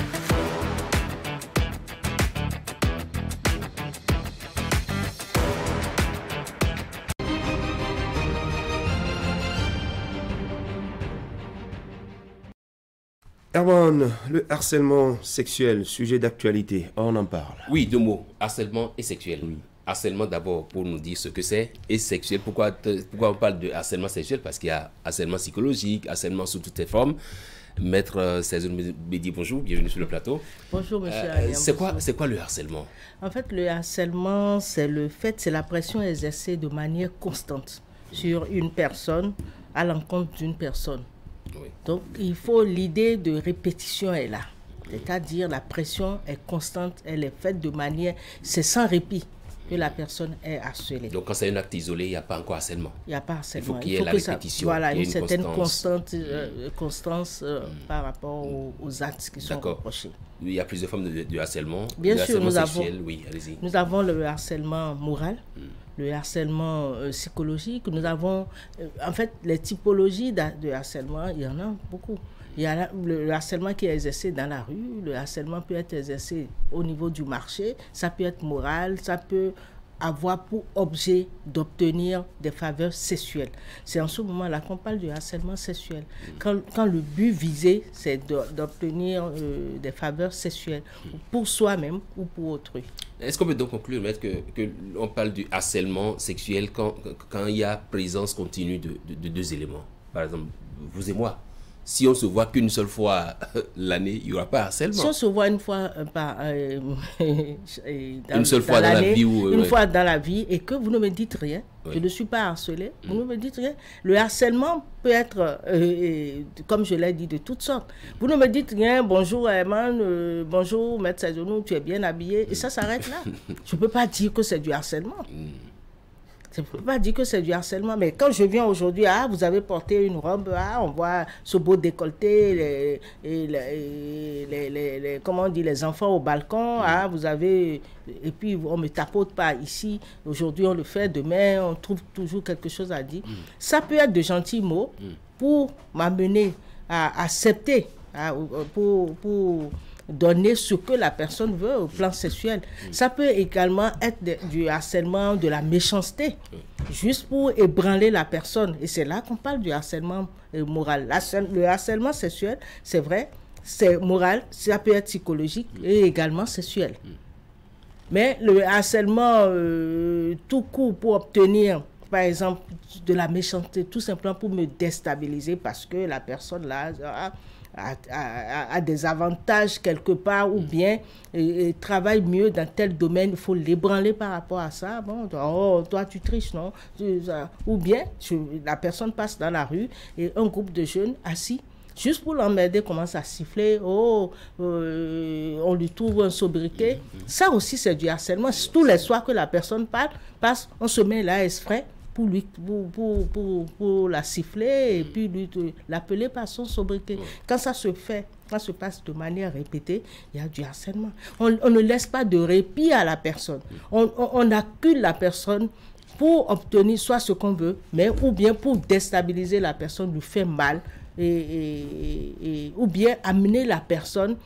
Speaker 1: Erwan, le harcèlement sexuel, sujet d'actualité, on en parle.
Speaker 8: Oui, deux mots, harcèlement et sexuel. Oui. Harcèlement d'abord pour nous dire ce que c'est et sexuel. Pourquoi, te, pourquoi on parle de harcèlement sexuel? Parce qu'il y a harcèlement psychologique, harcèlement sous toutes ses formes. Maître Saïzonou Bidier, bonjour, bienvenue sur le plateau.
Speaker 17: Bonjour monsieur.
Speaker 8: Euh, c'est quoi, c'est quoi le harcèlement?
Speaker 17: En fait, le harcèlement, c'est le fait, c'est la pression exercée de manière constante sur une personne à l'encontre d'une personne. Oui. Donc, il faut l'idée de répétition est là. C'est-à-dire la pression est constante, elle est faite de manière, c'est sans répit que la personne est harcelée.
Speaker 8: Donc quand c'est un acte isolé, il n'y a pas encore harcèlement.
Speaker 17: Il n'y a pas harcèlement.
Speaker 8: Il faut qu'il y ait la répétition.
Speaker 17: Ça, voilà, une,
Speaker 8: une
Speaker 17: certaine
Speaker 8: constance,
Speaker 17: constante, euh, constance euh, mm. par rapport aux, aux actes qui sont reprochés.
Speaker 8: Il y a plusieurs formes de, de harcèlement.
Speaker 17: Bien
Speaker 8: de
Speaker 17: sûr,
Speaker 8: harcèlement
Speaker 17: nous
Speaker 8: sexuel.
Speaker 17: avons,
Speaker 8: oui, allez-y.
Speaker 17: Nous avons le harcèlement moral, mm. le harcèlement euh, psychologique. Nous avons, euh, en fait, les typologies de harcèlement, il y en a beaucoup. Il y a le harcèlement qui est exercé dans la rue, le harcèlement peut être exercé au niveau du marché, ça peut être moral, ça peut avoir pour objet d'obtenir des faveurs sexuelles. C'est en ce moment-là qu'on parle du harcèlement sexuel. Quand, quand le but visé, c'est d'obtenir euh, des faveurs sexuelles pour soi-même ou pour autrui.
Speaker 8: Est-ce qu'on peut donc conclure, maître, que, que on parle du harcèlement sexuel quand, quand il y a présence continue de, de, de deux éléments? Par exemple, vous et moi. Si on se voit qu'une seule fois l'année, il n'y aura pas harcèlement.
Speaker 17: Si on se voit une fois euh, par, euh, dans,
Speaker 8: une seule dans fois dans la vie ou,
Speaker 17: une
Speaker 8: ouais.
Speaker 17: fois dans la vie et que vous ne me dites rien, oui. je ne suis pas harcelé, mm. vous ne me dites rien. Le harcèlement peut être, euh, comme je l'ai dit, de toutes sortes. Vous ne me dites rien, bonjour Herman, euh, bonjour Maître Sazonou, tu es bien habillé, et ça s'arrête là. Je ne peux pas dire que c'est du harcèlement. Mm. Je ne peux pas dire que c'est du harcèlement, mais quand je viens aujourd'hui, ah, vous avez porté une robe, ah, on voit ce beau décolleté, les, et les, les, les, les, comment on dit, les enfants au balcon, mmh. ah, vous avez, et puis on ne me tapote pas ici, aujourd'hui on le fait, demain on trouve toujours quelque chose à dire. Mmh. Ça peut être de gentils mots mmh. pour m'amener à accepter, à, pour... pour donner ce que la personne veut au plan sexuel. Mmh. Ça peut également être de, du harcèlement, de la méchanceté, mmh. juste pour ébranler la personne. Et c'est là qu'on parle du harcèlement euh, moral. La, le harcèlement sexuel, c'est vrai, c'est moral, ça peut être psychologique mmh. et également sexuel. Mmh. Mais le harcèlement euh, tout court pour obtenir, par exemple, de la méchanceté, tout simplement pour me déstabiliser parce que la personne là... Ah, A, a, a des avantages quelque part ou bien et, et travaille mieux dans tel domaine, il faut l'ébranler par rapport à ça. Bon, oh, toi tu triches, non? Ou bien je, la personne passe dans la rue et un groupe de jeunes assis, juste pour l'emmerder, commence à siffler, oh, euh, on lui trouve un sobriquet. Ça aussi c'est du harcèlement. Tous les soirs que la personne parle, passe, on se met là à exprès pour, lui, pour, pour, pour, pour la siffler et puis lui, l'appeler par son sobriquet. Ouais. Quand ça se fait, quand ça se passe de manière répétée, il y a du harcèlement. On, on ne laisse pas de répit à la personne. On, on, on accule la personne pour obtenir soit ce qu'on veut, mais ou bien pour déstabiliser la personne, lui faire mal, et, et, et, ou bien amener la personne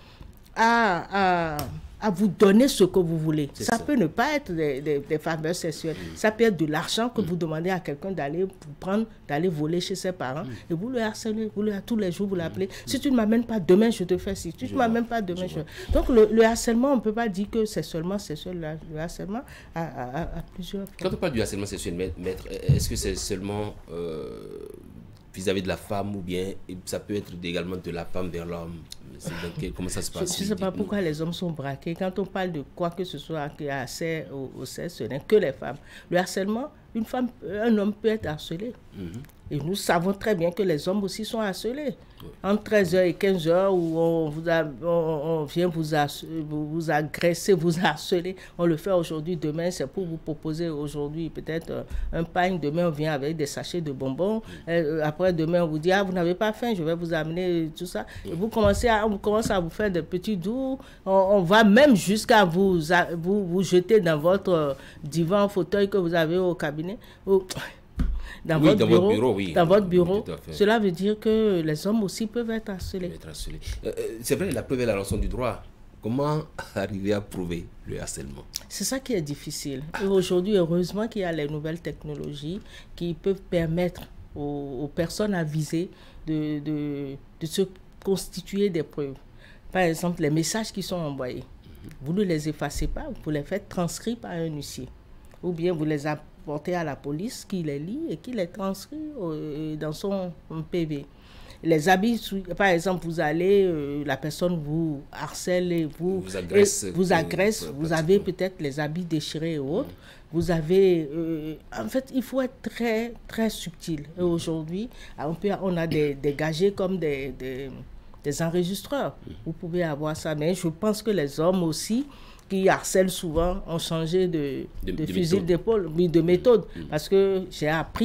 Speaker 17: à... à à vous donner ce que vous voulez. Ça, ça peut ne pas être des, des, des faveurs sexuelles. Mmh. Ça peut être de l'argent que mmh. vous demandez à quelqu'un d'aller vous prendre, d'aller voler chez ses parents. Mmh. Et vous le harcelez, vous le, tous les jours, vous l'appelez. Mmh. Si tu ne m'amènes pas demain, je te fais ci. Si tu ne m'amènes pas demain, je... je... Donc le, le harcèlement, on ne peut pas dire que c'est seulement sexuel. Le harcèlement a, a, a plusieurs formes.
Speaker 8: Quand on parle du harcèlement sexuel, maître, est-ce que c'est seulement... Euh... vis-à-vis de la femme ou bien ça peut être également de la femme vers l'homme? Comment ça se passe?
Speaker 17: Je ne sais pas pourquoi les hommes sont braqués. Quand on parle de quoi que ce soit qui a accès au, au sexe, ce n'est que les femmes. Le harcèlement, une femme, un homme peut être harcelé. Mm-hmm. Et nous savons très bien que les hommes aussi sont harcelés. Oui. Entre treize heures et quinze heures, où on, vous a, on, on vient vous, vous, vous agresser, vous harceler. On le fait aujourd'hui, demain, c'est pour vous proposer aujourd'hui peut-être un pain. Demain, on vient avec des sachets de bonbons. Oui. Et après, demain, on vous dit, ah, vous n'avez pas faim, je vais vous amener tout ça. Oui. Et vous commencez à, on commence à vous faire des petits doux. On, on va même jusqu'à vous, vous, vous jeter dans votre divan, fauteuil que vous avez au cabinet. Ou, Dans, oui, votre, dans bureau, votre bureau, oui. Dans votre bureau, cela veut dire que les hommes aussi peuvent être harcelés.
Speaker 8: Peuvent être harcelés. Euh, c'est vrai, la preuve est la rançon du droit. Comment arriver à prouver le harcèlement?
Speaker 17: C'est ça qui est difficile. Et aujourd'hui, heureusement qu'il y a les nouvelles technologies qui peuvent permettre aux, aux personnes avisées de, de, de se constituer des preuves. Par exemple, les messages qui sont envoyés, mm-hmm. vous ne les effacez pas, vous les faites transcrire par un huissier. Ou bien vous les apportez à la police qui les lit et qui les transcrit euh, dans son P V. Les habits, par exemple, vous allez, euh, la personne vous harcèle et vous,
Speaker 8: vous agresse,
Speaker 17: et vous, agresse, vous, vous avez peut-être les habits déchirés et autres. Mmh. Vous avez... Euh, en fait, il faut être très, très subtil. Et aujourd'hui, on, peut, on a des, des gadgets comme des, des, des enregistreurs. Mmh. Vous pouvez avoir ça. Mais je pense que les hommes aussi... qui harcèlent souvent, ont changé de, de, de, de fusil d'épaule, oui, de méthode. Mmh. Parce que j'ai appris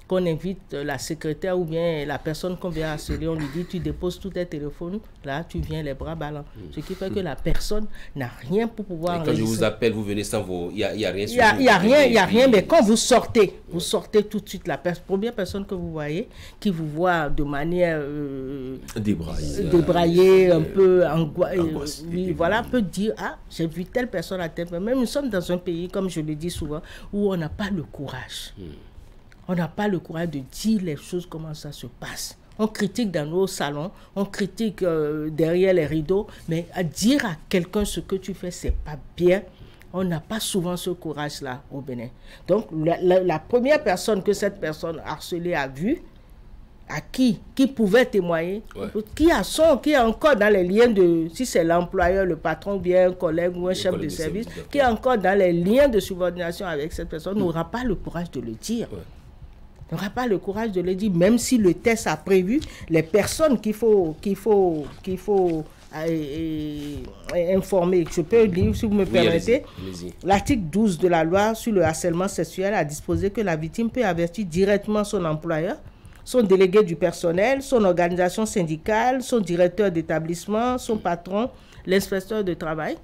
Speaker 17: qu'on invite la secrétaire ou bien la personne qu'on vient harceler, on lui dit tu déposes tous tes téléphones, là tu viens les bras ballants. Mm. Ce qui fait que la personne n'a rien pour pouvoir...
Speaker 8: Et quand je vous appelle, vous venez sans vos... Il n'y a, y a rien sur
Speaker 17: vous. Il n'y a, y a rien, il y a rien, mais quand vous sortez,
Speaker 8: ouais.
Speaker 17: vous sortez tout de suite, la pers- première personne que vous voyez, qui vous voit de manière... Euh,
Speaker 8: débraillée,
Speaker 17: débraillée euh, un peu angoi- euh, oui, voilà, peut dire, ah, j'ai vu telle personne à telle personne. Même nous sommes dans un pays, comme je le dis souvent, où on n'a pas le courage. Mm. On n'a pas le courage de dire les choses, comment ça se passe. On critique dans nos salons, on critique euh, derrière les rideaux, mais à dire à quelqu'un ce que tu fais, c'est pas bien. On n'a pas souvent ce courage-là au Bénin. Donc, la, la, la première personne que cette personne harcelée a vue, à qui, qui pouvait témoigner, ouais. qui a son, qui est encore dans les liens de, si c'est l'employeur, le patron, bien un collègue ou un le chef de service, service qui est encore dans les liens de subordination avec cette personne, mmh. n'aura pas le courage de le dire. Ouais. N'aura pas le courage de le dire, même si le test a prévu les personnes qu'il faut, qu'il faut, qu'il faut euh, euh, informer. Je peux lire, si vous me oui, permettez. Allez-y, allez-y. L'article douze de la loi sur le harcèlement sexuel a disposé que la victime peut avertir directement son employeur, son délégué du personnel, son organisation syndicale, son directeur d'établissement, son patron, l'inspecteur de travail,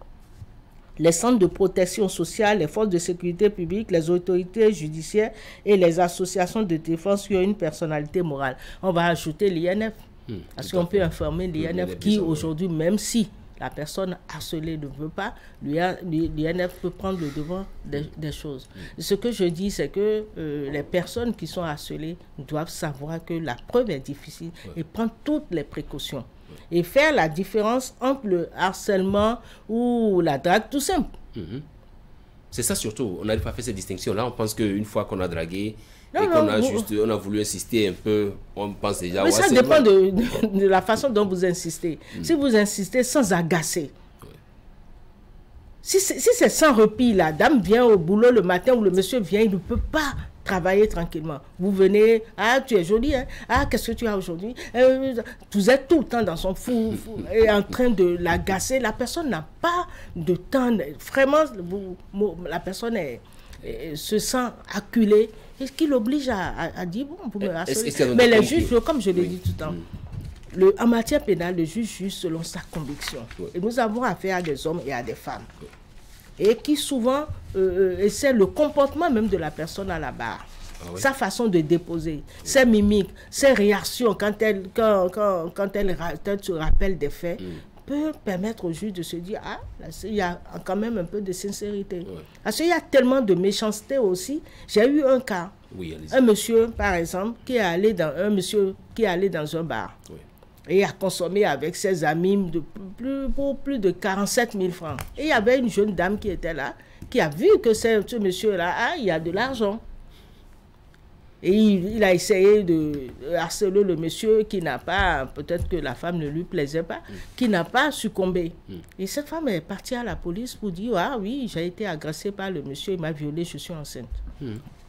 Speaker 17: les centres de protection sociale, les forces de sécurité publique, les autorités judiciaires et les associations de défense qui ont une personnalité morale. On va ajouter l'I N F, mmh, parce qu'on peut informer l'I N F mmh, qui aujourd'hui, même si la personne harcelée ne veut pas, l'I N F peut prendre le devant des, des choses. Mmh. Ce que je dis, c'est que euh, les personnes qui sont harcelées doivent savoir que la preuve est difficile ouais. et prendre toutes les précautions. Et faire la différence entre le harcèlement ou la drague, tout simple. Mm-hmm.
Speaker 8: C'est ça surtout, on n'arrive pas à faire cette distinction. Là, on pense qu'une fois qu'on a dragué, non, et qu'on a, vous... juste, on a voulu insister un peu, on pense déjà...
Speaker 17: Mais
Speaker 8: ouais,
Speaker 17: ça dépend de, de, de la façon dont vous insistez. Mm. Si vous insistez sans agacer, ouais. si c'est si sans repli, la dame vient au boulot le matin ou le monsieur vient, il ne peut pas travailler tranquillement. Vous venez, ah, tu es jolie, hein? Ah, qu'est-ce que tu as aujourd'hui? euh, Vous êtes tout le temps dans son fou, fou et en train de l'agacer. La personne n'a pas de temps. Vraiment, vous, la personne est, est, se sent acculée. Et ce qui l'oblige à, à, à dire, bon, vous me harcelez. Mais les juges, comme je l'ai oui. dit tout le temps, mm. le, en matière pénale, le juge juge selon sa conviction. Oui. Et nous avons affaire à des hommes et à des femmes. Oui. Et qui souvent, euh, et c'est le comportement même de la personne à la barre, ah oui. sa façon de déposer, oui. ses mimiques, ses réactions quand elle, quand, quand, quand elle, elle se rappelle des faits, mm. peut permettre au juge de se dire, ah, là, il y a quand même un peu de sincérité. Oui. Parce qu'il y a tellement de méchanceté aussi. J'ai eu un cas, oui, un monsieur, par exemple, qui est allé dans, un monsieur qui est allé dans un bar. Oui. Et a consommé avec ses amis de plus, pour plus de quarante-sept mille francs. Et il y avait une jeune dame qui était là, qui a vu que ce, ce monsieur-là, ah, il y a de l'argent. Et il, il a essayé de harceler le monsieur qui n'a pas, peut-être que la femme ne lui plaisait pas, mm. qui n'a pas succombé. Mm. Et cette femme est partie à la police pour dire, ah oui, j'ai été agressée par le monsieur, il m'a violée, je suis enceinte. Mm.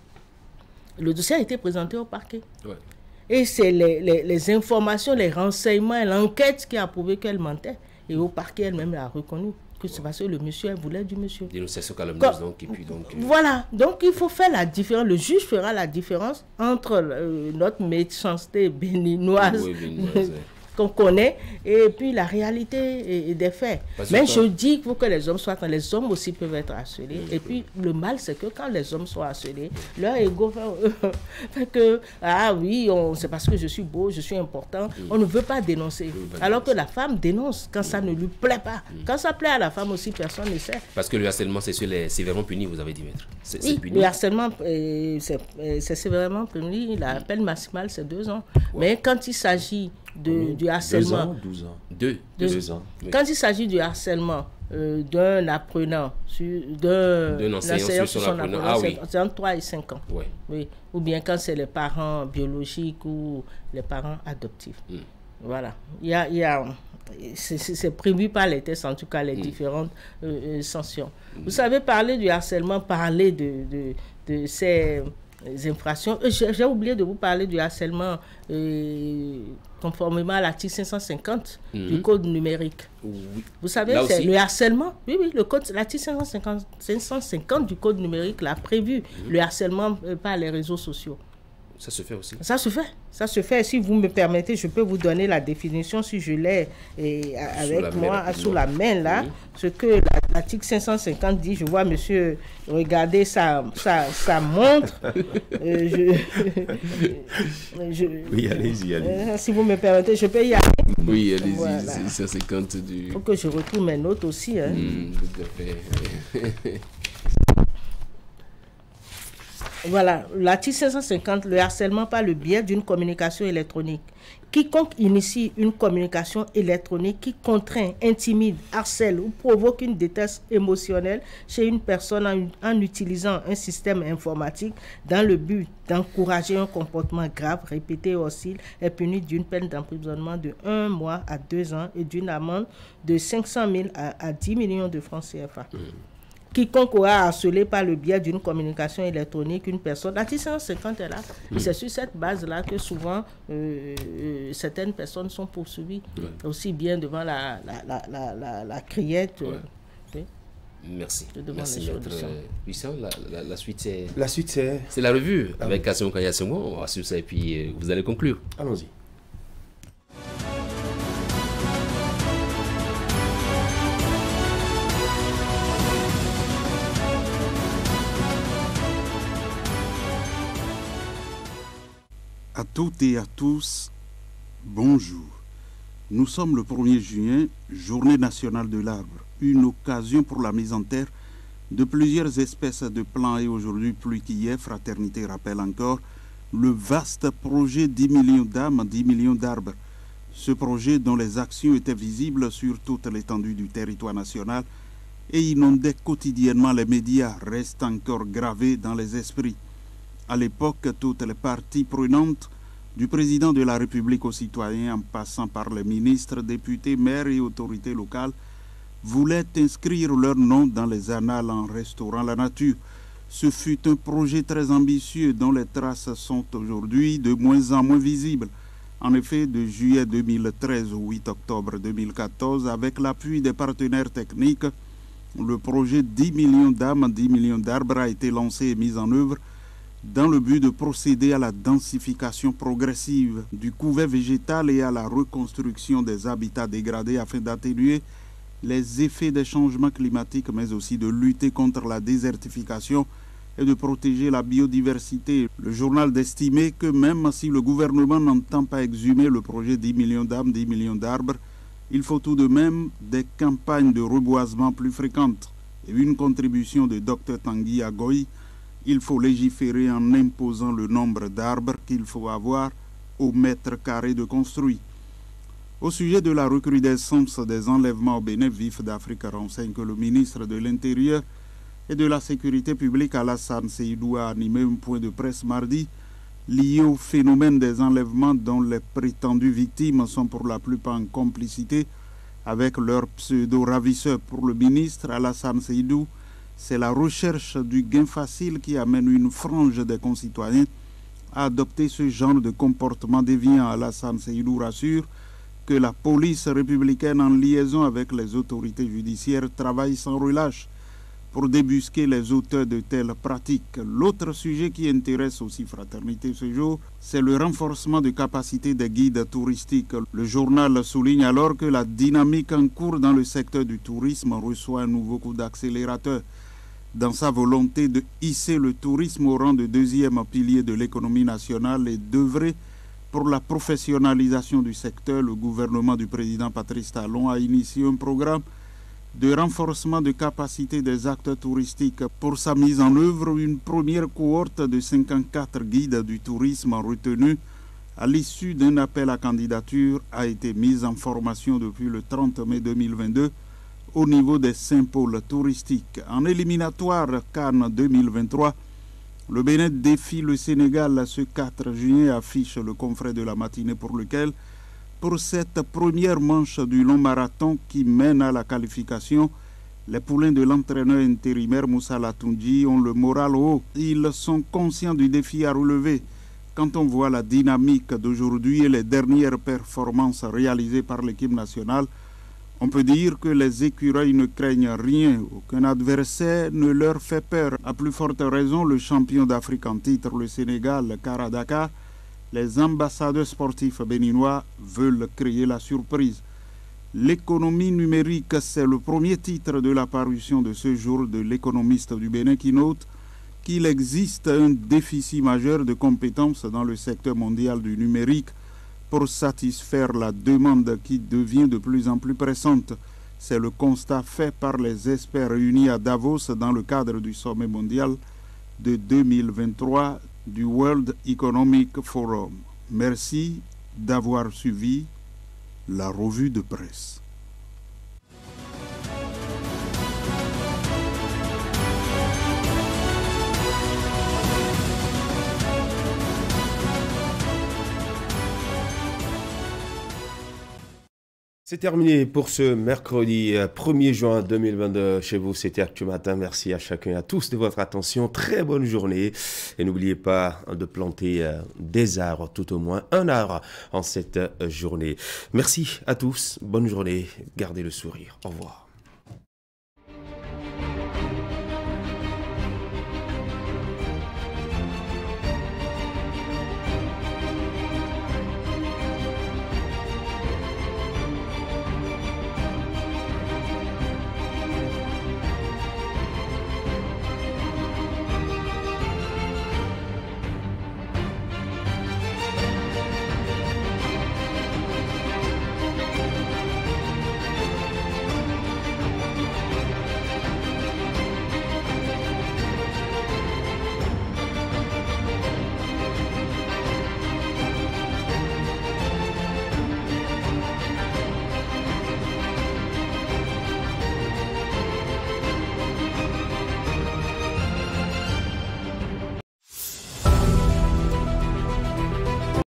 Speaker 17: Le dossier a été présenté au parquet. Ouais. Et c'est les, les, les informations, les renseignements, l'enquête qui a prouvé qu'elle mentait. Et au parquet, elle-même l'a reconnu. Que c'est parce que le monsieur, elle voulait du monsieur.
Speaker 8: Dénonciation calomnieuse, donc, et puis donc... Euh...
Speaker 17: Voilà. Donc, il faut faire la différence. Le juge fera la différence entre euh, notre méchanceté béninoise, oui, béninoise qu'on connaît, et puis la réalité et des faits. Parce Mais je dis qu'il faut que les hommes soient... Les hommes aussi peuvent être harcelés. Mmh, et puis, le mal, c'est que quand les hommes sont harcelés, mmh. leur ego fait, fait que, ah oui, c'est parce que je suis beau, je suis important. Mmh. On ne veut pas dénoncer. Mmh. Alors que la femme dénonce quand mmh. ça ne lui plaît pas. Mmh. Quand ça plaît à la femme aussi, personne ne sait.
Speaker 8: Parce que le harcèlement sexuel est sévèrement puni, vous avez dit, maître.
Speaker 17: C'est, oui, puni. Le harcèlement, euh, c'est, euh, c'est sévèrement puni. La peine maximale, c'est deux ans. Ouais. Mais quand il s'agit de, oui. du harcèlement...
Speaker 8: Deux ans, douze ans. Deux,
Speaker 17: deux, deux ans. Oui. Quand il s'agit du harcèlement euh, d'un apprenant, sur, d'un,
Speaker 8: d'un enseignant sur son apprenant,
Speaker 17: apprenant
Speaker 8: ah, oui.
Speaker 17: c'est entre trois et cinq ans.
Speaker 8: Ouais.
Speaker 17: Oui. Ou bien quand c'est les parents biologiques ou les parents adoptifs. Mm. Voilà. Il y a... Il y a c'est, c'est prévu par les tests, en tout cas, les mm. différentes euh, sanctions. Mm. Vous savez, parler du harcèlement, parler de, de, de ces... les infractions. J'ai, j'ai oublié de vous parler du harcèlement euh, conformément à l'article cinq cent cinquante mm-hmm. du code numérique.
Speaker 8: Oui.
Speaker 17: Vous savez, là c'est aussi. Le harcèlement. Oui, oui, le code, l'article cinq cent cinquante, cinq cent cinquante du code numérique l'a prévu, mm-hmm. le harcèlement euh, par les réseaux sociaux.
Speaker 8: Ça se fait aussi.
Speaker 17: Ça se fait. Ça se fait. Si vous me permettez, je peux vous donner la définition si je l'ai et, avec moi main, sous la main là. Oui. Ce que l'article cinq cent cinquante dit, je vois monsieur regarder sa, sa, sa montre. euh, je, je,
Speaker 1: oui, allez-y, allez-y.
Speaker 17: Euh, si vous me permettez, je peux y aller.
Speaker 8: Oui, allez-y.
Speaker 17: Voilà.
Speaker 8: C'est cinq cent cinquante du...
Speaker 17: Il faut que je retrouve mes notes aussi. Hein.
Speaker 8: Mmh, tout à fait.
Speaker 17: Voilà, l'article cinq cent cinquante, le harcèlement par le biais d'une communication électronique. Quiconque initie une communication électronique qui contraint, intimide, harcèle ou provoque une détresse émotionnelle chez une personne en, en utilisant un système informatique dans le but d'encourager un comportement grave, répété et hostile, est puni d'une peine d'emprisonnement de un mois à deux ans et d'une amende de cinq cent mille à, à dix millions de francs C F A. Mmh. Quiconque aura harcelé par le biais d'une communication électronique une personne, l'article cinq cent cinquante est là. Mmh. C'est sur cette base-là que souvent euh, euh, certaines personnes sont poursuivies, ouais. aussi bien devant la, la, la, la, la, la criette.
Speaker 8: Ouais.
Speaker 17: Euh, oui.
Speaker 8: Merci. Merci, maître Puissant. La, la, la suite, c'est...
Speaker 1: La suite, c'est...
Speaker 8: C'est la revue ah, avec Kassim Kayassimo. On va suivre ça et puis euh, vous allez conclure.
Speaker 1: Allons-y.
Speaker 18: À toutes et à tous, bonjour. Nous sommes le premier juin, journée nationale de l'arbre, une occasion pour la mise en terre de plusieurs espèces de plants et aujourd'hui plus qu'hier, Fraternité rappelle encore le vaste projet dix millions d'âmes, dix millions d'arbres. Ce projet dont les actions étaient visibles sur toute l'étendue du territoire national et inondait quotidiennement les médias reste encore gravé dans les esprits. À l'époque, toutes les parties prenantes, du président de la République aux citoyens en passant par les ministres, députés, maires et autorités locales, voulaient inscrire leur nom dans les annales en restaurant la nature. Ce fut un projet très ambitieux dont les traces sont aujourd'hui de moins en moins visibles. En effet, de juillet deux mille treize au huit octobre deux mille quatorze, avec l'appui des partenaires techniques, le projet dix millions d'âmes, dix millions d'arbres a été lancé et mis en œuvre dans le but de procéder à la densification progressive du couvert végétal et à la reconstruction des habitats dégradés afin d'atténuer les effets des changements climatiques, mais aussi de lutter contre la désertification et de protéger la biodiversité. Le journal d'estimer que même si le gouvernement n'entend pas exhumer le projet dix millions d'âmes, dix millions d'arbres, il faut tout de même des campagnes de reboisement plus fréquentes. Et une contribution de Dr Tanguy Agoy, il faut légiférer en imposant le nombre d'arbres qu'il faut avoir au mètre carré de construit. Au sujet de la recrudescence des enlèvements au Bénin, Vif d'Afrique renseigne que le ministre de l'Intérieur et de la Sécurité publique, Alassane Seydou, a animé un point de presse mardi lié au phénomène des enlèvements dont les prétendues victimes sont pour la plupart en complicité avec leurs pseudo-ravisseurs. Pour le ministre Alassane Seydou, c'est la recherche du gain facile qui amène une frange des concitoyens à adopter ce genre de comportement déviant. Alassane Seydou rassure que la police républicaine, en liaison avec les autorités judiciaires, travaille sans relâche pour débusquer les auteurs de telles pratiques. L'autre sujet qui intéresse aussi Fraternité ce jour, c'est le renforcement de capacité des guides touristiques. Le journal souligne alors que la dynamique en cours dans le secteur du tourisme reçoit un nouveau coup d'accélérateur. Dans sa volonté de hisser le tourisme au rang de deuxième pilier de l'économie nationale et d'œuvrer pour la professionnalisation du secteur, le gouvernement du président Patrice Talon a initié un programme de renforcement de capacité des acteurs touristiques. Pour sa mise en œuvre, une première cohorte de cinquante-quatre guides du tourisme retenus à l'issue d'un appel à candidature a été mise en formation depuis le trente mai deux mille vingt-deux au niveau des cinq pôles touristiques. En éliminatoire Cannes deux mille vingt-trois, le Bénin défie le Sénégal ce quatre juin, affiche le confrère de la matinée, pour lequel, pour cette première manche du long marathon qui mène à la qualification, les poulains de l'entraîneur intérimaire Moussa Latoundji ont le moral haut. Ils sont conscients du défi à relever. Quand on voit la dynamique d'aujourd'hui et les dernières performances réalisées par l'équipe nationale, On peut dire que les écureuils ne craignent rien, aucun adversaire ne leur fait peur. À plus forte raison, le champion d'Afrique en titre, le Sénégal, Kara Dakar, les ambassadeurs sportifs béninois veulent créer la surprise. L'économie numérique, c'est le premier titre de la parution de ce jour de l'économiste du Bénin qui note qu'il existe un déficit majeur de compétences dans le secteur mondial du numérique pour satisfaire la demande qui devient de plus en plus pressante. C'est le constat fait par les experts réunis à Davos dans le cadre du sommet mondial de deux mille vingt-trois du World Economic Forum. Merci d'avoir suivi la revue de presse.
Speaker 1: C'est terminé pour ce mercredi premier juin deux mille vingt-deux. Chez vous, c'était Actu Matin. Merci à chacun et à tous de votre attention. Très bonne journée. Et n'oubliez pas de planter des arbres, tout au moins un arbre en cette journée. Merci à tous. Bonne journée. Gardez le sourire. Au revoir.